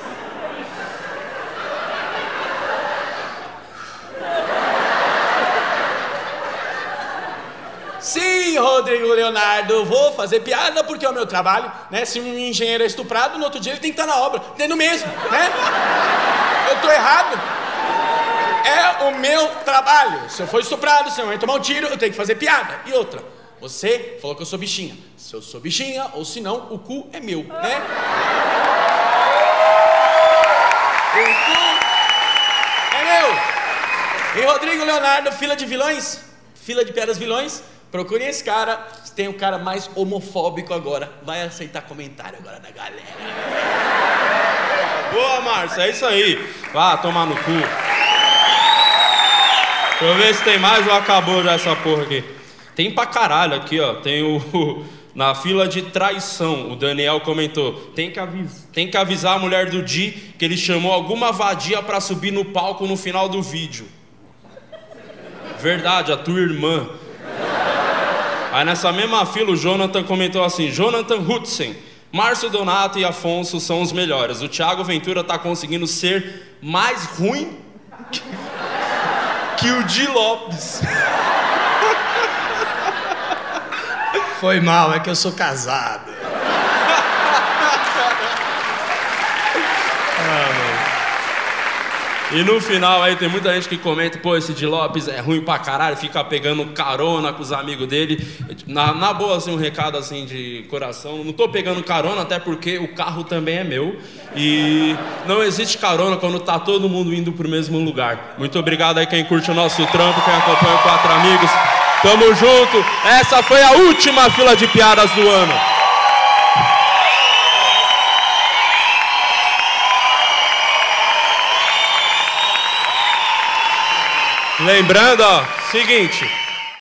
Sim, Rodrigo Leonardo, vou fazer piada porque é o meu trabalho, né? Se um engenheiro é estuprado, no outro dia ele tem que estar na obra, dentro mesmo, né? Eu tô errado? É o meu trabalho. Se eu for estuprado, se eu tomar um tiro, eu tenho que fazer piada. E outra, você falou que eu sou bichinha. Se eu sou bichinha, ou se não, o cu é meu, né? O cu é meu. E Rodrigo Leonardo, fila de vilões, fila de piadas vilões, procurem esse cara. Tem um cara mais homofóbico agora. Vai aceitar comentário agora da galera. Boa, Márcia, é isso aí. Vá tomar no cu. Deixa eu ver se tem mais ou acabou já essa porra aqui. Tem pra caralho aqui, ó. Tem o... Na fila de traição, o Daniel comentou: tem que avisar a mulher do Di que ele chamou alguma vadia pra subir no palco no final do vídeo. Verdade, a tua irmã. Aí nessa mesma fila o Jonathan comentou assim: Jonathan Hudson, Márcio Donato e Afonso são os melhores. O Thiago Ventura tá conseguindo ser mais ruim que o Di Lopes. Foi mal, é que eu sou casado. E no final aí tem muita gente que comenta, pô, esse Di Lopes é ruim pra caralho, fica pegando carona com os amigos dele. Na boa, assim, um recado assim de coração, não tô pegando carona, até porque o carro também é meu. E não existe carona quando tá todo mundo indo pro mesmo lugar. Muito obrigado aí quem curte o nosso trampo, quem acompanha o Quatro Amigos. Tamo junto, essa foi a última fila de piadas do ano. Lembrando, ó, seguinte,